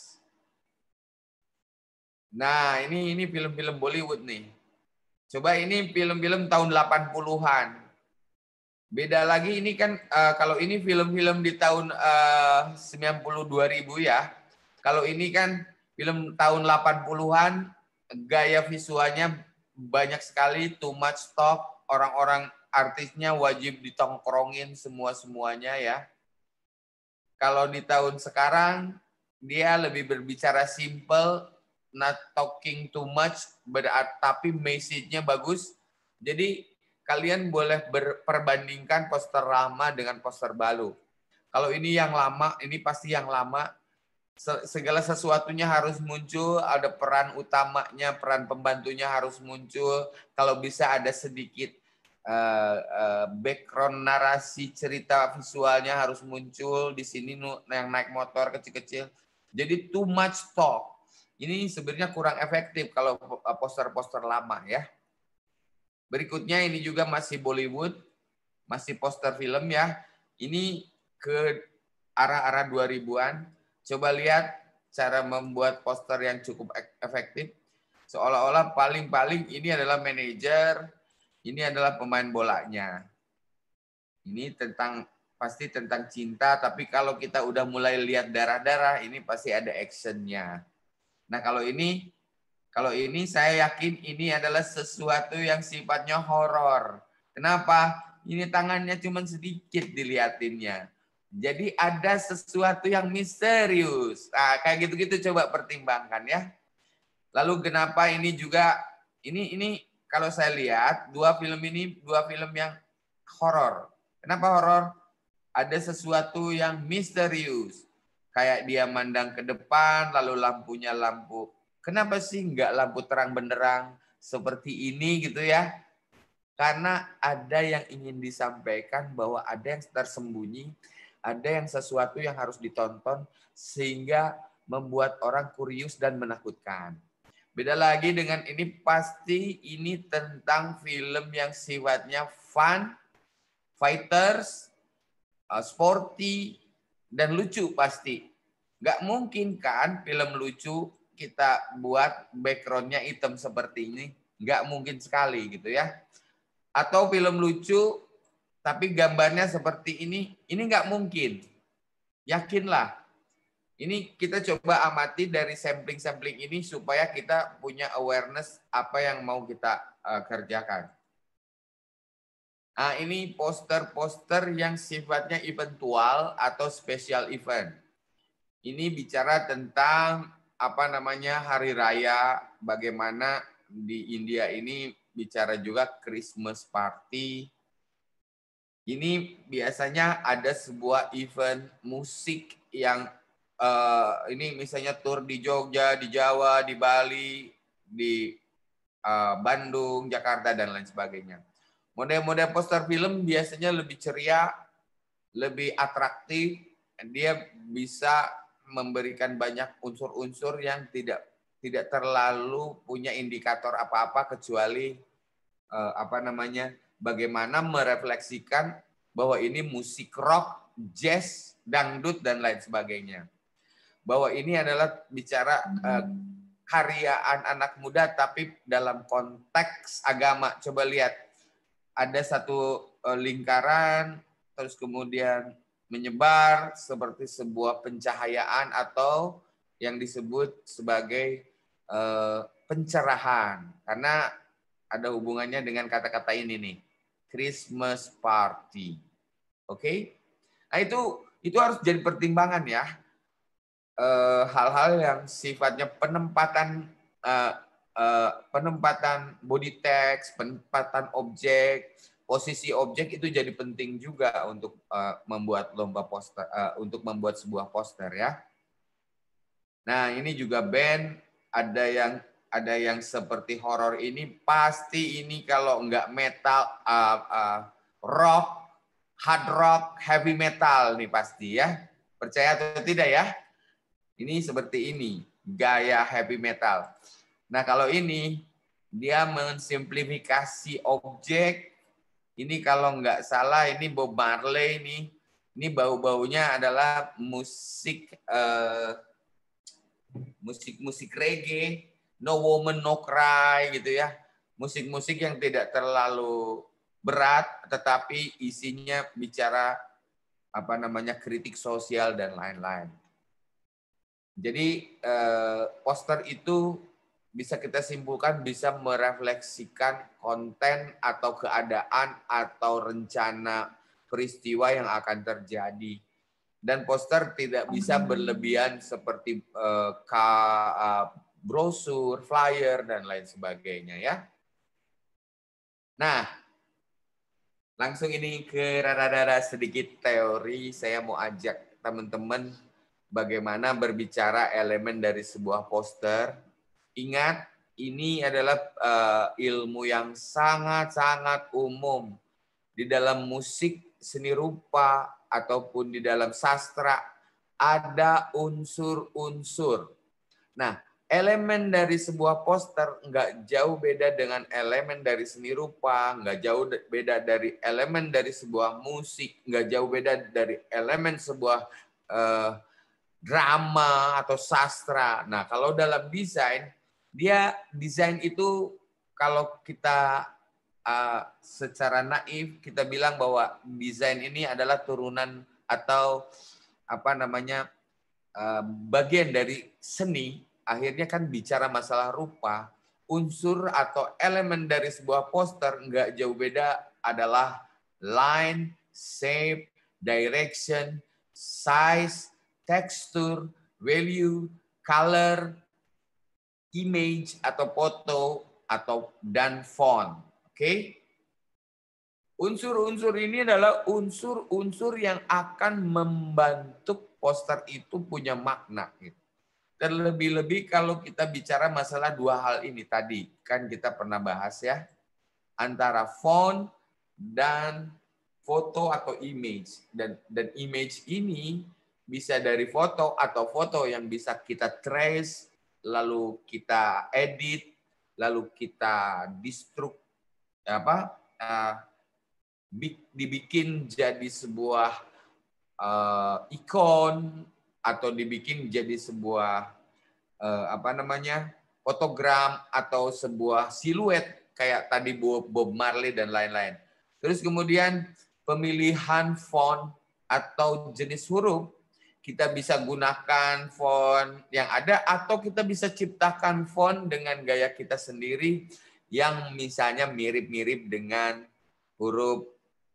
Nah, ini film-film Bollywood nih. Coba ini film-film tahun 80-an. Beda lagi ini kan kalau ini film-film di tahun 92.000 ya. Kalau ini kan film tahun 80-an, gaya visualnya banyak sekali, too much talk, orang-orang artisnya wajib ditongkrongin semua-semuanya ya. Kalau di tahun sekarang dia lebih berbicara simple, not talking too much, tapi message-nya bagus. Jadi kalian boleh perbandingkan poster lama dengan poster baru. Kalau ini yang lama, ini pasti yang lama. Segala sesuatunya harus muncul, ada peran utamanya, peran pembantunya harus muncul. Kalau bisa ada sedikit background narasi cerita visualnya harus muncul. Di sini yang naik motor kecil-kecil. Jadi too much talk. Ini sebenarnya kurang efektif kalau poster-poster lama ya. Berikutnya ini juga masih Bollywood, masih poster film ya. Ini ke arah-arah 2000-an. Coba lihat cara membuat poster yang cukup efektif. Seolah-olah paling-paling ini adalah manajer, ini adalah pemain bolanya. Ini pasti tentang cinta, tapi kalau kita udah mulai lihat darah-darah, ini pasti ada actionnya. Nah kalau ini saya yakin ini adalah sesuatu yang sifatnya horor. Kenapa? Ini tangannya cuma sedikit dilihatinnya. Jadi ada sesuatu yang misterius. Nah, kayak gitu-gitu coba pertimbangkan ya. Lalu kenapa ini juga ini kalau saya lihat dua film yang horor. Kenapa horor? Ada sesuatu yang misterius. Kayak dia mandang ke depan, lalu lampunya lampu. Kenapa sih nggak lampu terang benderang seperti ini gitu ya? Karena ada yang ingin disampaikan bahwa ada yang tersembunyi, ada yang sesuatu yang harus ditonton sehingga membuat orang kurius dan menakutkan. Beda lagi dengan ini, pasti ini tentang film yang sifatnya fun, fighters, sporty, dan lucu pasti. Nggak mungkin kan film lucu kita buat background-nya hitam seperti ini. Nggak mungkin sekali gitu ya. Atau film lucu tapi gambarnya seperti ini nggak mungkin. Yakinlah. Ini kita coba amati dari sampling-sampling ini supaya kita punya awareness apa yang mau kita kerjakan. Nah, ini poster-poster yang sifatnya eventual atau special event. Ini bicara tentang hari raya, bagaimana di India ini bicara juga Christmas party. Ini biasanya ada sebuah event musik yang ini misalnya tur di Jogja, di Jawa, di Bali, di Bandung, Jakarta, dan lain sebagainya. Model-model poster film biasanya lebih ceria, lebih atraktif. Dia bisa memberikan banyak unsur-unsur yang tidak terlalu punya indikator apa-apa kecuali bagaimana merefleksikan bahwa ini musik rock, jazz, dangdut, dan lain sebagainya. Bahwa ini adalah bicara karyaan anak muda tapi dalam konteks agama. Coba lihat, ada satu lingkaran terus kemudian menyebar seperti sebuah pencahayaan atau yang disebut sebagai pencerahan, karena ada hubungannya dengan kata-kata ini nih, Christmas party. Oke? Nah, itu harus jadi pertimbangan ya. Hal-hal yang sifatnya penempatan body text, penempatan objek, posisi objek itu jadi penting juga untuk membuat lomba poster, untuk membuat sebuah poster ya. Nah, ini juga band, ada yang seperti horor ini, pasti ini kalau enggak metal, rock, hard rock, heavy metal nih pasti ya. Percaya atau tidak ya? Ini seperti ini, gaya heavy metal. Nah, kalau ini, dia mensimplifikasi objek. Ini kalau nggak salah, ini Bob Marley ini bau-baunya adalah musik reggae, No Woman No Cry gitu ya. Musik-musik yang tidak terlalu berat, tetapi isinya bicara kritik sosial dan lain-lain. Jadi poster itu bisa kita simpulkan bisa merefleksikan konten atau keadaan atau rencana peristiwa yang akan terjadi. Dan poster tidak bisa berlebihan seperti brosur, flyer, dan lain sebagainya ya. Nah, langsung ini ke rada-rada sedikit teori. Saya mau ajak teman-teman bagaimana berbicara elemen dari sebuah poster. Ingat, ini adalah ilmu yang sangat-sangat umum. Di dalam musik, seni rupa, ataupun di dalam sastra, ada unsur-unsur. Nah, elemen dari sebuah poster nggak jauh beda dengan elemen dari seni rupa, nggak jauh beda dari elemen dari sebuah musik, nggak jauh beda dari elemen sebuah drama atau sastra. Nah, kalau dalam desain itu kalau kita secara naif kita bilang bahwa desain ini adalah turunan atau bagian dari seni. Akhirnya kan bicara masalah rupa, unsur atau elemen dari sebuah poster nggak jauh beda adalah line, shape, direction, size, texture, value, color, image atau foto, dan font. Oke? Unsur-unsur ini adalah unsur-unsur yang akan membantu poster itu punya makna. Terlebih-lebih kalau kita bicara masalah dua hal ini tadi. Kan kita pernah bahas ya. Antara font dan foto atau image. Dan image ini bisa dari foto atau foto yang bisa kita trace, lalu kita edit, lalu kita dibikin jadi sebuah ikon atau dibikin jadi sebuah fotogram atau sebuah siluet kayak tadi Bob Marley dan lain-lain. Terus kemudian pemilihan font atau jenis huruf, kita bisa gunakan font yang ada atau kita bisa ciptakan font dengan gaya kita sendiri yang misalnya mirip-mirip dengan huruf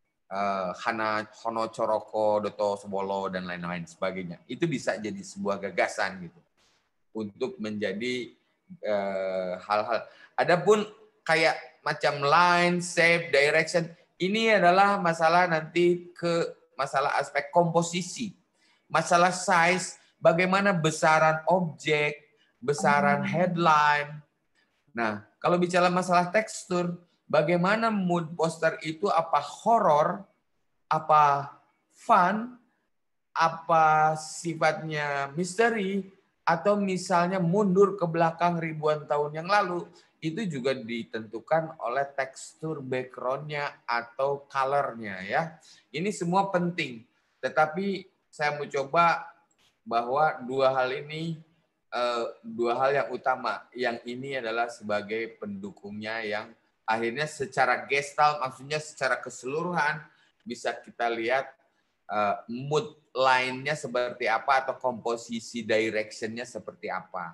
Hono Coroko, Doto Sobolo dan lain-lain sebagainya. Itu bisa jadi sebuah gagasan gitu untuk menjadi hal-hal. Adapun kayak macam line, shape, direction, ini adalah masalah nanti ke masalah aspek komposisi. Masalah size, bagaimana besaran objek, besaran headline. Nah, kalau bicara masalah tekstur, bagaimana mood poster itu, apa horor, apa fun, apa sifatnya misteri, atau misalnya mundur ke belakang ribuan tahun yang lalu, itu juga ditentukan oleh tekstur background-nya atau color-nya ya. Ini semua penting. Tetapi saya mau coba bahwa dua hal ini dua hal yang utama. Yang ini adalah sebagai pendukungnya yang akhirnya secara gestalt, maksudnya secara keseluruhan bisa kita lihat mood line-nya seperti apa atau komposisi direction-nya seperti apa.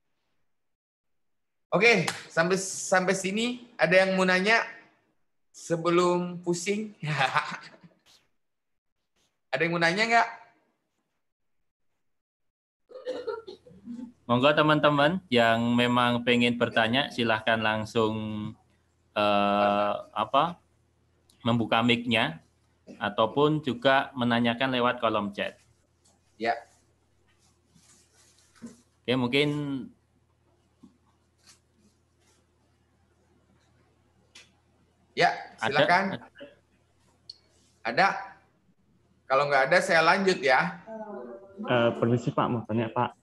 Oke, sampai sini ada yang mau nanya sebelum pusing? Ada yang mau nanya nggak? Monggo teman-teman yang memang pengen bertanya silahkan langsung membuka mic-nya ataupun juga menanyakan lewat kolom chat. Ya. Oke, mungkin ya, silakan. Ada? Kalau nggak ada saya lanjut ya. Permisi Pak, mau tanya Pak.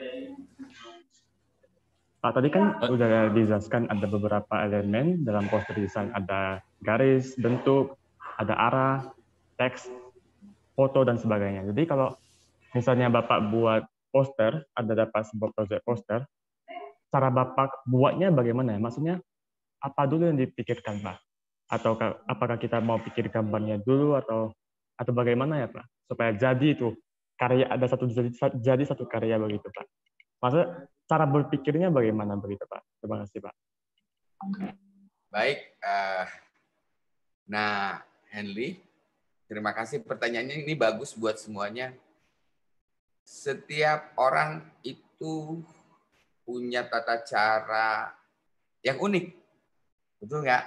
Pak, tadi kan udah dijelaskan ada beberapa elemen dalam poster desain, ada garis, bentuk, ada arah, teks, foto, dan sebagainya. Jadi kalau misalnya Bapak buat poster, ada dapat sebuah proyek poster, cara Bapak buatnya bagaimana ya? Maksudnya apa dulu yang dipikirkan Pak? Atau apakah kita mau pikir gambarnya dulu atau bagaimana ya Pak? Supaya jadi itu karya ada jadi satu karya begitu Pak. Maksudnya cara berpikirnya bagaimana begitu Pak? Terima kasih Pak. Baik, nah Henry, terima kasih pertanyaannya, ini bagus buat semuanya. Setiap orang itu punya tata cara yang unik, betul nggak?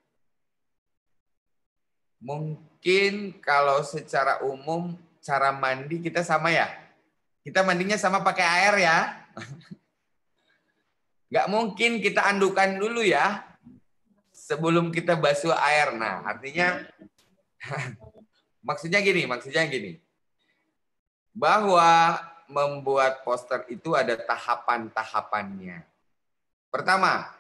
Mungkin kalau secara umum cara mandi kita sama ya. Kita mandinya sama pakai air ya. Nggak mungkin kita andukan dulu ya sebelum kita basuh air. Nah, artinya maksudnya gini. Bahwa membuat poster itu ada tahapan-tahapannya. Pertama,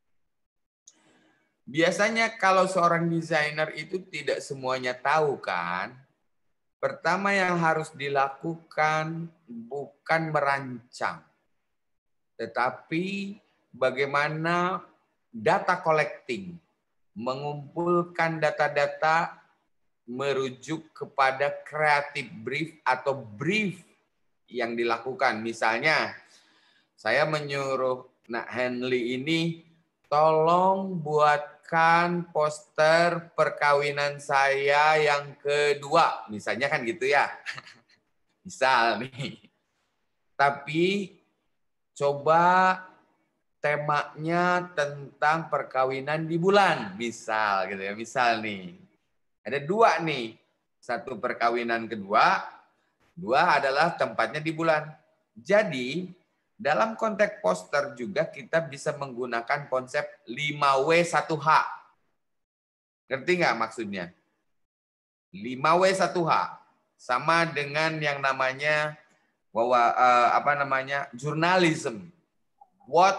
biasanya kalau seorang desainer itu tidak semuanya tahu kan. Pertama yang harus dilakukan bukan merancang, tetapi bagaimana data collecting, mengumpulkan data-data merujuk kepada creative brief atau brief yang dilakukan. Misalnya, saya menyuruh Nak Henley ini, tolong buatkan poster perkawinan saya yang kedua. Misalnya kan gitu ya. Misal nih. Tapi coba temanya tentang perkawinan di bulan, misal gitu ya. Misal nih, ada 2 nih. 1 perkawinan kedua, 2 adalah tempatnya di bulan. Jadi, dalam konteks poster juga kita bisa menggunakan konsep 5W1H. Ngerti nggak maksudnya? 5W1H sama dengan yang namanya journalism. What,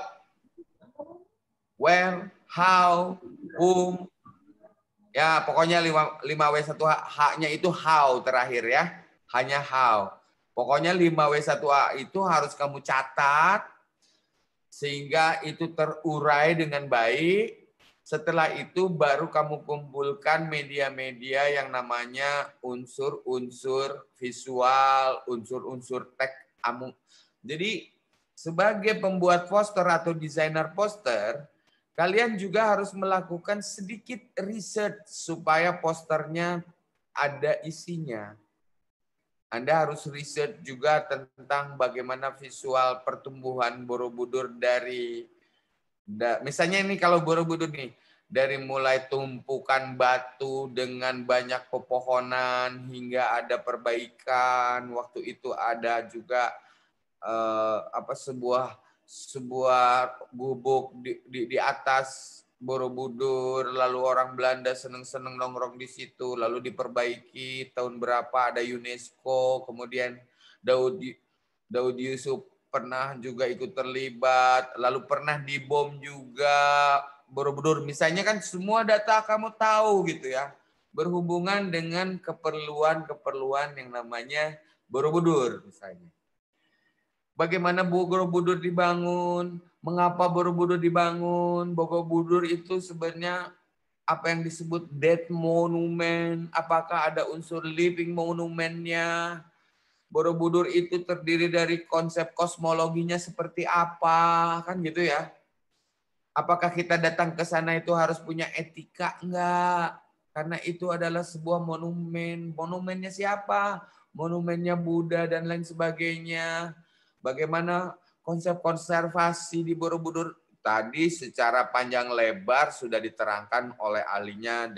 where, how, whom. Ya, pokoknya 5W1H, H-nya itu how terakhir ya. Hanya how. Pokoknya 5W1H itu harus kamu catat sehingga itu terurai dengan baik. Setelah itu baru kamu kumpulkan media-media yang namanya unsur-unsur visual, unsur-unsur teks. Jadi sebagai pembuat poster atau desainer poster, kalian juga harus melakukan sedikit riset supaya posternya ada isinya. Anda harus riset juga tentang bagaimana visual pertumbuhan Borobudur dari, misalnya ini kalau Borobudur nih, dari mulai tumpukan batu dengan banyak pepohonan hingga ada perbaikan. Waktu itu ada juga sebuah gubuk di atas Borobudur, lalu orang Belanda seneng-seneng nongkrong di situ, lalu diperbaiki tahun berapa, ada UNESCO, kemudian Daud Yusuf pernah juga ikut terlibat, lalu pernah dibom juga Borobudur. Misalnya kan semua data kamu tahu gitu ya, berhubungan dengan keperluan-keperluan yang namanya Borobudur misalnya. Bagaimana Borobudur dibangun, mengapa Borobudur dibangun, Borobudur itu sebenarnya apa yang disebut dead monument, apakah ada unsur living monumentnya, Borobudur itu terdiri dari konsep kosmologinya seperti apa, kan gitu ya. Apakah kita datang ke sana itu harus punya etika? Enggak, karena itu adalah sebuah monumen. Monumennya siapa? Monumennya Buddha dan lain sebagainya. Bagaimana konsep konservasi di Borobudur tadi secara panjang lebar sudah diterangkan oleh ahlinya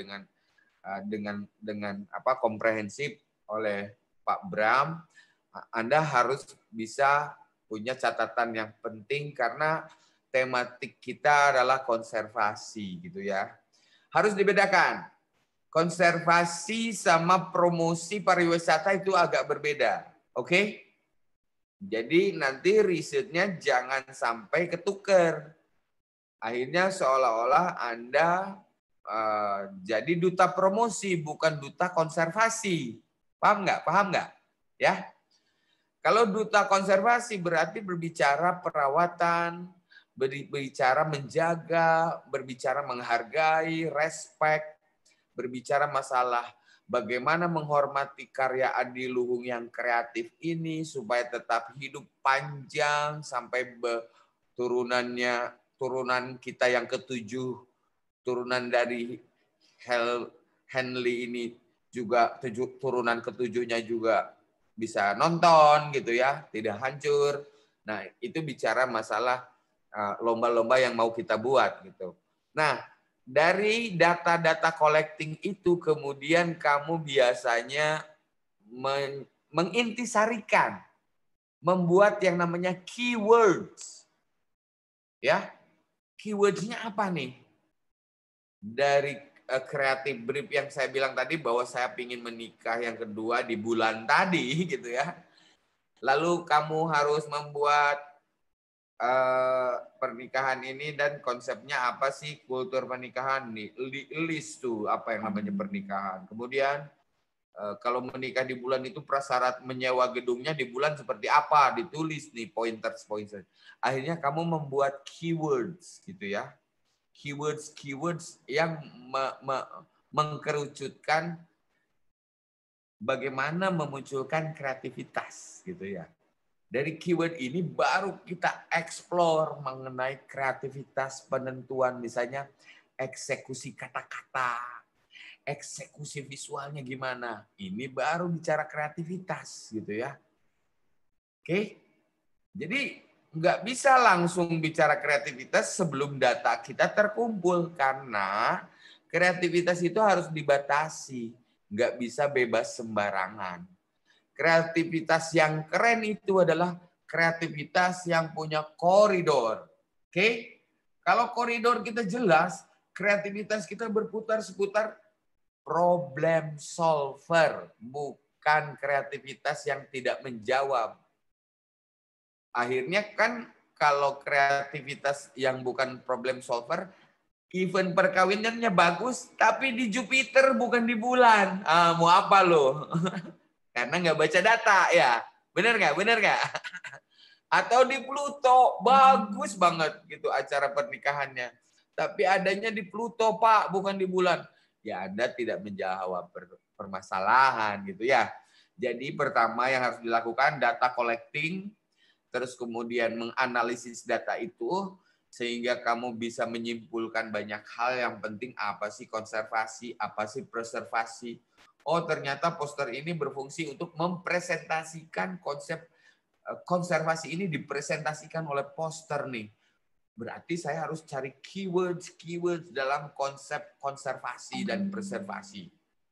dengan komprehensif oleh Pak Bram. Anda harus bisa punya catatan yang penting karena tematik kita adalah konservasi gitu ya. Harus dibedakan. Konservasi sama promosi pariwisata itu agak berbeda. Oke? Jadi nanti risetnya jangan sampai ketuker. Akhirnya seolah-olah Anda jadi duta promosi, bukan duta konservasi. Paham nggak? Paham nggak? Ya. Kalau duta konservasi berarti berbicara perawatan, berbicara menjaga, berbicara menghargai, respect, berbicara masalah bagaimana menghormati karya adiluhung yang kreatif ini supaya tetap hidup panjang sampai turunan kita yang ke-7, turunan dari Henley ini juga turunan ke-7-nya juga bisa nonton gitu ya, tidak hancur. Nah, itu bicara masalah lomba-lomba yang mau kita buat gitu. Nah, dari data-data collecting itu kemudian kamu biasanya mengintisarikan, membuat yang namanya keywords. Ya, keywords-nya apa nih? Dari kreatif brief yang saya bilang tadi bahwa saya ingin menikah yang kedua di bulan tadi gitu ya. Lalu kamu harus membuat pernikahan ini dan konsepnya apa sih, kultur pernikahan nih, list tuh apa yang namanya pernikahan. Kemudian kalau menikah di bulan itu prasyarat menyewa gedungnya di bulan seperti apa, ditulis nih pointers. Akhirnya kamu membuat keywords gitu ya, keywords yang mengkerucutkan bagaimana memunculkan kreativitas gitu ya. Dari keyword ini baru kita explore mengenai kreativitas penentuan, misalnya eksekusi kata-kata, eksekusi visualnya gimana. Ini baru bicara kreativitas gitu ya. Oke. Jadi nggak bisa langsung bicara kreativitas sebelum data kita terkumpul, karena kreativitas itu harus dibatasi, nggak bisa bebas sembarangan. Kreativitas yang keren itu adalah kreativitas yang punya koridor. Oke? Kalau koridor kita jelas, kreativitas kita berputar seputar problem solver, bukan kreativitas yang tidak menjawab. Akhirnya kan kalau kreativitas yang bukan problem solver, event perkawinannya bagus, tapi di Jupiter bukan di bulan. Mau apa lo? Karena nggak baca data ya. Bener nggak? Bener nggak? Atau di Pluto, bagus banget gitu acara pernikahannya. Tapi adanya di Pluto, Pak, bukan di bulan. Ya Anda tidak menjawab permasalahan gitu ya. Jadi pertama yang harus dilakukan data collecting, terus kemudian menganalisis data itu, sehingga kamu bisa menyimpulkan banyak hal. Yang penting apa sih konservasi, apa sih preservasi. Oh ternyata poster ini berfungsi untuk mempresentasikan konsep konservasi ini dipresentasikan oleh poster nih. Berarti saya harus cari keywords dalam konsep konservasi dan preservasi.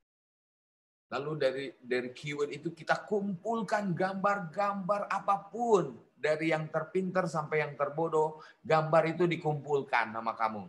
Lalu dari keyword itu kita kumpulkan gambar-gambar apapun. Dari yang terpinter sampai yang terbodoh, gambar itu dikumpulkan sama kamu.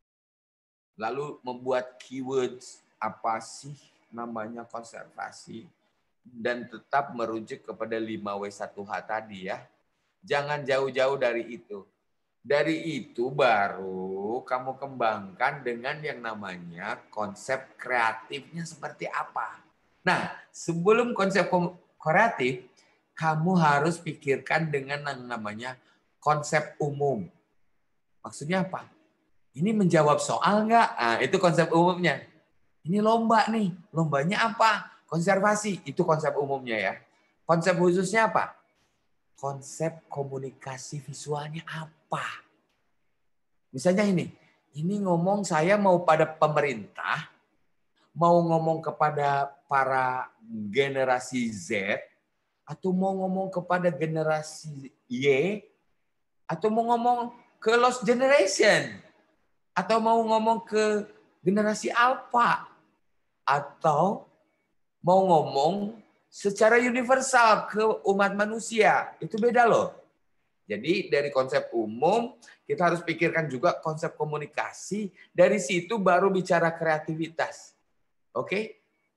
Lalu membuat keywords, apa sih namanya konservasi. Dan tetap merujuk kepada 5W1H tadi ya. Jangan jauh-jauh dari itu. Dari itu baru kamu kembangkan dengan yang namanya konsep kreatifnya seperti apa. Nah, sebelum konsep kreatif, kamu harus pikirkan dengan yang namanya konsep umum. Maksudnya apa? Ini menjawab soal nggak? Nah, itu konsep umumnya. Ini lomba nih. Lombanya apa? Konservasi. Itu konsep umumnya ya. Konsep khususnya apa? Konsep komunikasi visualnya apa? Misalnya ini ngomong saya mau pada pemerintah, mau ngomong kepada para generasi Z, atau mau ngomong kepada generasi Y, atau mau ngomong ke lost generation, atau mau ngomong ke generasi Alpha, atau mau ngomong secara universal ke umat manusia. Itu beda loh. Jadi dari konsep umum, kita harus pikirkan juga konsep komunikasi. Dari situ baru bicara kreativitas. Oke?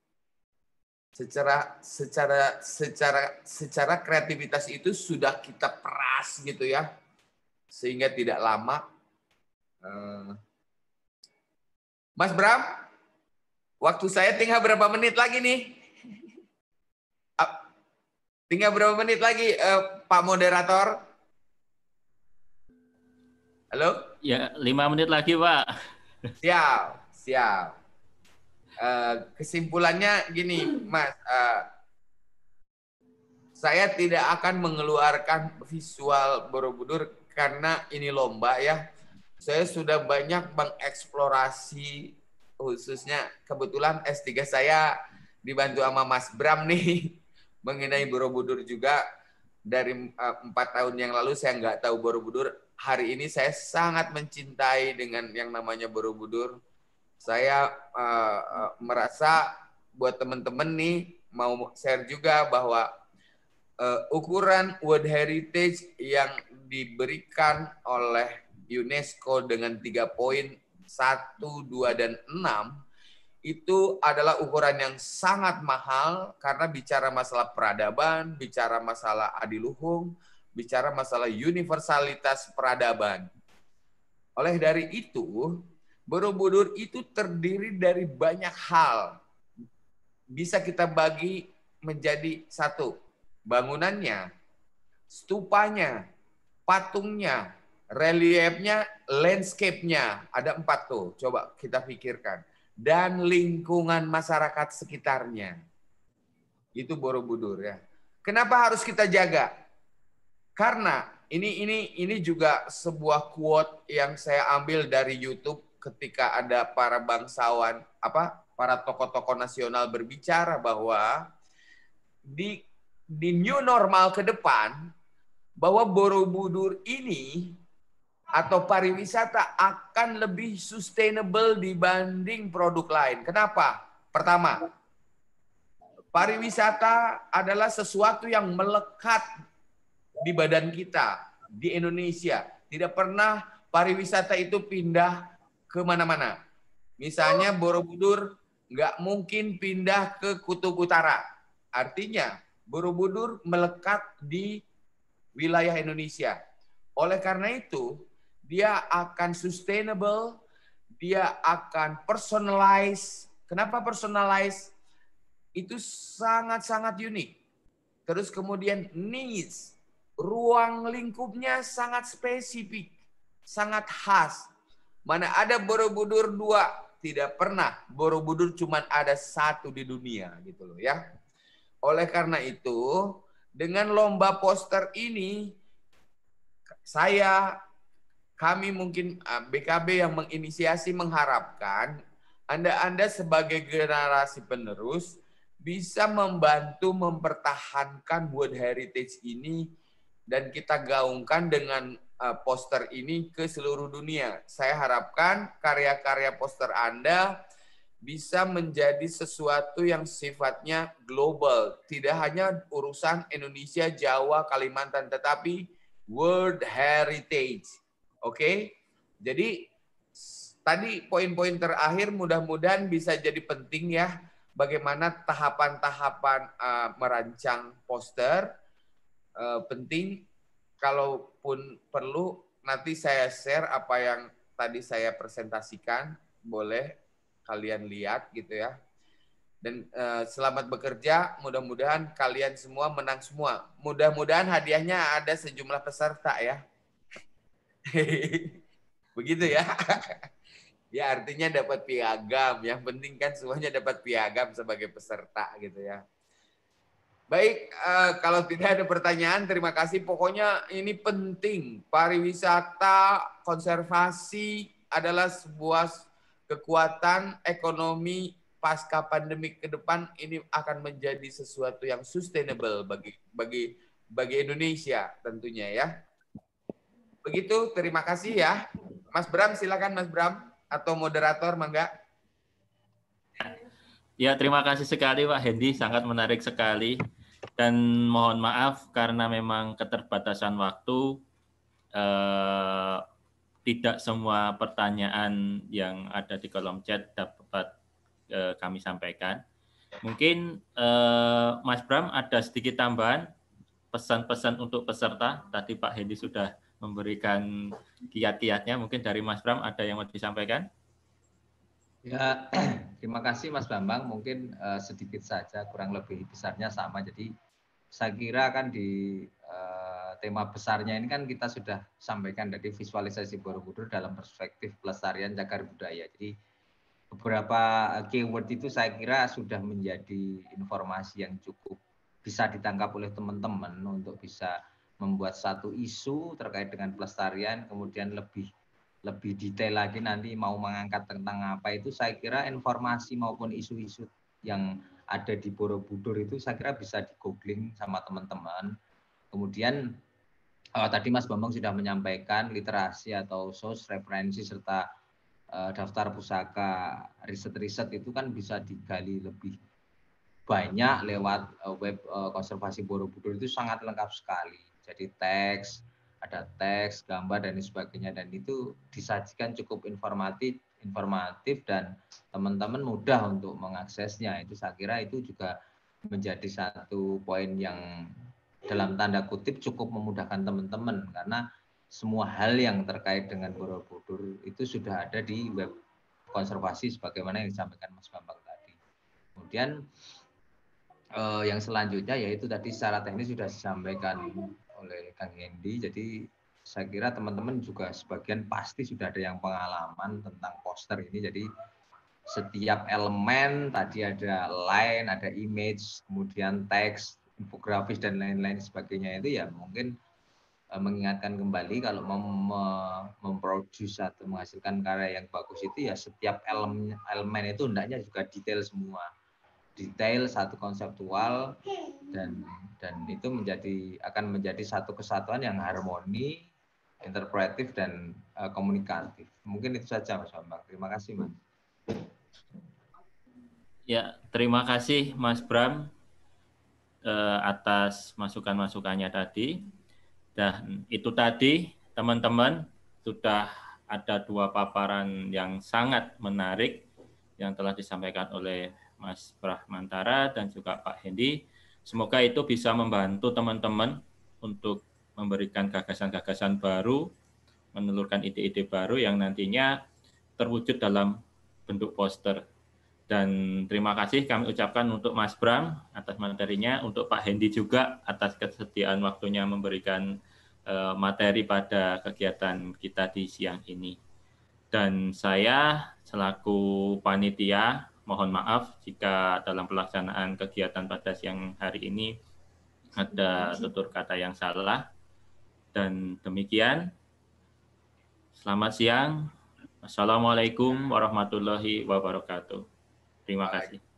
Secara kreativitas itu sudah kita peras gitu ya, sehingga tidak lama. Mas Bram, waktu saya tinggal berapa menit lagi nih? Tinggal berapa menit lagi, Pak Moderator? Halo? Ya, 5 menit lagi, Pak. Siap. Kesimpulannya gini, Mas. Saya tidak akan mengeluarkan visual Borobudur karena ini lomba ya. Saya sudah banyak mengeksplorasi, khususnya kebetulan S3 saya dibantu sama Mas Bram nih mengenai Borobudur juga. Dari 4 tahun yang lalu saya nggak tahu Borobudur. Hari ini saya sangat mencintai dengan yang namanya Borobudur. Saya merasa buat teman-teman nih mau share juga bahwa ukuran World Heritage yang diberikan oleh UNESCO dengan 3 poin 1, 2, dan 6 itu adalah ukuran yang sangat mahal karena bicara masalah peradaban, bicara masalah adiluhung, bicara masalah universalitas peradaban. Oleh dari itu, Borobudur itu terdiri dari banyak hal. Bisa kita bagi menjadi 1. Bangunannya, stupanya, patungnya, reliefnya, landscape-nya. Ada 4 tuh, coba kita pikirkan. Dan lingkungan masyarakat sekitarnya. Itu Borobudur ya. Kenapa harus kita jaga? Karena ini juga sebuah quote yang saya ambil dari YouTube ketika ada para bangsawan, para tokoh-tokoh nasional berbicara bahwa di new normal ke depan bahwa Borobudur ini atau pariwisata akan lebih sustainable dibanding produk lain. Kenapa? Pertama, pariwisata adalah sesuatu yang melekat di badan kita, di Indonesia. Tidak pernah pariwisata itu pindah kemana-mana. Misalnya Borobudur nggak mungkin pindah ke Kutub Utara. Artinya Borobudur melekat di wilayah Indonesia. Oleh karena itu, dia akan sustainable, dia akan personalize. Kenapa personalize? Itu sangat-sangat unik. Terus kemudian needs, ruang lingkupnya sangat spesifik, sangat khas. Mana ada Borobudur 2, tidak pernah. Borobudur cuma ada 1 di dunia gitu loh ya. Oleh karena itu, dengan lomba poster ini, kami mungkin BKB yang menginisiasi mengharapkan Anda sebagai generasi penerus bisa membantu mempertahankan World Heritage ini dan kita gaungkan dengan poster ini ke seluruh dunia. Saya harapkan karya-karya poster Anda bisa menjadi sesuatu yang sifatnya global. Tidak hanya urusan Indonesia, Jawa, Kalimantan, tetapi World Heritage. Oke? Jadi tadi poin-poin terakhir mudah-mudahan bisa jadi penting ya. Bagaimana tahapan-tahapan merancang poster. Penting, kalaupun perlu nanti saya share apa yang tadi saya presentasikan. Boleh kalian lihat gitu ya. Dan selamat bekerja, mudah-mudahan kalian semua menang semua. Mudah-mudahan hadiahnya ada sejumlah peserta ya. Begitu ya. Ya artinya dapat piagam, yang penting kan semuanya dapat piagam sebagai peserta gitu ya. Baik, kalau tidak ada pertanyaan, terima kasih. Pokoknya ini penting. Pariwisata, konservasi adalah sebuah kekuatan ekonomi pasca pandemi ke depan. Ini akan menjadi sesuatu yang sustainable bagi Indonesia tentunya ya. Begitu, terima kasih ya. Mas Bram, silakan Mas Bram atau moderator, mangga. Ya, terima kasih sekali Pak Hendy, sangat menarik sekali. Dan mohon maaf karena memang keterbatasan waktu, tidak semua pertanyaan yang ada di kolom chat dapat kami sampaikan. Mungkin Mas Bram ada sedikit tambahan pesan-pesan untuk peserta. Tadi Pak Hendy sudah memberikan kiat-kiatnya. Mungkin dari Mas Bram ada yang mau disampaikan? Ya, terima kasih Mas Bambang. Mungkin sedikit saja, kurang lebih besarnya sama. Jadi saya kira kan di tema besarnya ini kan kita sudah sampaikan dari visualisasi Borobudur dalam perspektif pelestarian cagar budaya. Jadi beberapa keyword itu saya kira sudah menjadi informasi yang cukup bisa ditangkap oleh teman-teman untuk bisa membuat satu isu terkait dengan pelestarian, kemudian lebih detail lagi nanti mau mengangkat tentang apa itu, saya kira informasi maupun isu-isu yang ada di Borobudur itu saya kira bisa di-googling sama teman-teman. Kemudian tadi Mas Bambang sudah menyampaikan literasi atau source referensi serta daftar pusaka riset-riset itu kan bisa digali lebih banyak lewat web konservasi Borobudur, itu sangat lengkap sekali. Jadi ada teks, gambar dan sebagainya, dan itu disajikan cukup informatif dan teman-teman mudah untuk mengaksesnya. Itu saya kira itu juga menjadi satu poin yang dalam tanda kutip cukup memudahkan teman-teman, karena semua hal yang terkait dengan Borobudur itu sudah ada di web konservasi sebagaimana yang disampaikan Mas Bambang tadi. Kemudian yang selanjutnya yaitu tadi secara teknis sudah disampaikan oleh Kang Hendy. Jadi saya kira teman-teman juga sebagian pasti sudah ada yang pengalaman tentang poster ini. Jadi setiap elemen tadi ada line, ada image, kemudian teks, infografis dan lain-lain sebagainya itu ya mungkin mengingatkan kembali kalau mau memproduce atau menghasilkan karya yang bagus itu ya setiap elemen itu hendaknya juga detail semua. Detail, satu konseptual, dan itu akan menjadi satu kesatuan yang harmoni, interpretif dan komunikatif. Mungkin itu saja Mas Bambang. Terima kasih Mas. Ya, terima kasih Mas Bram atas masukan-masukannya tadi. Dan itu tadi teman-teman sudah ada 2 paparan yang sangat menarik yang telah disampaikan oleh Mas Brahmantara dan juga Pak Hendy. Semoga itu bisa membantu teman-teman untuk memberikan gagasan-gagasan baru, menelurkan ide-ide baru yang nantinya terwujud dalam bentuk poster. Dan terima kasih kami ucapkan untuk Mas Bram atas materinya, untuk Pak Hendy juga atas kesediaan waktunya memberikan materi pada kegiatan kita di siang ini. Dan saya selaku panitia mohon maaf jika dalam pelaksanaan kegiatan pada siang hari ini ada tutur kata yang salah. Dan demikian, selamat siang. Assalamualaikum warahmatullahi wabarakatuh. Terima kasih.